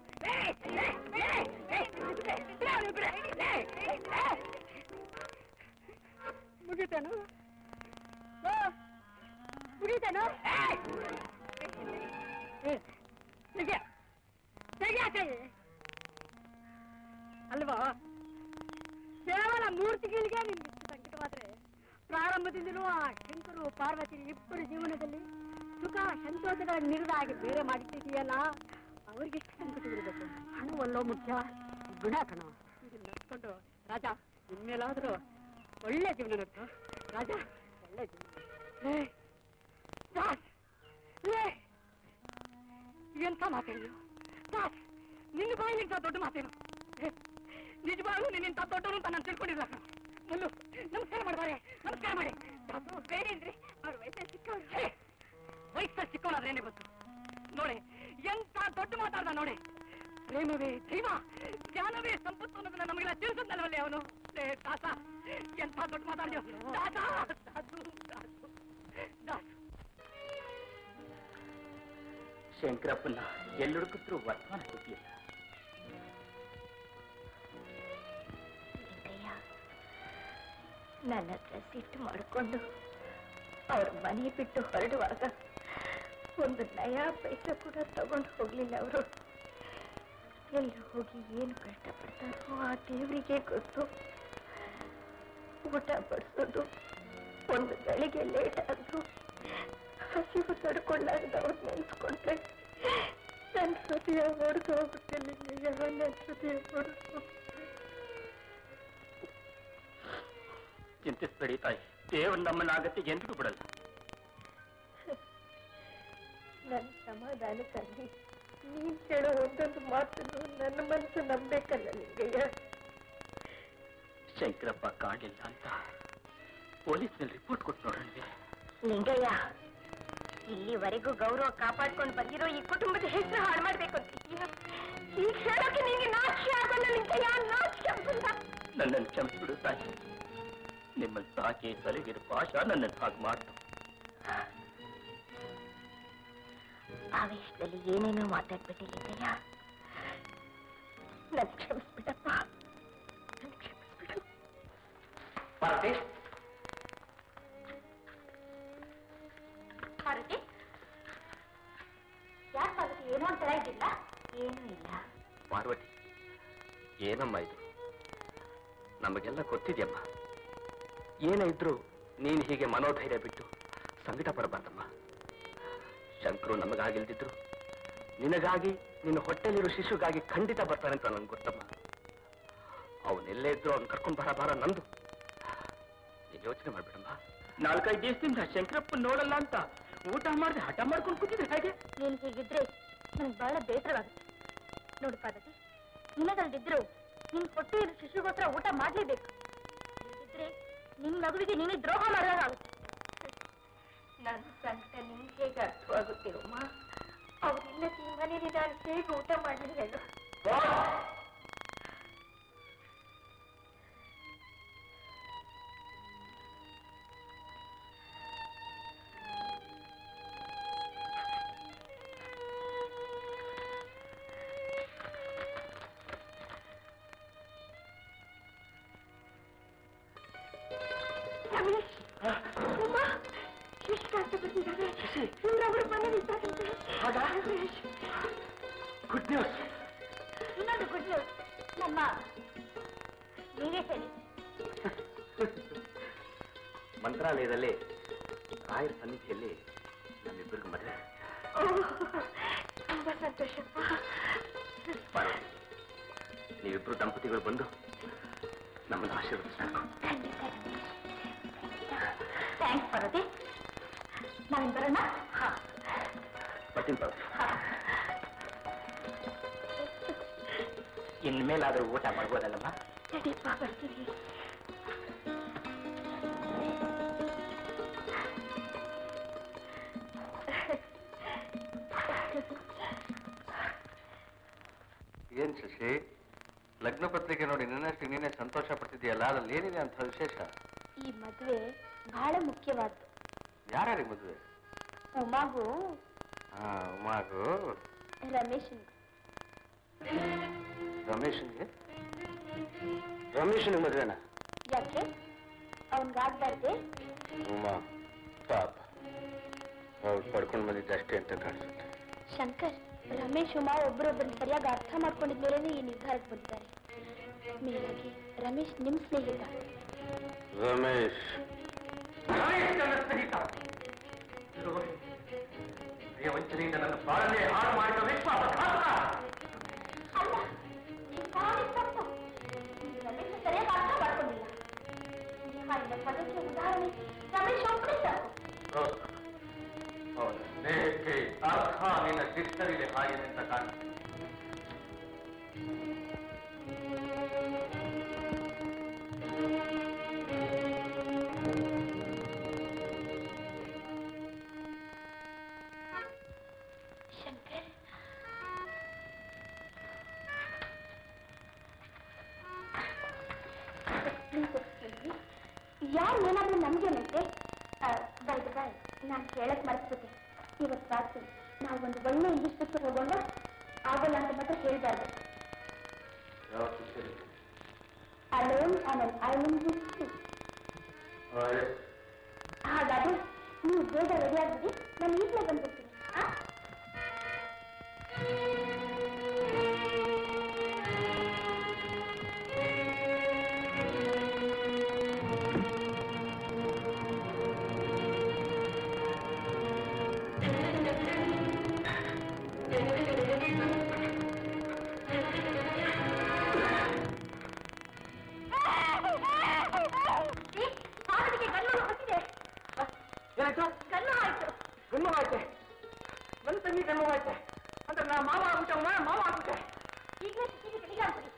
ಮುಗಿತೇನು ಮುಗಿತೇನು ಅಲ್ವಾ ಕೇವಲ ಮೂರ್ತಿಗಳಿಗೆ ನಿಮ್ಗೆ ಸಂಕಟವಾದ್ರೆ ಪ್ರಾರಂಭದಿಂದಲೂ ಆ ಶಂಕರು ಪಾರ್ವತಿ ಇಬ್ಬರು ಜೀವನದಲ್ಲಿ ಸುಖ ಸಂತೋಷಗಳ ನಿರ್ಧಾಗಿ ಬೇರೆ ಮಾಡಿಟ್ಟಿದೆಯಲ್ಲ ಅವ್ರಿಗೆ ಸಂಕಟವಿರಬೇಕು ಹಣವಲ್ಲೋ ಮುಖ್ಯ ಗುಣ ಕಣ ನಡ್ಕೊಂಡು ರಾಜ ಇನ್ಮೇಲಾದ್ರೂ ಒಳ್ಳೆ ಜೀವನ ನಡ್ತು ರಾಜ ಒಳ್ಳೆ ಜೀವನ ಎಂತ ಮಾತೇನು ನಿನ್ನ ಬಾಯಿಲಿಂತ ದೊಡ್ಡ ಮಾತೇನು ನಿಜವಾಗ್ಲೂ ನಿನ್ನಿಂತ ದೊಡ್ಡನು ಅಂತ ನಾನು ತಿಳ್ಕೊಂಡಿಲ್ಲ ಮೊದಲು ನಮಸ್ಕಾರ ಮಾಡ್ಬಾರೆ ನಮಸ್ಕಾರ ಮಾಡಿ ಬೇರೆ ಅಂದ್ರೆ ಅವ್ರ ವಯಸ್ಸಲ್ಲಿ ಚಿಕ್ಕವ್ರು ವಯಸ್ಸಲ್ಲಿ ಚಿಕ್ಕವನಾದ್ರೇನೆ ಗೊತ್ತು ನೋಡಿ ಎಂತ ದೊಡ್ಡ ಮಾತಾಡ್ದ ನೋಡಿ ಪ್ರೇಮವೇ ದೈವ ಜ್ಞಾನವೇ ಸಂಪತ್ತು ಅನ್ನೋದನ್ನ ನಮಗೆಲ್ಲ ತಿಳಿಸೋದಲ್ಲವಲ್ಲೇ ಅವನು ದಾಸ ಎಂತ ದೊಡ್ಡ ಮಾತಾಡ್ದ ಶಂಕರಪ್ಪನ ಎಲ್ಲುಡುಕಿದ್ರು ವರ್ತಮಾನ ಸಿಗ್ಲಿಲ್ಲ ನನ್ನ ಹತ್ರ ಸಿಟ್ಟು ಮಾಡಿಕೊಂಡು ಅವ್ರ ಮನೆ ಬಿಟ್ಟು ಹೊರಡುವಾಗ ಒಂದು ನಯಾ ಪೈಸೆ ಕೂಡ ತಗೊಂಡು ಹೋಗ್ಲಿಲ್ಲ ಅವರು ಎಲ್ಲಿ ಹೋಗಿ ಏನು ಕಷ್ಟಪಡ್ತಾರೋ ಆ ದೇವರಿಗೆ ಗೊತ್ತು ಊಟ ಬಡಿಸೋದು ಒಂದು ಗಳಿಗೆ ಲೇಟ್ ಆದ್ರೂ ಹಸಿವು ತಡ್ಕೊಳ್ಳಾರ್ದವ್ರು ನೆನ್ಸ್ಕೊಂಡ್ರೆ ನನ್ನ ಹೃದಯ ಹೊಡೆದು ಹೋಗುತ್ತಿಲ್ಲ ನನ್ನ ಹೃದಯ ಹೊಡೆದು ಚಿಂತಿಸ್ಬೇಡಿ ತಾಯಿ ದೇವರು ನಮ್ಮನ್ನ ಆಗತ್ತಿಗೆ ಎಂದಿಗೂ ಬಿಡಲ್ಲ ನನ್ನ ಸಮಾಧಾನಕ್ಕಾಗಿ ನೀನ್ ಹೇಳೋ ಒಂದೊಂದು ಮಾತನ್ನು ನನ್ನ ಮನಸ್ಸು ನಂಬೇಕಲ್ಲ ನಿಂಗಯ್ಯ ಶಂಕರಪ್ಪ ಕಾಣಿಲ್ಲ ಅಂತ ಪೊಲೀಸ್ನಲ್ಲಿ ರಿಪೋರ್ಟ್ ಕೊಟ್ಟು ನೋಡೋಣ ಲಿಂಗಯ್ಯ ಇಲ್ಲಿವರೆಗೂ ಗೌರವ ಕಾಪಾಡ್ಕೊಂಡು ಬಂದಿರೋ ಈ ಕುಟುಂಬದ ಹೆಸರು ಹಾಳು ಮಾಡ್ಬೇಕು ಅಂತ ಈಗ ಹೇಳೋಕೆ ನಿಮಗೆ ನಾಚಿಕೆ ಆಗಲ್ಲ ಲಿಂಗಯ್ಯ ನಾಚಿಕೆ ಆಗಲ್ಲ ನನ್ನನ್ನು ಕ್ಷಮಿಸ್ಬಿಡು ತಾಯಿ ನಿಮ್ಮ ಸಾಕಿ ಸಲಗಿರು ಪಾಶ ನನ್ನನ್ನು ಹಾಗೆ ಮಾಡ್ತು ಆವೇಶದಲ್ಲಿ ಏನೇನೋ ಮಾತಾಡ್ಬಿಟ್ಟಿ ಲಿಂಗಯ್ಯ ನನ್ ಕ್ಷಮಿಸ್ಬಿಡಪ್ಪ ನನ್ ಕ್ಷಮಿಸ್ಬಿಡು ಪಾರ್ವತಿ ಪಾರ್ವತಿ ಯಾಕೆ ಪಾರ್ವತಿ ಏನೋ ಒಂಥರ ಇದ್ದಿಲ್ಲ ಏನೂ ಇಲ್ಲ ಪಾರ್ವತಿ ಏನಮ್ಮ ಇದು ನಮಗೆಲ್ಲ ಗೊತ್ತಿದ್ಯಮ್ಮ ಏನೇ ಇದ್ರು ನೀನು ಹೀಗೆ ಮನೋಧೈರ್ಯ ಬಿಟ್ಟು ಸಂಕಟ ಪಡಬಾರ್ದಮ್ಮ ಶಂಕರು ನಮಗಾಗಿಲ್ದಿದ್ರು ನಿನಗಾಗಿ ನಿನ್ನ ಹೊಟ್ಟೆಲಿರೋ ಶಿಶುಗಾಗಿ ಖಂಡಿತ ಬರ್ತಾನೆ ಅಂತ ನನ್ಗೆ ಗೊತ್ತಮ್ಮ ಅವನೆಲ್ಲೇ ಇದ್ರು ಅವ್ನು ಕರ್ಕೊಂಡು ಬರ ನಂದು ನೀನು ಯೋಚನೆ ಮಾಡ್ಬೇಡಮ್ಮ 4-5 ದಿವಸದಿಂದ ಶಂಕರಪ್ಪ ನೋಡಲ್ಲ ಅಂತ ಊಟ ಮಾಡಿದ್ರೆ ಹಠ ಮಾಡ್ಕೊಂಡು ಕೂತಿದ್ರೆ ಹೇಗೆ ನೀನು ಹೀಗಿದ್ರೆ ನನ್ಗೆ ಬಹಳ ಬೇಸರವಾಗುತ್ತೆ ನೋಡು ಪಾರ್ವತಿ ನಿನಗಲ್ದಿದ್ರು ನಿನ್ ಹೊಟ್ಟೆ ಇರೋ ಶಿಶುಗೋಸ್ಕರ ಊಟ ಮಾಡ್ಲೇಬೇಕು ಇದ್ರೆ ನಿನ್ ಮಗುವಿಗೆ ನೀನೇ ದ್ರೋಹ ಮಾಡೋದಾಗುತ್ತೆ ನನ್ನ ಸಂಕಟ ನಿಮ್ಗೆ ಹೇಗೆ ಅರ್ಥವಾಗುತ್ತಿರಮ್ಮ ಅವರಿಲ್ಲದ ಈ ಮನೇಲಿ ನಾನು ಹೇಗೆ ಊಟ ಮಾಡಲಿ ಹೇಳು ಎಷ್ಟು ಕಷ್ಟಪಟ್ಟಿದ್ದಾರೆ ಇವ್ರೊಬ್ರು ಬಂದು ನಿಂತ್ಕೊಂಡ್ರೆ. Good news. ಇನ್ನೊಂದು ಗುಡ್ ನ್ಯೂಸ್. ನಮ್ಮ ನೀವೇ ಹೇಳಿ. ಮಂತ್ರಾಲಯದಲ್ಲಿ ರಾಯರ ಸನ್ನಿಧಿಯಲ್ಲಿ ನಮ್ಮಿಬ್ಬರಿಗೂ ಮದುವೆ. ತುಂಬಾ ಸಂತೋಷಪ್ಪ. ಪಾರ್ವತಿ, ನೀವಿಬ್ರು ದಂಪತಿಗಳು ಬಂದು ನಮ್ಮನ್ನು ಆಶೀರ್ವದಿಸಬೇಕು. ಥ್ಯಾಂಕ್ಸ್ ಪಾರ್ವತಿ. ನಾವಿನ್ ಬರೋಣ. ಬರ್ತೀನಿ ಪಾರ್ವತಿ. ಇನ್ಮೇಲಾದ್ರೂ ಊಟ ಮಾಡ್ಬೋದಲ್ಲಮ್ಮ? ನಡೀಪ್ಪ, ಬರ್ತೀನಿ. ಏನ್ ಶಶಿ, ಲಗ್ನ ಪತ್ರಿಕೆ ನೋಡಿ ನಿನ್ನಷ್ಟು ನೀನೇ ಸಂತೋಷ ಪಡ್ತಿದ್ಯಲ್ಲ, ಅದ್ರಲ್ಲಿ ಏನಿದೆ ಅಂತ ವಿಶೇಷ? ಈ ಮದುವೆ ಬಹಳ ಮುಖ್ಯವಾದ್ದು. ಯಾರ್ಯಾರಿಗೆ ಮದುವೆ? ಉಮಾಗೂ ಉಮಾಗೂ ರಮೇಶನ್ಗೂ. ರಮೇಶನಿಗೆ ಮದುವೆನಾ? ಯಾಕೆ ಅವನ್ಗಾಗ್ಬಾರ್ದೆ? ಉಮಾ ಪಾಪ, ಅವ್ರು ಪಡ್ಕೊಂಡು ಬಂದಿದ್ದ ಅಷ್ಟೇ ಅಂತ ಕಾಣಿಸುತ್ತೆ. ಶಂಕರ್, ರಮೇಶ್ ಉಮಾ ಒಬ್ಬರೊಬ್ಬರನ್ನ ಸರಿಯಾಗಿ ಅರ್ಥ ಮಾಡ್ಕೊಂಡಿದ್ಮೇಲೆ ಈ ನಿರ್ಧಾರಕ್ಕೆ ಬಂದಿದ್ದಾರೆ. ಮೇಲಾಗಿ ರಮೇಶ್ ನಿಮ್ ಸ್ನೇಹಿತ. ರಮೇಶ್ ಸ್ನೇಹಿತ ವಂಚನೆಯಿಂದ ನನ್ನ ಬಾಳನೆ ಹಾಳು ಮಾಡಿದ ವಿಶ್ವಾಸಘಾತಕ. ಅಲ್ಲ, ಈ ಕಾರಣ ತಪ್ಪು. ರಮೇಶ್ ಸರಿಯಾಗಿ ಅರ್ಥ ಮಾಡ್ಕೊಂಡಿಲ್ಲ. ಪದಕ್ಕೆ ಉದಾಹರಣೆ ರಮೇಶ್ ಒಬ್ಬರೇ ಸಾಕು. ಅವನ ಸ್ನೇಹಕ್ಕೆ ಅರ್ಥ ನಿನ್ನ ಡಿಕ್ಷನರಿಲಿ ಹಾಗಿದೆ ಅಂತ ಕಾಣುತ್ತೆ. ಶಂಕರ್, ಯಾರು ಏನಾದ್ರೂ ನಮ್ಗೇನಂತೆ? ಬಾಯ್ ನಾನು ಹೇಳಕ್ ಮರ್ತ್ಬಿಟ್ಟೆ. ಇವತ್ತು ರಾತ್ರಿ ನಾವು ಒಂದು ಒಳ್ಳೆ ಇಂಗ್ಲಿಷ್ ಪಿಕ್ಚರ್ ಹೋಗೋಣ. ಆಗೋಲ್ಲ ಅಂತ ಮಾತ್ರ ಹೇಳ್ಬಾರ್ದು. Alone on an island with you. ಹಾಗಾದ್ರೆ ನೀವು ಬೇಗ ರೆಡಿ ಆಗ್ಬಿಡಿ, ನಾನು ಈಗಲೇ ಬಂದ್ಬಿಡ್ತೀನಿ. ಗನ್ನು ಆಯ್ತೆ, ನನ್ನ ತಂಗಿ ಗನ್ನು ಆಯ್ತೆ ಅಂದ್ರೆ ನಾ ಮಾವ ಆಗ್ಬಿಟ್ಟೆ, ಮಾವ ಆಗ್ಬಿಟ್ಟೆ. ಈಗಲೇ ಸಿಕ್ಕಿಗೆ ಕಡೆಗೆ ಆಗ್ಬಿಡಿ.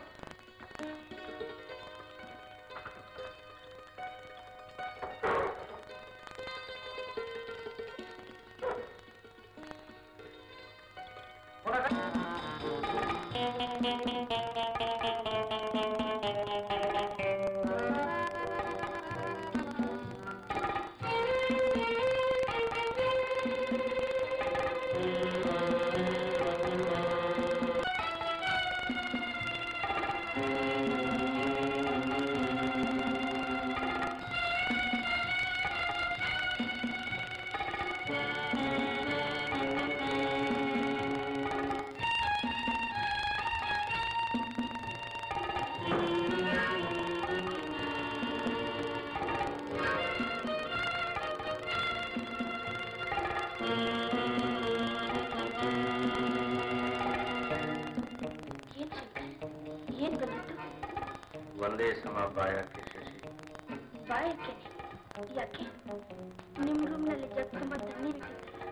ಒಂದೇ ಸಮ ಬಾಯಕ್ಕೆ ಶಶಿ. ಬಾಯಕ್ಕೆ? ಯಾಕೆ? ನಿಮ್ ರೂಮ್ನಲ್ಲಿ ಜಗ್ ತುಂಬಾ ತಣ್ಣೀರಿಟ್ಟಿದ್ದಾರೆ.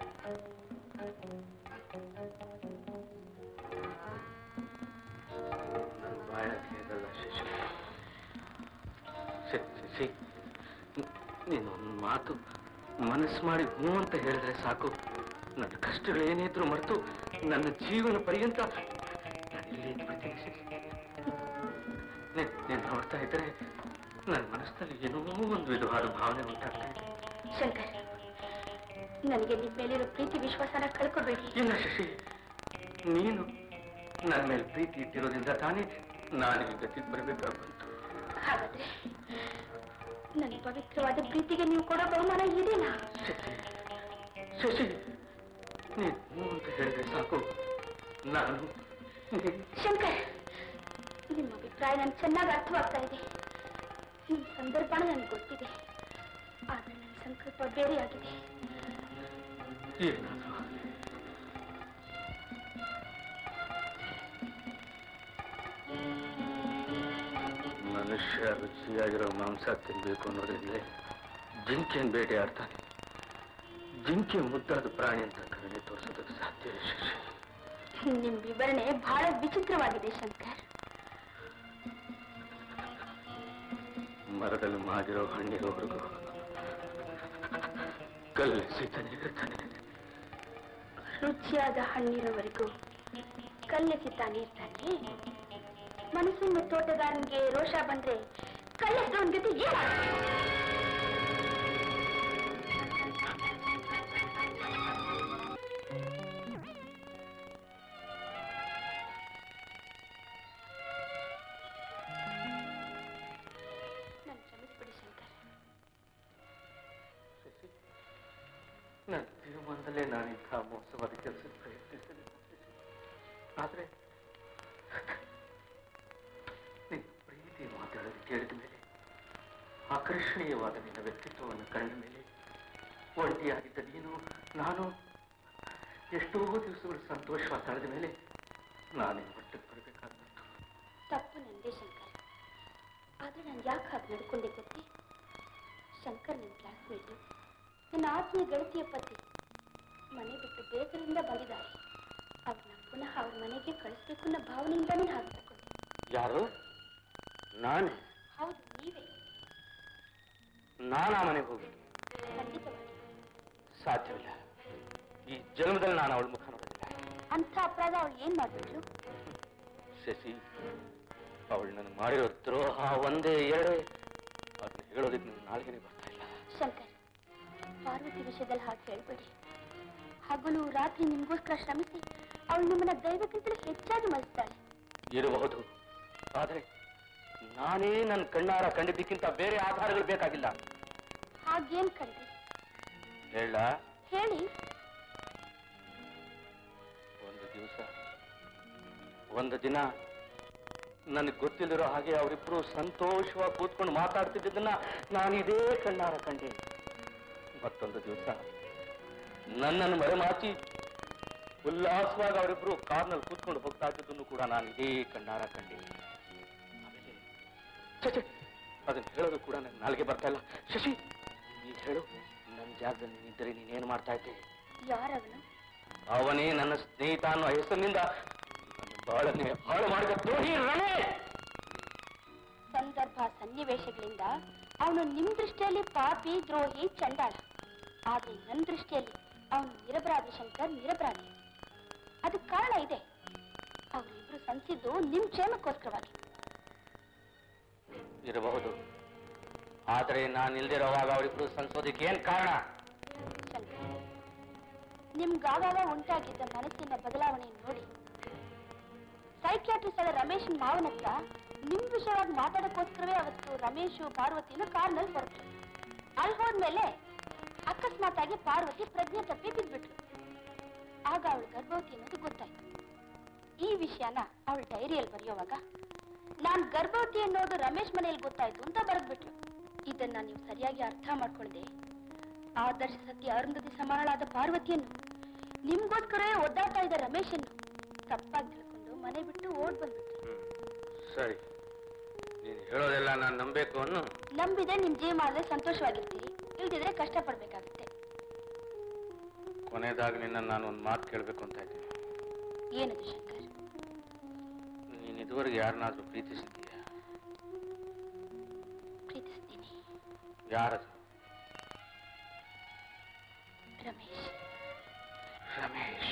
ನನ್ನ ಬಾಯಕ್ಕೆ ಹೇಗಲ್ಲ ಶಶಿ. ಶಶಿ, ನೀನೊಂದು ಮಾತು ಮನಸ್ಸು ಮಾಡಿ ಹ್ಞೂ ಅಂತ ಹೇಳಿದ್ರೆ ಸಾಕು. ನನ್ನ ಕಷ್ಟಗಳೇನಿದ್ರು ಮರೆತು ನನ್ನ ಜೀವನ ಪರ್ಯಂತ ನಾನು ಇಲ್ಲಿ ಇದ್ಬಿಡ್ತೀನಿ ಶಶಿ. ನೀನು ನೋಡ್ತಾ ಇದ್ರೆ ನನ್ನ ಮನಸ್ಸಿನಲ್ಲಿ ಏನೋ ಒಂದು ವಿಧವಾದ ಭಾವನೆ ಉಂಟಾಗ್ತಾ ಇದೆ. ಶಂಕರ್, ನನಗೆ ನಿಮ್ಮ ಮೇಲಿರೋ ಪ್ರೀತಿ ವಿಶ್ವಾಸನ ಕಳ್ಕೊಬೇಡಿ. ಇಲ್ಲ ಶಶಿ, ನೀನು ನನ್ನ ಮೇಲೆ ಪ್ರೀತಿ ಇಟ್ಟಿರೋದ್ರಿಂದ ತಾನೇ ನಾನು ಈ ಗತಿಗೆ ಬರಬೇಕಾಗ್ಬಂತು. ಹಾಗಾದ್ರೆ ನನ್ನ ಪವಿತ್ರವಾದ ಪ್ರೀತಿಗೆ ನೀವು ಕೊಡೋ ಬಹುಮಾನ ಇದೇನಾ? ಶಶಿ ನೀನು ಅಂತ ಹೇಳಿದ್ರೆ ಸಾಕು. ನಾನು ಶಂಕರ್, ನಿಮ್ಮ ಅಭಿಪ್ರಾಯ ನನ್ಗೆ ಚೆನ್ನಾಗಿ ಅರ್ಥವಾಗ್ತಾ ಇದೆ. ನಿಮ್ಮ ಸಂದರ್ಭ ನನಗೆ ಗೊತ್ತಿದೆ, ಆದ್ರೆ ನನ್ನ ಸಂಕಲ್ಪ ಬೇರೆಯಾಗಿದೆ. ಏನಾದ್ರು ಮನುಷ್ಯ ರುಚಿಯಾಗಿರೋ ಮಾಂಸ ತಿನ್ಬೇಕು ಅನ್ನೋದ್ರಿಂದಲೇ ಜಿಂಕೆಯನ್ನು ಬೇಟೆ ಆಡ್ತಾನೆ. ಜಿಂಕೆ ಮುದ್ದಾದ ಪ್ರಾಣಿ ಅಂತ ಕರುಣೆ ತೋರಿಸೋದಕ್ಕೆ ಸಾಧ್ಯವೇ ಶಶಿ? ನಿಮ್ ವಿವರಣೆ ಬಹಳ ವಿಚಿತ್ರವಾಗಿದೆ ಶಂಕರ್. ಮರದಲ್ಲಿ ಮಾಡಿರೋ ಹಣ್ಣಿರೋವರೆಗೂ ಕಲ್ಲೆಸಿತಾನೆ ಇರ್ತಾನೆ. ರುಚಿಯಾದ ಹಣ್ಣಿರೋವರೆಗೂ ಕಲ್ಲೆಸಿತಾನೆ ಇರ್ತಾನೆ. ಮನಸ್ಸಿನ ತೋಟಗಾರನಿಗೆ ರೋಷ ಬಂದ್ರೆ ಕಲ್ಲೆಸೋನ್ ಜೊತೆ ಕ್ಷಮಿಸ್ಬಿಡಿ ಶಂಕರ್. ನನ್ನ ಜೀವನದಲ್ಲೇ ನಾನಿಂಥ ಮೋಸವಾದ ಕೆಲಸದ ಪ್ರಯತ್ನಿಸಿದೆ. ಆದ್ರೆ ನಿನ್ನ ಪ್ರೀತಿ ಮಾತಾಡೋದು ಕೇಳಿದ ಮೇಲೆ, ಆಕರ್ಷಣೀಯವಾದ ನಿನ್ನ ವ್ಯಕ್ತಿತ್ವವನ್ನು ಕಂಡ ಮೇಲೆ, ಒಂಟಿಯಾಗಿದ್ದ ನೀನು ನಾನು ಎಷ್ಟೋ ದಿವಸಗಳು ಸಂತೋಷವಾಗಿ ಕಳೆದ ಮೇಲೆ ನಾನೇ ಒಟ್ಟಿಗೆ ಬರಬೇಕಾಗ್ಬಿಟ್ಟು. ತಪ್ಪು ನಂದೇ ಶಂಕರ್. ಆದ್ರೆ ನಾನು ಯಾಕೆ ಹಾಗೆ ನಡ್ಕೊಂಡೆ ಗೊತ್ತೇ? ಶಂಕರ್ ನನ್ನ ಕ್ಲಾಸ್ಮೇಟು, ನನ್ನ ಆತ್ಮೀಯ ಗೆಳತಿಯ ಪತಿ ಮನೆ ಬಿಟ್ಟು ಬೇಗರಿಂದ ಬಂದಿದ್ದಾರೆ. ಅವ್ರನ್ನ ಪುನಃ ಅವ್ರ ಮನೆಗೆ ಕಳಿಸ್ಬೇಕು ಅನ್ನೋ ಭಾವನೆಯಿಂದಾನೇ ಹಾಗೆ ನಡ್ಕೊಂಡೆ. ಯಾರು? ನಾನೇ? ಹೌದು, ನೀವೇ. ನಾನಾ ಮನೆಗೆ ಹೋಗಿ? ಖಂಡಿತವಾಗಿ ಸಾಧ್ಯವಿಲ್ಲ. ಈ ಜನ್ಮದಲ್ಲಿ ನಾನು ಅವಳ ಮುಖ ನೋಡಿಲ್ಲ. ಅಂಥ ಅಪರಾಧ ಅವಳು ಏನ್ ಮಾಡ್ಬಿಟ್ರು? ಶಶಿ, ಅವಳು ನನಗೆ ಮಾಡಿರೋ ದ್ರೋಹ ಒಂದೇ ಎರಡೇ. ಅದನ್ನ ಹೇಳೋದಕ್ಕೆ ನನ್ನ ನಾಲ್ಗೆನೇ ಬರ್ತಾ ಇಲ್ಲ. ಶಂಕರ್, ಪಾರ್ವತಿ ವಿಷಯದಲ್ಲಿ ಹಾಗೆ ಹೇಳ್ಬೇಡಿ. ಹಗಲು ರಾತ್ರಿ ನಿಮ್ಗೋಸ್ಕರ ಶ್ರಮಿಸಿ ಅವಳು ನಿಮ್ಮನ್ನ ದೈವಕ್ಕಿಂತಲೂ ಹೆಚ್ಚಾಗಿ ಮರೆಸ್ತಾಳೆ. ಇರಬಹುದು, ಆದ್ರೆ ನಾನೇ ನನ್ನ ಕಣ್ಣಾರ ಕಂಡಿದ್ದಕ್ಕಿಂತ ಬೇರೆ ಆಧಾರಗಳು ಬೇಕಾಗಿಲ್ಲ. ಹಾಗೇನ್ ಕಂಡ್ರಿ? ಹೇಳ? ಹೇಳಿ. ಒಂದು ದಿನ ನನಗೆ ಗೊತ್ತಿಲ್ಲದಿರೋ ಹಾಗೆ ಅವರಿಬ್ರು ಸಂತೋಷವಾಗಿ ಕೂತ್ಕೊಂಡು ಮಾತಾಡ್ತಿದ್ದನ್ನ ನಾನು ಇದೇ ಕಣ್ಣಾರ ಕಂಡೆ. ಮತ್ತೊಂದು ದಿವಸ ನನ್ನನ್ನು ಮರೆಮಾಚಿ ಉಲ್ಲಾಸವಾಗಿ ಅವರಿಬ್ರು ಕಾರ್ನಲ್ಲಿ ಕೂತ್ಕೊಂಡು ಹೋಗ್ತಾ ಇದ್ದದನ್ನು ಕೂಡ ನಾನು ಇದೇ ಕಣ್ಣಾರ ಕಂಡೆ. ಆಮೇಲೆ ಚಚೆ, ಅದನ್ನ ಹೇಳೋದು ಕೂಡ ನನ್ನ ನಾಲ್ಗೆ ಬರ್ತಾ ಇಲ್ಲ. ಶಶಿ, ನೀ ಹೇಳು, ನನ್ನ ಜಾಗದಲ್ಲಿ ನೀನಿದ್ದರೆ ನೀನೇನು ಮಾಡ್ತಾ ಇದ್ದೆ? ಯಾರವನು? ಅವನೇ ನನ್ನ ಸ್ನೇಹಿತ ಅನ್ನೋ ಹೆಸರಿನಿಂದ ಬಾಳನ್ನೇ ಹಾಳು ಮಾಡಿದ ದ್ರೋಹಿ ರಮೇಶ್. ಸಂದರ್ಭ ಸನ್ನಿವೇಶಗಳಿಂದ ಅವನು ನಿಮ್ ದೃಷ್ಟಿಯಲ್ಲಿ ಪಾಪಿ, ದ್ರೋಹಿ, ಚಂಡಾಳ. ಆದ್ರೆ ನನ್ನ ದೃಷ್ಟಿಯಲ್ಲಿ ಅವನು ನಿರಪರಾಧಿ ಶಂಕರ್, ನಿರಪರಾಧಿ. ಅದಕ್ಕೆ ಕಾರಣ ಇದೆ. ಅವರಿಬ್ರು ಸಂಸಿದ್ದು ನಿಮ್ ಕ್ಷೇಮಕ್ಕೋಸ್ಕರವಾಗಿ ಇರಬಹುದು. ಆದ್ರೆ ನಾನು ಇಲ್ದಿರೋವಾಗ ಅವರಿಬ್ರು ಸಂಸೋದಕ್ಕೆ ಏನ್ ಕಾರಣ? ಶಂಕರ್, ನಿಮ್ಗಾವಾಗ ಉಂಟಾಗಿದ್ದ ಮನಸ್ಸಿನ ಬದಲಾವಣೆಯನ್ನು ನೋಡಿ. ಸೈಕ್ಯಾಟ್ರಿಸ್ಟ್ ಆದ ರಮೇಶನ್ ಮಾವನ ಹತ್ರ ನಿಮ್ ವಿಷಯವಾಗಿ ಮಾತಾಡೋಕ್ಕೋಸ್ಕರವೇ ಅವತ್ತು ರಮೇಶು ಪಾರ್ವತಿನ ಕಾರ್ನಲ್ಲಿ ಹೊರಟರು. ಅಲ್ಲಿ ಹೋದ್ಮೇಲೆ ಅಕಸ್ಮಾತ್ ಆಗಿ ಪಾರ್ವತಿ ಪ್ರಜ್ಞೆ ತಪ್ಪಿ ಬಿದ್ಬಿಟ್ರು. ಆಗ ಅವಳು ಗರ್ಭವತಿ ಅನ್ನೋದು ಗೊತ್ತಾಯ್ತು. ಈ ವಿಷಯನ ಅವಳು ಡೈರಿಯಲ್ಲಿ ಬರೆಯುವಾಗ ನಾನ್ ಗರ್ಭವತಿ ಅನ್ನೋದು ರಮೇಶ್ ಮನೆಯಲ್ಲಿ ಗೊತ್ತಾಯ್ತು ಅಂತ ಬರೆದ್ಬಿಟ್ರು. ಇದನ್ನ ನೀವು ಸರಿಯಾಗಿ ಅರ್ಥ ಮಾಡ್ಕೊಳ್ಳದೆ ಆದರ್ಶ ಸತ್ಯ ಅರುಂಧತಿ ಸಮಾನಳಾದ ಪಾರ್ವತಿಯನ್ನು ನಿಮ್ಗೋಸ್ಕರವೇ ಒದ್ದಾಡ್ತಾ ಇದ್ದ ರಮೇಶನ್ನು ತಪ್ಪಾಗಿ ತಿಳ್ಕೊಂಡು ಮನೆ ಬಿಟ್ಟು ಓಡ್ ಬಂದ್ಬಿಟ್ರು. ಸರಿ, ನೀನು ಹೇಳೋದೆಲ್ಲ ನಾನು ನಂಬೇಕು ಅನ್ನು. ನಂಬಿದ್ರೆ ನಿಮ್ ಜೀವಮಾನದಲ್ಲಿ ಸಂತೋಷವಾಗಿರ್ತೀರಿ, ಇಲ್ದಿದ್ರೆ ಕಷ್ಟ ಪಡ್ಬೇಕಾಗುತ್ತೆ. ಕೊನೆಯದಾಗಿ ನಿನ್ನ ನಾನು ಒಂದು ಮಾತು ಕೇಳಬೇಕು ಅಂತ ಇದ್ದೀನಿ. ಏನದು ಶಂಕರ್? ನೀನು ಇದುವರೆಗೆ ಯಾರನ್ನಾದ್ರೂ ಪ್ರೀತಿಸಿದ್ದೀಯಾ? ಪ್ರೀತಿಸ್ತೀನಿ. ಯಾರದು? ರಮೇಶ್. ರಮೇಶ್?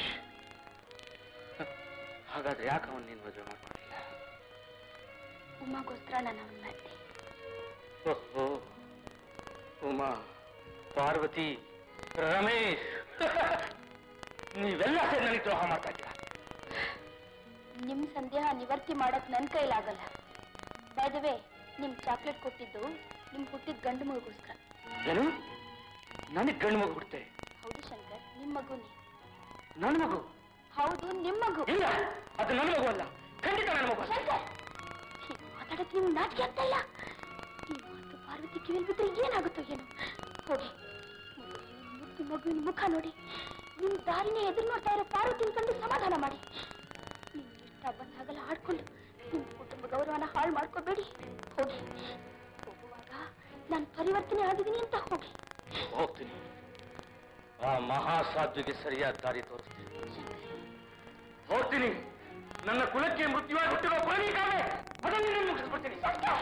ಹಾಗಾದ್ರೆ ಯಾಕೆ ಅವನು ನೀನು ಮದುವೆ ಮಾಡ್ಕೊಂಡಿಲ್ಲ? ಉಮಾಗೋಸ್ಕರ ನಾನು ಅವನ್ ಮಾಡಿದೆ. ಓಹೋ, ಉಮಾ, ಪಾರ್ವತಿ, ರಮೇಶ್, ನೀವೆಲ್ಲ ಸೇರಿ ನನಗೆ ದ್ರೋಹ ಮಾಡ್ತಾ ಇದ್ದೀರಾ. ನಿಮ್ ಸಂದೇಹ ನಿವರ್ತಿ ಮಾಡಕ್ ನನ್ ಕೈಲಾಗಲ್ಲ. ಬೈ ದ ವೇ, ನಿಮ್ ಚಾಕ್ಲೇಟ್ ಕೊಟ್ಟಿದ್ದು ನಿಮ್ ಹುಟ್ಟಿದ ಗಂಡು ಮಗುಗೋಸ್ಕರ. ಏನು? ನನಗೆ ಗಂಡು ಮಗು ಹುಟ್ಟೆ? ಹೌದು ಶಂಕರ್. ನಿಮ್ಮ ಮಗುನೇ. ನನ್ನ ಮಗು? ಹೌದು, ನಿಮ್ಮ ಮಗು. ಇಲ್ಲ, ಅದು ನನ್ನ ಮಗು ಅಲ್ಲ, ಖಂಡಿತ ನನ್ನ ಮಗು. ಮಾತಾಡಕ್ಕೆ ನೀವು ನಾಚಿಕೆ ಆಗ್ತಾ ಇಲ್ಲ. ಈ ಮಾತು ಪಾರ್ವತಿ ಕಿವಿಲ್ ಬಿದ್ರೆ ಏನಾಗುತ್ತೋ ಏನೋ. ಹೋಗಿ ಮುದ್ದು ಮಗುವಿನ ಮುಖ ನೋಡಿ ನಿಮ್ ದಾರಿನೇ ಎದುರು ನೋಡ್ತಾ ಇರೋ ಪಾರ್ವತಿನ ಕಂಡು ಸಮಾಧಾನ ಮಾಡಿ. ನಿಮ್ ಇಷ್ಟ ಬಂದಾಗಲ್ಲ ಆಡ್ಕೊಂಡು ನಿಮ್ ಕುಟುಂಬ ಗೌರವನ ಹಾಳು ಮಾಡ್ಕೋಬೇಡಿ. ಹೋಗಿ, ಹೋಗುವಾಗ ನಾನು ಪರಿವರ್ತನೆ ಆಗಿದ್ದೀನಿ ಅಂತ ಹೋಗಿ. ಹೋಗ್ತೀನಿ. ಆ ಮಹಾಸಾಧ್ವಿಗೆ ಸರಿಯಾದ ದಾರಿ ತೋರಿಸ್ತೀನಿ. ಹೋಗ್ತೀನಿ. ನನ್ನ ಕುಲಕ್ಕೆ ಮೃತ್ಯುವಾಗಿ ಹುಟ್ಟಿರೋ ಪರಮೀಕಾವೆ ಅದನ್ನು ನಾನು ಮುಗಿಸ್ಬಿಡ್ತೀನಿ.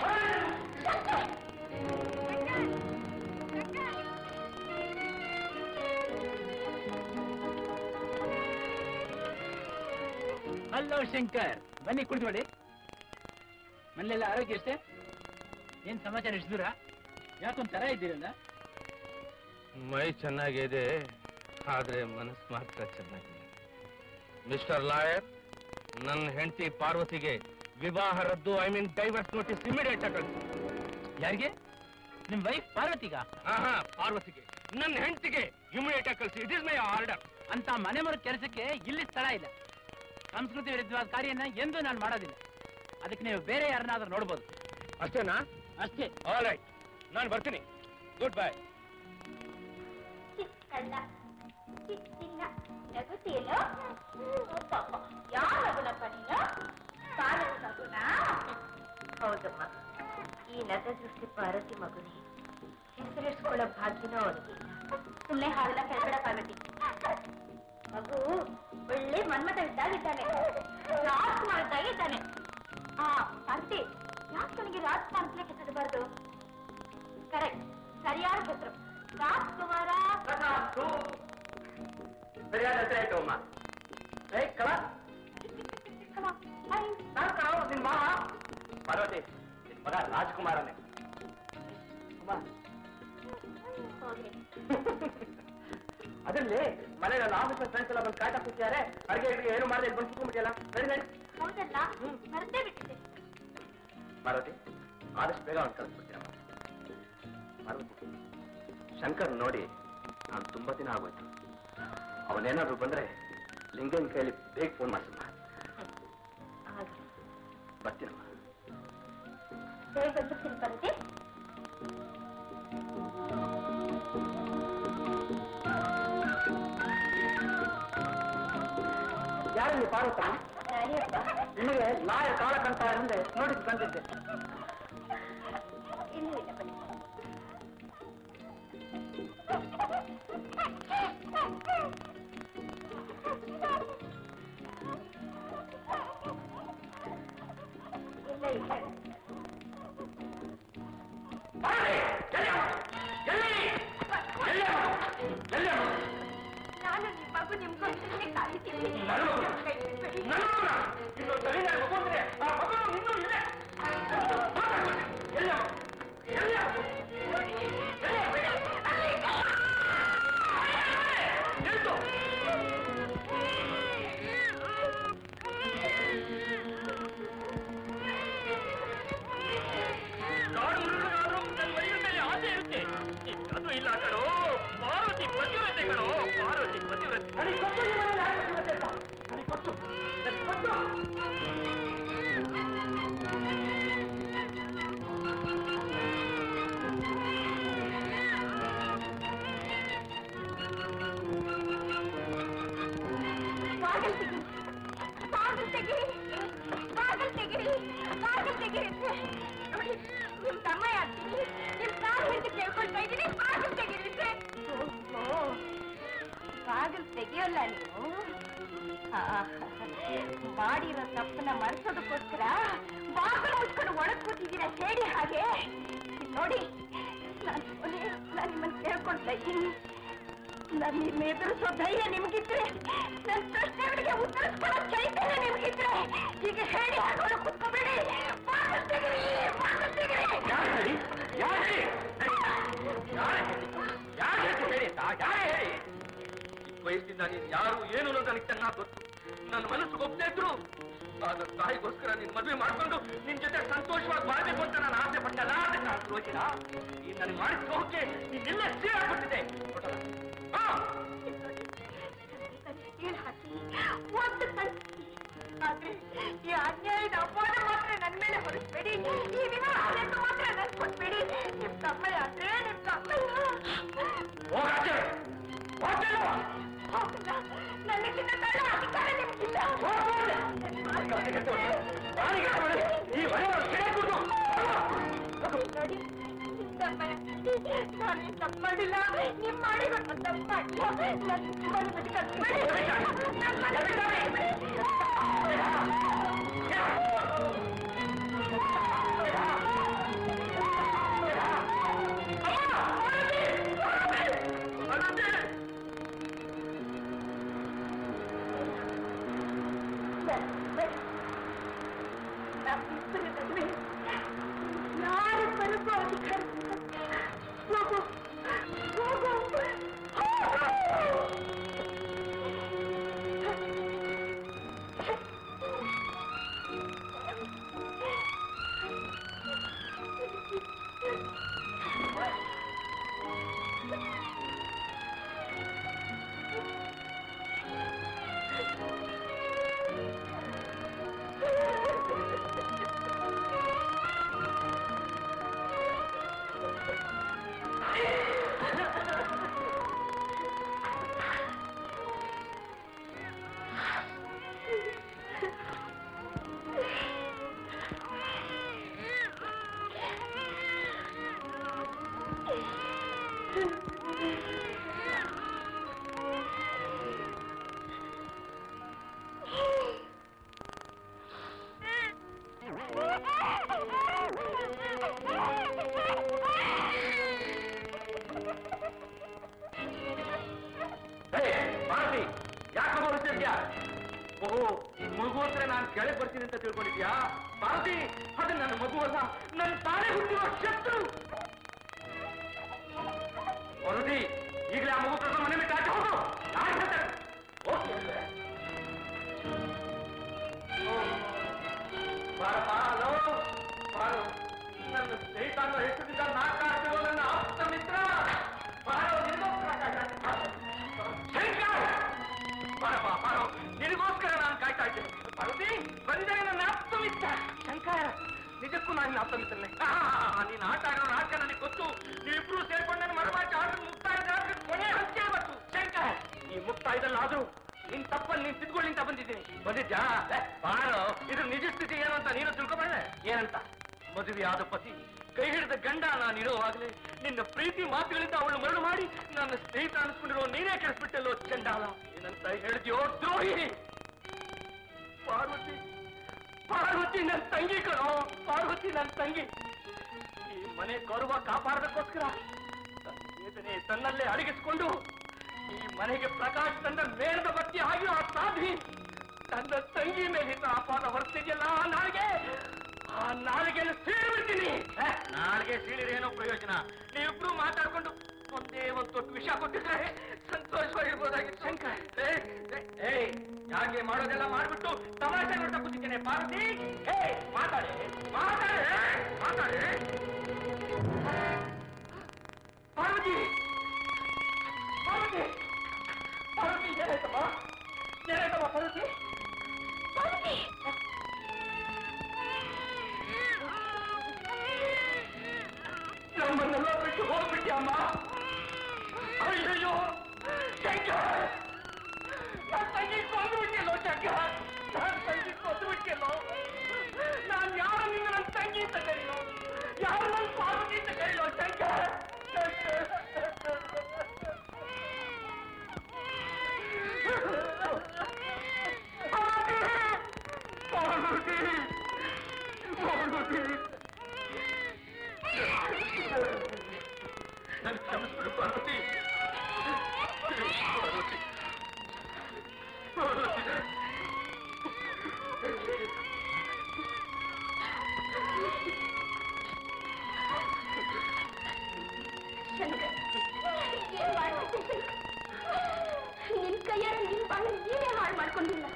ಹಲೋ ಶಂಕರ್, ಬನ್ನಿ ಕುಳಿತುಕೊಳ್ಳಿ. ಮನೆಯಲ್ಲ ಆರೋಗ್ಯ ಅಷ್ಟೇ? ಏನ್ ಸಮಾಚಾರ? ಎಷ್ಟು ದೂರ? ಯಾಕೊಂಥರ ಇದ್ದೀರಲ್ಲ? ಮೈ ಚೆನ್ನಾಗಿದೆ, ಆದ್ರೆ ಮನಸ್ಸು ಮಾತ್ರ ಚೆನ್ನಾಗಿದೆ. ಮಿಸ್ಟರ್ ಲಾಯರ್, ನನ್ನ ಹೆಂಡತಿ ಪಾರ್ವತಿಗೆ ವಿವಾಹ ರದ್ದು, ಡೈವರ್ಸ್ ನೋಟಿಸ್ ಇಮಿಡಿಯೇಟ್ ಆಗಿ ಕಳಿಸಿ. ಯಾರಿಗೆ? ನಿಮ್ ವೈಫ್ ಪಾರ್ವತಿಗ? ಪಾರ್ವತಿಗೆ, ನನ್ನ ಹೆಂಡತಿಗೆ ಇಮಿಡಿಯೇಟ್ ಆಗಿ ಕಳಿಸಿ. It is my order. ಅಂತ ಮನೆ ಮರ ಕೆಲಸಕ್ಕೆ ಇಲ್ಲಿ ಸ್ಥಳ ಇಲ್ಲ. ಸಂಸ್ಕೃತಿ ವಿರುದ್ಧವಾದ ಕಾರ್ಯನ ಎಂದೂ ನಾನು ಮಾಡೋದಿಲ್ಲ. ಅದಕ್ಕೆ ನೀವು ಬೇರೆ ಯಾರನ್ನಾದ್ರೂ ನೋಡ್ಬೋದು. ಅಷ್ಟೇನಾ? ಅಷ್ಟೇ. ಆಲ್ ರೈಟ್, ನಾನು ಬರ್ತೀನಿ. Goodbye. ನಗುತ್ತೇನೋ? ಪಾಪ, ಯಾವ ನಗುನಪ್ಪ ನೀನು? ಕಾಲದ ನಗುನಾ? ಹೌದಮ್ಮ, ಈ ನಗ ದೃಷ್ಟಿ ಪಾರ್ವತಿ ಮಗುನಿ ಹೆಸರಿಸ್ಕೊಳ್ಳೋ ಭಾಗ್ಯನೋ ಅವನಿಗೆ. ಸುಮ್ಮನೆ ಹಾಗೆಲ್ಲ ಕೆಳಗಡೆ ಪಾರ್ವತಿ. ಮಗು ಒಳ್ಳೆ ಮನ್ಮತ ಇದ್ದಾಗಿದ್ದಾನೆ, ರಾಜ್ಕುಮಾರ್ ಇದ್ದಾಗಿದ್ದಾನೆ. ಪಾರ್ವತಿ, ಯಾಕೆ ನನಗೆ ರಾಜ್ಕುಮಾರ್ ಅಂತಲೇ ಹೆಸರಿಡಬಾರ್ದು? ಕರೆಕ್ಟ್, ಸರಿಯಾದ ಹೆಸರು ರಾಜ್ಕುಮಾರ. ಸರಿಯಾದ ಹೆಸರು ಆಯ್ತು ಅಮ್ಮ. ನಿನ್ ಮಾವ ಪಾರ್ವತಿ, ನಿನ್ ಮಗ ರಾಜ್ಕುಮಾರನೇ. ಅದರಲ್ಲಿ ಮನೆಯಲ್ಲಿ ಆಫೀಸರ್ ಫ್ರೆಂಡ್ಸ್ ಎಲ್ಲ ಬಂದು ಕಾಟ ಕೂತಿದ್ದಾರೆ. ಅಡುಗೆ ಏನು ಮಾಡಿದೆ ಬಂದು ಕುತ್ಕೊಂಡ್ಬಿಟ್ಟಿಯಲ್ಲ. ನಡಿ ನಡಿ. ಹೌದಲ್ಲ, ಮರ್ತೇ ಬಿಟ್ಟಿದೆ. ಪಾರ್ವತಿ, ಆದಷ್ಟು ಬೇಗ ಅವ್ನು ಕಳಿಸ್ಬಿಡ್ತೀನಮ್ಮ. ಪಾರ್ವತಿ, ಶಂಕರ್ ನೋಡಿ ನಾನು ತುಂಬಾ ದಿನ ಆಗೋಯ್ತು. ಅವನೇನಾದ್ರು ಬಂದ್ರೆ ಲಿಂಗನ್ ಕೈಲಿ ಬೇಗ ಫೋನ್ ಮಾಡ್ಸಮ್ಮ. ಬರ್ತೀನಮ್ಮ. ಬೇಗ ಬಂದ್ಬಿಡ್ತೀನಿ ಪಾರ್ವತಿ. ಯಾರಲ್ಲಿ ಪಾರ್ವತ? ನಿಮಗೆ ನಾಯ ಕಾಲಕಂತ ಮುಂದೆ ನೋಡಿ ಬಂದಿದ್ದೆ. ಇನ್ನೂ ಇಲ್ಲ ಬನ್ನಿ. ಇಲ್ಲ ಇಲ್ಲ. ನಾನು ನಿಮ್ಮ ಮಗು ನಿಮ್ಗೋಸ್ಕರನೇ ಕಾಯ್ತೀನಿ. ಇಲ್ಲ ಕಣೋ ಪಾರ್ವತಿ ಪತಿವ್ರತೆ ಕಣೋ, ಪಾರ್ವತಿ ಪತಿವ್ರತೆ. ನೋಡಿ, ನಿಮ್ ತಮ್ಮ ಯಾರ್ತೀನಿ, ನಿಮ್ ಕಾಲು ಹಿಡಿದು ಕೇಳ್ಕೊಳ್ತಾ ಇದ್ದೀನಿ. ಬಾಗಿಲು ತೆಗೀರಿ. ಬಾಗಿಲು ತೆಗಿಯೋಲ್ಲ ನೀವು. ಮಾಡಿರೋ ತಪ್ಪನ್ನ ಮರೆಸೋದಕ್ಕೋಸ್ಕರ ಬಾಗಿಲು ಮುಚ್ಕೊಂಡು ಒಳಗ್ ಕೂತಿದ್ದೀರಾ ಹೇಳಿ ಹಾಗೆ. ನೋಡಿ, ನಾನು ನಿಮ್ಮನ್ನು ಕೇಳ್ಕೊಳ್ತಾ ಇದ್ದೀನಿ. ನನ್ನ ಎದುರಿಸೋ ಧೈರ್ಯ ನಿಮ್ಗಿದ್ರೆ, ನನ್ನ ಪ್ರಶ್ನೆಗಳಿಗೆ ಉತ್ತರಿಸ್ಕೊಳ್ಳೋ ಚೈತನ್ಯ ನಿಮ್ಗಿದ್ರೆ ಈಗ ಹೇಳಿ ಹಾಗೆ ಕುತ್ಕೋಬೇಡಿ. ಬಾಗಿಲು ತೆಗೀರಿ, ಬಾಗಿಲು ತೆಗೀರಿ. ವಯಸ್ಸಿಂದ ನೀನು ಯಾರು ಏನು ಅನ್ನೋದು ನನಗೆ ಚೆನ್ನಾಗಿ ಗೊತ್ತು. ನನ್ನ ಮನಸ್ಸು ಒಪ್ಪದೇ ಇದ್ರು ನನ್ನ ತಾಯಿಗೋಸ್ಕರ ನಿನ್ ಮದುವೆ ಮಾಡ್ಕೊಂಡು ನಿನ್ ಜೊತೆ ಸಂತೋಷವಾಗಿ ಬಾಳ್ಬೇಕು ಅಂತ ನಾನು ಆಸೆ ಪಟ್ಟಲ್ಲ. ಅದಕ್ಕೆ ನಾನು ರೋಜಿನ ಈ ನನಗೆ ಮಾಡಿದ ಹೋಗಕ್ಕೆ ನೀನೆಲ್ಲ ಸೀರಾಗ್ಬಿಟ್ಟಿದೆ. ಆದ್ರೆ ಈ ಅನ್ಯಾಯದ ಅಪವಾದ ಮಾತ್ರ ನನ್ನ ಮೇಲೆ ಹೊರಿಸ್ಬೇಡಿ. ಈ ವಿವಾಹವನ್ನು ಮಾತ್ರ ನನ್ ಕೊಟ್ಬೇಡಿ. ನಿಮ್ ತಮ್ಮಯ್ಯ ಆದ್ರೆ ನಿಮ್ ತಮ್ಮಯ್ಯ ನನಗಿಂತ ತಡ ಅಧಿಕಾರ ನಿಮ್ಗಿಲ್ಲ. ನೋಡಿ ನಾನು ತಪ್ಪು ಮಾಡಿಲ್ಲ. ನಿಮ್ ಮಾಡಿರೋ ತಪ್ಪು ಮಾಡಿಲ್ಲ. ಯಾರು ಬರಬೇಕು ಅಧಿಕಾರ ಹೋಗು ಹೋಗು ಮಗು ಹತ್ರ ನಾನು ಕೆಳಗೆ ಬರ್ತೀನಿ ಅಂತ ತಿಳ್ಕೊಂಡಿದ್ಯಾ ಪಾರ್ವತಿ? ಅದು ನನ್ನ ಮಗು ಅಲ್ಲ, ನನ್ನ ತಾನೇ ಹುಟ್ಟಿರೋ ಶತ್ರು. ಪಾರ್ವತಿ, ಈಗಲೇ ಆ ಮಗು ಕರ್ಕೊಂಡು ಮನೆ ಬಿಟ್ಟು ಆಚೆ ಹೋಗು. ನನ್ನ ಸ್ನೇಹಿತ ಹೆಸರಿದ್ದ ನಾಲ್ಕಾಡ್ತಿರೋ ನನ್ನ ಆಪ್ತ ಮಿತ್ರ ನಿನಗೋಸ್ಕರ ನಾನು ಕಾಯ್ತಾ ಇದ್ದೇನೆ. ಪಾರ್ವತಿ, ಬಂದರೆ ನನ್ನ ಆಪ್ತ ಮಿತ್ರ ಶಂಕರ. ನಿಜಕ್ಕೂ ನಾನು ಆಪ್ತ ಮಿತ್ರನೇ. ನೀನು ಆಟ ಆಡೋ ನಾಟಕ ನನಗೆ ಗೊತ್ತು. ನೀವಿಬ್ರು ಸೇರ್ಕೊಂಡು ನನ್ನ ಮರಮಾಚಿ ಆಟ ಮುಕ್ತಾಯದ ಕೊನೆ ಹಂಚೆ ಬಂತು. ಶಂಕರ, ಈ ಮುಕ್ತಾಯದಲ್ಲಾದ್ರೂ ನಿನ್ ತಪ್ಪಲ್ಲಿ ನೀನ್ ತಿದ್ಕೊಳ್ಳಿ ಅಂತ ಬಂದಿದ್ದೀನಿ. ಬಂದಿದ್ಯಾ? ಬಾರೋ, ಇದು ನಿಜ ಸ್ಥಿತಿ ಏನು ಅಂತ ನೀನು ತಿಳ್ಕೊಬೇಡ. ಏನಂತ? ಮದುವೆ ಆದ ಪತಿ ಕೈ ಹಿಡಿದ ಗಂಡ ನಾನಿರುವಾಗಲೇ ನಿನ್ನ ಪ್ರೀತಿ ಮಾತುಗಳಿಂದ ಅವಳು ಮರಳು ಮಾಡಿ ನನ್ನ ಸ್ನೇಹಿತ ಅನ್ಸ್ಕೊಂಡಿರೋ ನೀನೇ ಕೆಡಿಸ್ಬಿಟ್ಟಲ್ಲೋ ಚಂಡಾಲ. ಏನಂತ ಹೇಳಿದ್ಯೋ ದ್ರೋಹಿ. ಪಾರ್ವತಿ, ಪಾರ್ವತಿ ನನ್ನ ತಂಗಿ ಕಣೋ. ಪಾರ್ವತಿ ನನ್ನ ತಂಗಿ. ಈ ಮನೆ ಗೌರವ ಕಾಪಾಡೋದಕ್ಕೋಸ್ಕರ ವೇದನೆ ತನ್ನಲ್ಲೇ ಅಡಗಿಸ್ಕೊಂಡು ಈ ಮನೆಗೆ ಪ್ರಕಾಶ್ ತಂದ ಮೇಣದ ಬತ್ತಿ ಆಗಿರೋ ಆ ಸಾಧಿ ತನ್ನ ತಂಗಿ ಮೇಲಿದ್ದ ಅಪಾದ ಹೊರತಿಗೆಲ್ಲ ಆ ನಾಳಿಗೆಯನ್ನು ಸೀಳಿಬಿಡ್ತೀನಿ. ನಾಳಿಗೆ ಸೀಳಿರೇನೋ ಪ್ರಯೋಜನ? ನೀವಿಬ್ರು ಮಾತಾಡ್ಕೊಂಡು ಒಂದೇ ಒಂದು ದೊಡ್ಡ ವಿಷಯ ಕೊಟ್ಟಿದ್ರೆ ಸಂತೋಷವಾಗಿರ್ಬೋದಾಗಿತ್ತು. ಶಂಕರ್, ಯಾಕೆ ಮಾಡೋದೆಲ್ಲ ಮಾಡ್ಬಿಟ್ಟು ತಮಾಷೆ ನೋಡ್ತಾ ಕೂತಿದ್ದೇನೆ. ಪಾರ್ವತಿ, ಮಾತಾಡಿ ಮಾತಾಡಿ ಮಾತಾಡಿ. ಪಾರ್ವತಿ, ಪಾರ್ವತಿ, ಪಾರ್ವತಿ, ಏನಾಯ್ತಮ್ಮ? ಏನಾಯ್ತಮ್ಮ ಪಾರ್ವತಿ? ಪಾರ್ವತಿ, ನಮ್ಮನ್ನೆಲ್ಲ ಬಿಟ್ಟು ಹೋಗ್ಬಿಟ್ಯಮ್ಮ. ಅಯ್ಯಯ್ಯೋ ಶಂಕರ್, ನನ್ನ ತಂಗಿ ಕೊಂದು ಬಿಟ್ಟಿಲ್ಲೋ ಶಂಕರ್. ನನ್ನ ತಂಗಿ ಕೊಂದು ಬಿಟ್ಟಿಲ್ಲೋ. ನಾನು ಯಾರನ್ನ ನನ್ನ ತಂಗಿ ಅಂತ ಕರೀಲೋ, ಯಾರು ನನ್ನ ಪಾರ್ವತಿ ಅಂತ ಕರೀಲೋ ಶಂಕರ್. ಪಾರ್ವತಿ, ಪಾರ್ವತಿ, ನನ್ನ ಕ್ಷಮಿಸ್ಬಿಡು ಪಾರ್ವತಿ. ಪಾರ್ವತಿ, ಪಾರ್ವತಿ, ನಿನ್ ಕೈಯಾರ ನಿನ್ ಬಾಳ ನೀನೇ ಹಾಳು ಮಾಡ್ಕೊಂಡಿಲ್ಲ.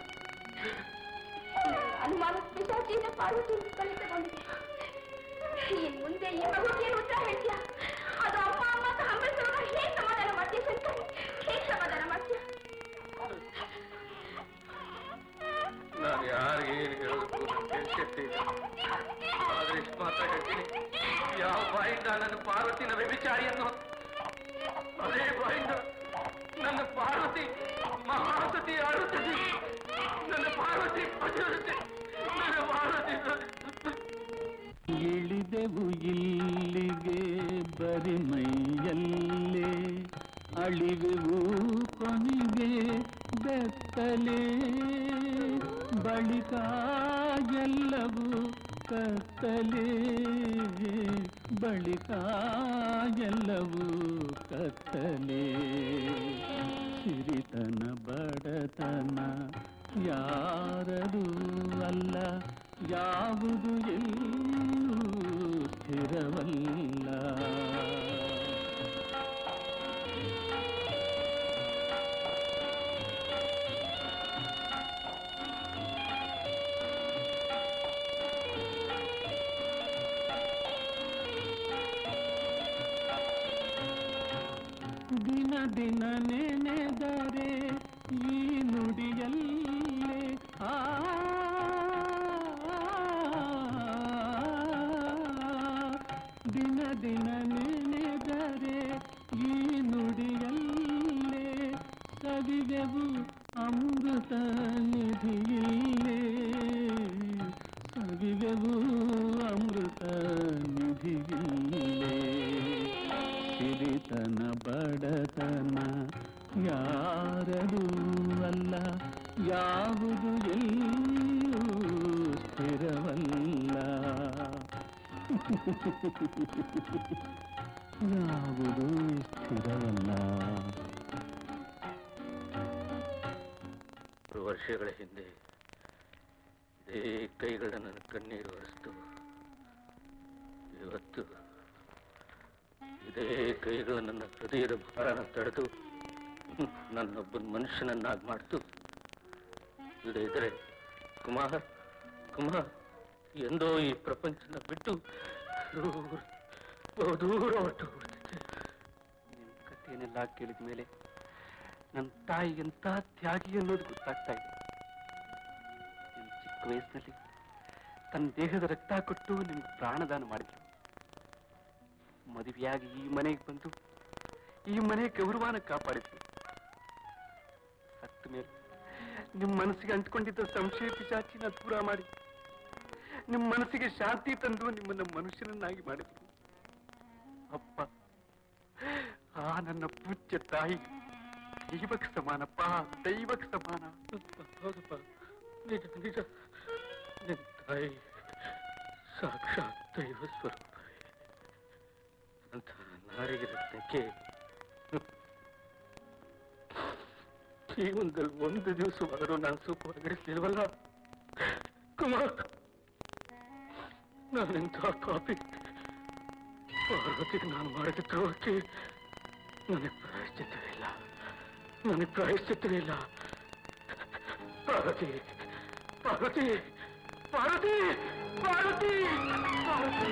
ಅನುಮಾನ ಪಿಶಾಚಿನ ಪಾರ್ವತಿ ಕಳಿ ತಗೊಂಡಿದೆ. ಇನ್ ಮುಂದೆ ಈ ಮಗುಗೆ ಏನು ಉತ್ತರ ಹೇಳ್ತೀಯ? ಅದು ಅಮ್ಮ ಅಮ್ಮ ಅಂತ ಹಂಬಲಿಸುವಾಗ ಹೇಗೆ ಸಮಾಧಾನ ಮಾಡ್ತೀಯ ಶಂಕರ್? ಹೇಗೆ ಸಮಾಧಾನ ಮಾಡ್ತೀಯ? ನಾನು ಯಾರಿಗೆ ನನ್ನ ಪಾರ್ವತಿ ಮಹಾಸತಿ ಆಡುತ್ತದೆ. ನನ್ನ ಪಾರ್ವತಿ ಪತಿರುತ್ತೆ. ನನ್ನ ಪಾರ್ವತಿ ಇಳಿದೆವು ಇಲ್ಲಿಗೆ ಬರಿಮೈಯಲ್ಲೇ ಅಳಿವೆವು ಕೊನೆಗೆ ಬೆತ್ತಲೆ ಬಳಿಕ ಎಲ್ಲವೂ ಕತ್ತಲೆ ಬಳಿಕ ಎಲ್ಲವೂ ಕತ್ತಲೆ ಸಿರಿತನ ಬಡತನ ಯಾರದೂ ಅಲ್ಲ ಯಾವುದು ಎಲ್ಲೂ ಸ್ಥಿರವಲ್ಲ. ದಿನ ದಿನ ನೆನೆದರೆ ಈ ನುಡಿಯಲ್ಲೇ ದಿನ ದಿನ ನೆನೆದರೆ ಈ ನುಡಿಯಲ್ಲೇ ಸವಿದೆವು ಅಮೃತ ನಿಧಿಯಿಲ್ಲೇ ಸವಿದೆವು ಅಮೃತ ನಿಧಿಯಿಲ್ಲೇ ಸಿರಿತನ ಬಡತನ ಯಾರದೂ ಅಲ್ಲ ಯಾವುದು ಎಲ್ಲೂ ಸ್ಥಿರವಲ್ಲ ಯಾವುದು ಸ್ಥಿರವಲ್ಲ. ವರ್ಷಗಳ ಹಿಂದೆ ಇದೇ ಕೈಗಳ ನನ್ನ ಕಣ್ಣೀರು ಒರೆಸ್ತು ಇವತ್ತು ಇದೇ ಕೈಗಳು ನನ್ನ ಹೃದಯದ ಭಾರನ ತಡೆದು ನನ್ನೊಬ್ಬನ ಮನುಷ್ಯನನ್ನಾಗಿ ಮಾಡ್ತು. ಇದ್ರೆ ಕುಮಾರ್ ಕುಮಾರ್ ಎಂದೋ ಈ ಪ್ರಪಂಚನ ಬಿಟ್ಟು ದೂರ ಹೊರಟು ಹೋಗ್ತಿದ್ದೆ. ನಿನ್ನ ಕಥೆಯನ್ನೆಲ್ಲ ಕೇಳಿದ ಮೇಲೆ ನನ್ನ ತಾಯಿ ಎಂತ ತ್ಯಾಗಿ ಅನ್ನೋದು ಗೊತ್ತಾಗ್ತಾ ಇದೆ. ನಿನ್ನ ಚಿಕ್ಕ ವಯಸ್ಸಿನಲ್ಲಿ ತನ್ನ ದೇಹದ ರಕ್ತ ಕೊಟ್ಟು ನಿಮ್ಗೆ ಪ್ರಾಣದಾನ ಮಾಡಿದ್ರು. ಮದುವೆಯಾಗಿ ಈ ಮನೆಗೆ ಬಂದು ಈ ಮನೆ ಗೌರವನ ಕಾಪಾಡಿದ್ರು. ಸತ್ತ ಮೇಲೆ ನಿಮ್ಮ ಮನಸ್ಸಿಗೆ ಅಂಟ್ಕೊಂಡಿದ್ದ ಸಂಶಯ ಪಿಶಾಚಿನ ದೂರ ಮಾಡಿ ನಿಮ್ಮ ಮನಸ್ಸಿಗೆ ಶಾಂತಿ ತಂದು ನಿಮ್ಮನ್ನ ಮನುಷ್ಯನನ್ನಾಗಿ ಮಾಡಿದ್ರು. ಅಪ್ಪ, ಆ ನನ್ನ ಪೂಜ್ಯ ತಾಯಿ ದೈವಕ್ಕೆ ಸಮಾನಪ್ಪ, ದೈವಕ್ಕೆ ಸಮಾನ. ಹೌದಪ್ಪ, ನಿಜ ನಿಜ. ನಿನ್ನ ತಾಯಿ ಸಾಕ್ಷಾತ್ ದೈವ ಸ್ವರೂಪ ಅಂತ ನಾರಿಗೆ ರತ್ನಕ್ಕೆ ಜೀವನದಲ್ಲಿ ಒಂದು ದಿವಸವಾದರೂ ನಾನು ಸುಖವಾಗಿರಿಸಲಿಲ್ವಲ್ಲ ಕುಮಾರ್. ನಾನೆಂಥ ಕಾಪಿ. ಪಾರ್ವತಿಗೆ ನಾನು ಮಾಡಿದ ದ್ರೋಹಕ್ಕೆ ನನಗೆ ಪ್ರಾಯಶ್ಚಿತ್ತವಿಲ್ಲ, ನನಗೆ ಪ್ರಾಯಶ್ಚಿತ್ತವಿಲ್ಲ. ಪಾರ್ವತಿ ಪಾರ್ವತಿ ಪಾರ್ವತಿ ಪಾರ್ವತಿ ಪಾರ್ವತಿ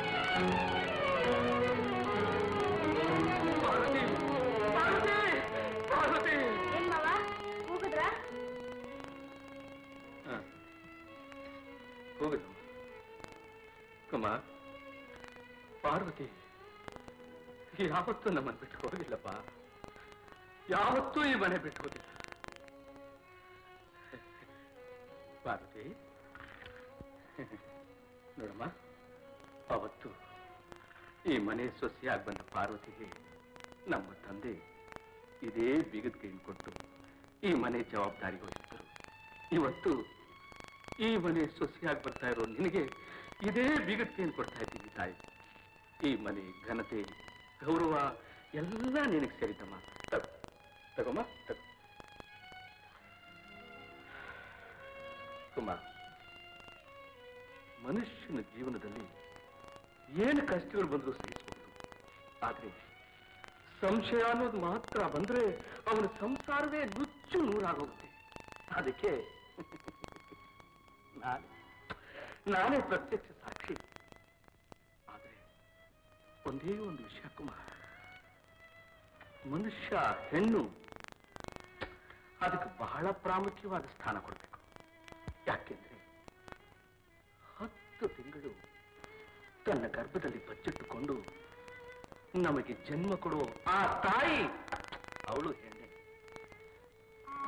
ಪಾರ್ವತಿ ಪಾರ್ವತಿ ಪಾರ್ವತಿ. ಏನ್ ಮಾವ ಕೂಗಿದ್ರ? ಹೋಗಿದ್ದು ಕುಮಾರ್. ಪಾರ್ವತಿ ಯಾವತ್ತೂ ನಮ್ಮನ್ನು ಬಿಟ್ಟು ಹೋಗಿಲ್ಲಪ್ಪ, ಯಾವತ್ತೂ ಈ ಮನೆ ಬಿಟ್ಟು ಹೋಗಿಲ್ಲ. ಪಾರ್ವತಿ ನೋಡಮ್ಮ, ಅವತ್ತು ಈ ಮನೆ ಸೊಸೆಯಾಗಿ ಬಂದ ಪಾರ್ವತಿಗೆ ನಮ್ಮ ತಂದೆ ಇದೇ ಬೀಗದ ಕೈಯನ್ನು ಕೊಟ್ಟು ಈ ಮನೆ ಜವಾಬ್ದಾರಿ ವಹಿಸಿದರು. ಇವತ್ತು ಈ ಮನೆ ಸೊಸೆಯಾಗಿ ಬರ್ತಾ ಇರೋ ನಿನಗೆ ಇದೇ ಬೀಗದ ಕೈಯನ್ನು ಕೊಡ್ತಾ ಇದ್ದೀನಿ ತಾಯಿ. ಈ ಮನೆ ಘನತೆ ಗೌರವ ಎಲ್ಲ ನಿನಗೆ ಸೇರಿದ್ದಮ್ಮ. ತಗೋಮ್ಮ ತಗೋ. ಕುಮಾರ್, ಮನುಷ್ಯನ ಜೀವನದಲ್ಲಿ ಏನು ಕಷ್ಟಗಳು ಬಂದರೂ ಸಹಿಸಬಹುದು. ಆದ್ರೆ ಸಂಶಯ ಅನ್ನೋದು ಮಾತ್ರ ಬಂದ್ರೆ ಅವನ ಸಂಸಾರವೇ ನುಚ್ಚು ನೂರಾಗೋಗುತ್ತೆ. ಅದಕ್ಕೆ ನಾನೇ ಪ್ರತ್ಯಕ್ಷ ಸಾಕ್ಷಿ. ಆದ್ರೆ ಒಂದೇ ಒಂದು ವಿಷಯ ಕುಮಾರ್, ಮನುಷ್ಯ ಹೆಣ್ಣು ಅದಕ್ಕೆ ಬಹಳ ಪ್ರಾಮುಖ್ಯವಾದ ಸ್ಥಾನ ಕೊಡಬೇಕು. ಯಾಕೆಂದ್ರೆ 10 ತಿಂಗಳು ತನ್ನ ಗರ್ಭದಲ್ಲಿ ಬಚ್ಚಿಟ್ಟುಕೊಂಡು ನಮಗೆ ಜನ್ಮ ಕೊಡುವ ಆ ತಾಯಿ, ಅವಳು ಹೆಣ್ಣೆ.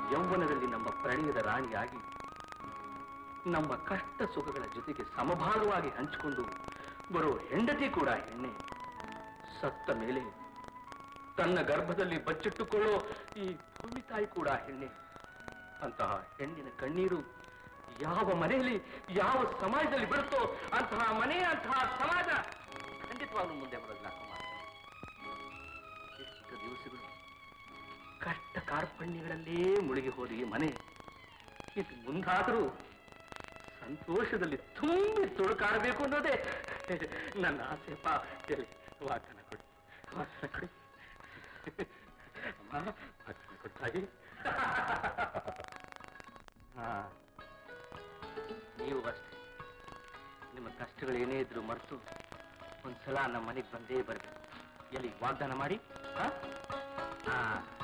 ಯೌವನದಲ್ಲಿ ನಮ್ಮ ಪ್ರಣಯದ ರಾಣಿಯಾಗಿ ನಮ್ಮ ಕಷ್ಟ ಸುಖಗಳ ಜೊತೆಗೆ ಸಮಭಾಗವಾಗಿ ಹಂಚಿಕೊಂಡು ಬರೋ ಹೆಂಡತಿ ಕೂಡ ಹೆಣ್ಣೆ. ಸತ್ತ ಮೇಲೆ ತನ್ನ ಗರ್ಭದಲ್ಲಿ ಬಚ್ಚಿಟ್ಟುಕೊಳ್ಳೋ ಈ ಭೂಮಿ ತಾಯಿ ಕೂಡ ಹೆಣ್ಣೆ. ಅಂತಹ ಹೆಣ್ಣಿನ ಕಣ್ಣೀರು ಯಾವ ಮನೆಯಲ್ಲಿ ಯಾವ ಸಮಾಜದಲ್ಲಿ ಬರುತ್ತೋ ಅಂತಹ ಮನೆ ಅಂತಹ ಸಮಾಜ ಖಂಡಿತವಾಗ್ಲೂ ಮುಂದೆ ಬರೋದಿಲ್ಲ. ಎಷ್ಟು ದಿವಸಗಳು ಕಷ್ಟ ಕಾರ್ಪಣ್ಯಗಳಲ್ಲೇ ಮುಳುಗಿ ಹೋದ ಈ ಮನೆ ಇದು ಮುಂದಾದರೂ ಸಂತೋಷದಲ್ಲಿ ತುಂಬಿ ತುಳುಕಾಡಬೇಕು ಅನ್ನೋದೇ ನನ್ನ ಆಸೆ. ವಾಚನ ಕೊಡಿ, ವಾಚನ ಕೊಡಿ, ವಾಚನ ಕೊಡ್ತಾಯಿ. ನೀವು ಅಷ್ಟೇ, ನಿಮ್ಮ ಕಷ್ಟಗಳೇನೇ ಇದ್ರು ಮರೆತು ಒಂದ್ಸಲ ನಮ್ಮ ಮನೆಗೆ ಬಂದೇ ಬರ್ಬೇಕು. ಎಲ್ಲಿ ವಾಗ್ದಾನ ಮಾಡಿ.